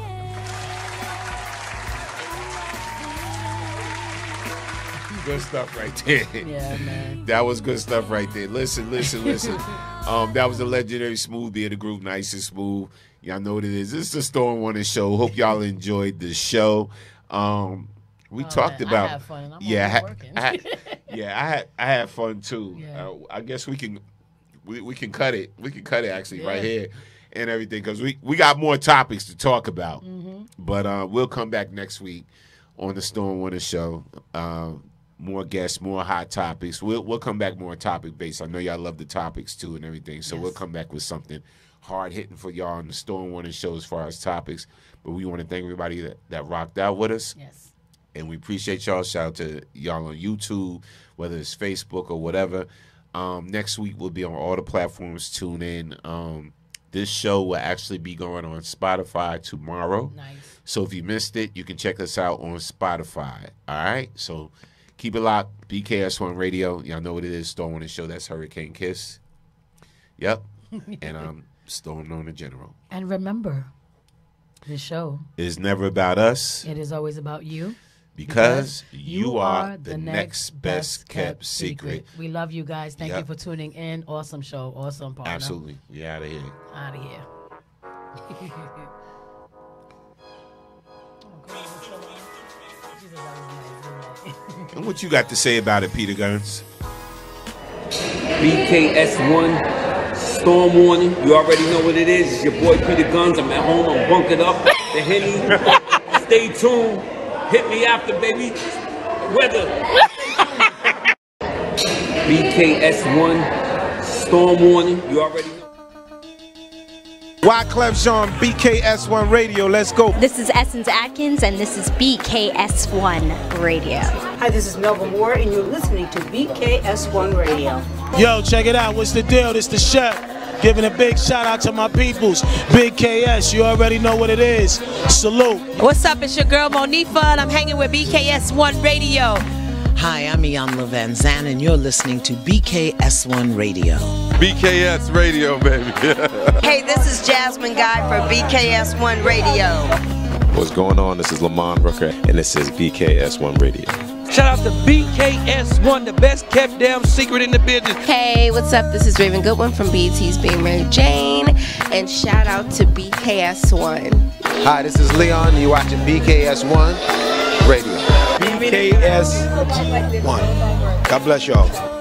Good stuff right there. Yeah, man. That was good stuff right there. Listen. That was the legendary Smooth Beer, the group Nice and Smooth. Y'all know what it is. This is the Storm Warning Show. Hope y'all enjoyed the show. We talked about. I had fun. I'm working. I had fun too. Yeah. I guess we can cut it. We can cut it actually right Yeah. here and everything because we got more topics to talk about. Mm-hmm. But we'll come back next week on the Storm Warning Show. More guests, more hot topics. We'll come back more topic based. I know y'all love the topics too and everything. So we'll come back with something hard hitting for y'all on the Storm Warning Show as far as topics. But we want to thank everybody that rocked out with us. Yes. And we appreciate y'all. Shout out to y'all on YouTube, whether it's Facebook or whatever. Next week we'll be on all the platforms. Tune in. This show will actually be going on Spotify tomorrow. Nice. So if you missed it, you can check us out on Spotify. All right? So keep it locked. BKS1 Radio. Y'all know what it is. Storm on the show. That's Hurricane Kiss. Yep. And Storm on the General. And remember, this show It's never about us. it is always about you. Because you are the next best kept secret. We love you guys. Thank Yep. you for tuning in. Awesome show. Awesome partner. Absolutely. We out of here. Out of here. And what you got to say about it, Peter Guns? BKS1, Storm Warning. You already know what it is. It's your boy Peter Guns. I'm at home. I'm bunkered up. The Henny. Stay tuned. Hit me after, baby. Weather. BKS1, Storm Warning. You already know. Wyclef Jean, BKS1 Radio. Let's go. This is Essence Atkins, and this is BKS1 Radio. Hi, this is Melba Moore, and you're listening to BKS1 Radio. Yo, check it out. What's the deal? This the chef. Giving a big shout out to my peoples. Big KS, you already know what it is. Salute. What's up? It's your girl Monifa, and I'm hanging with BKS1 Radio. Hi, I'm Iyanla Van Zandt, and you're listening to BKS1 Radio. BKS Radio, baby. Hey, this is Jasmine Guy for BKS1 Radio. What's going on? This is Lamont Rooker, and this is BKS1 Radio. Shout out to BKS1, the best kept damn secret in the business. Hey, what's up? This is Raven Goodwin from BET's Being Mary Jane, and shout out to BKS1. Hi, this is Leon. You're watching BKS1 Radio. BKS1. God bless y'all.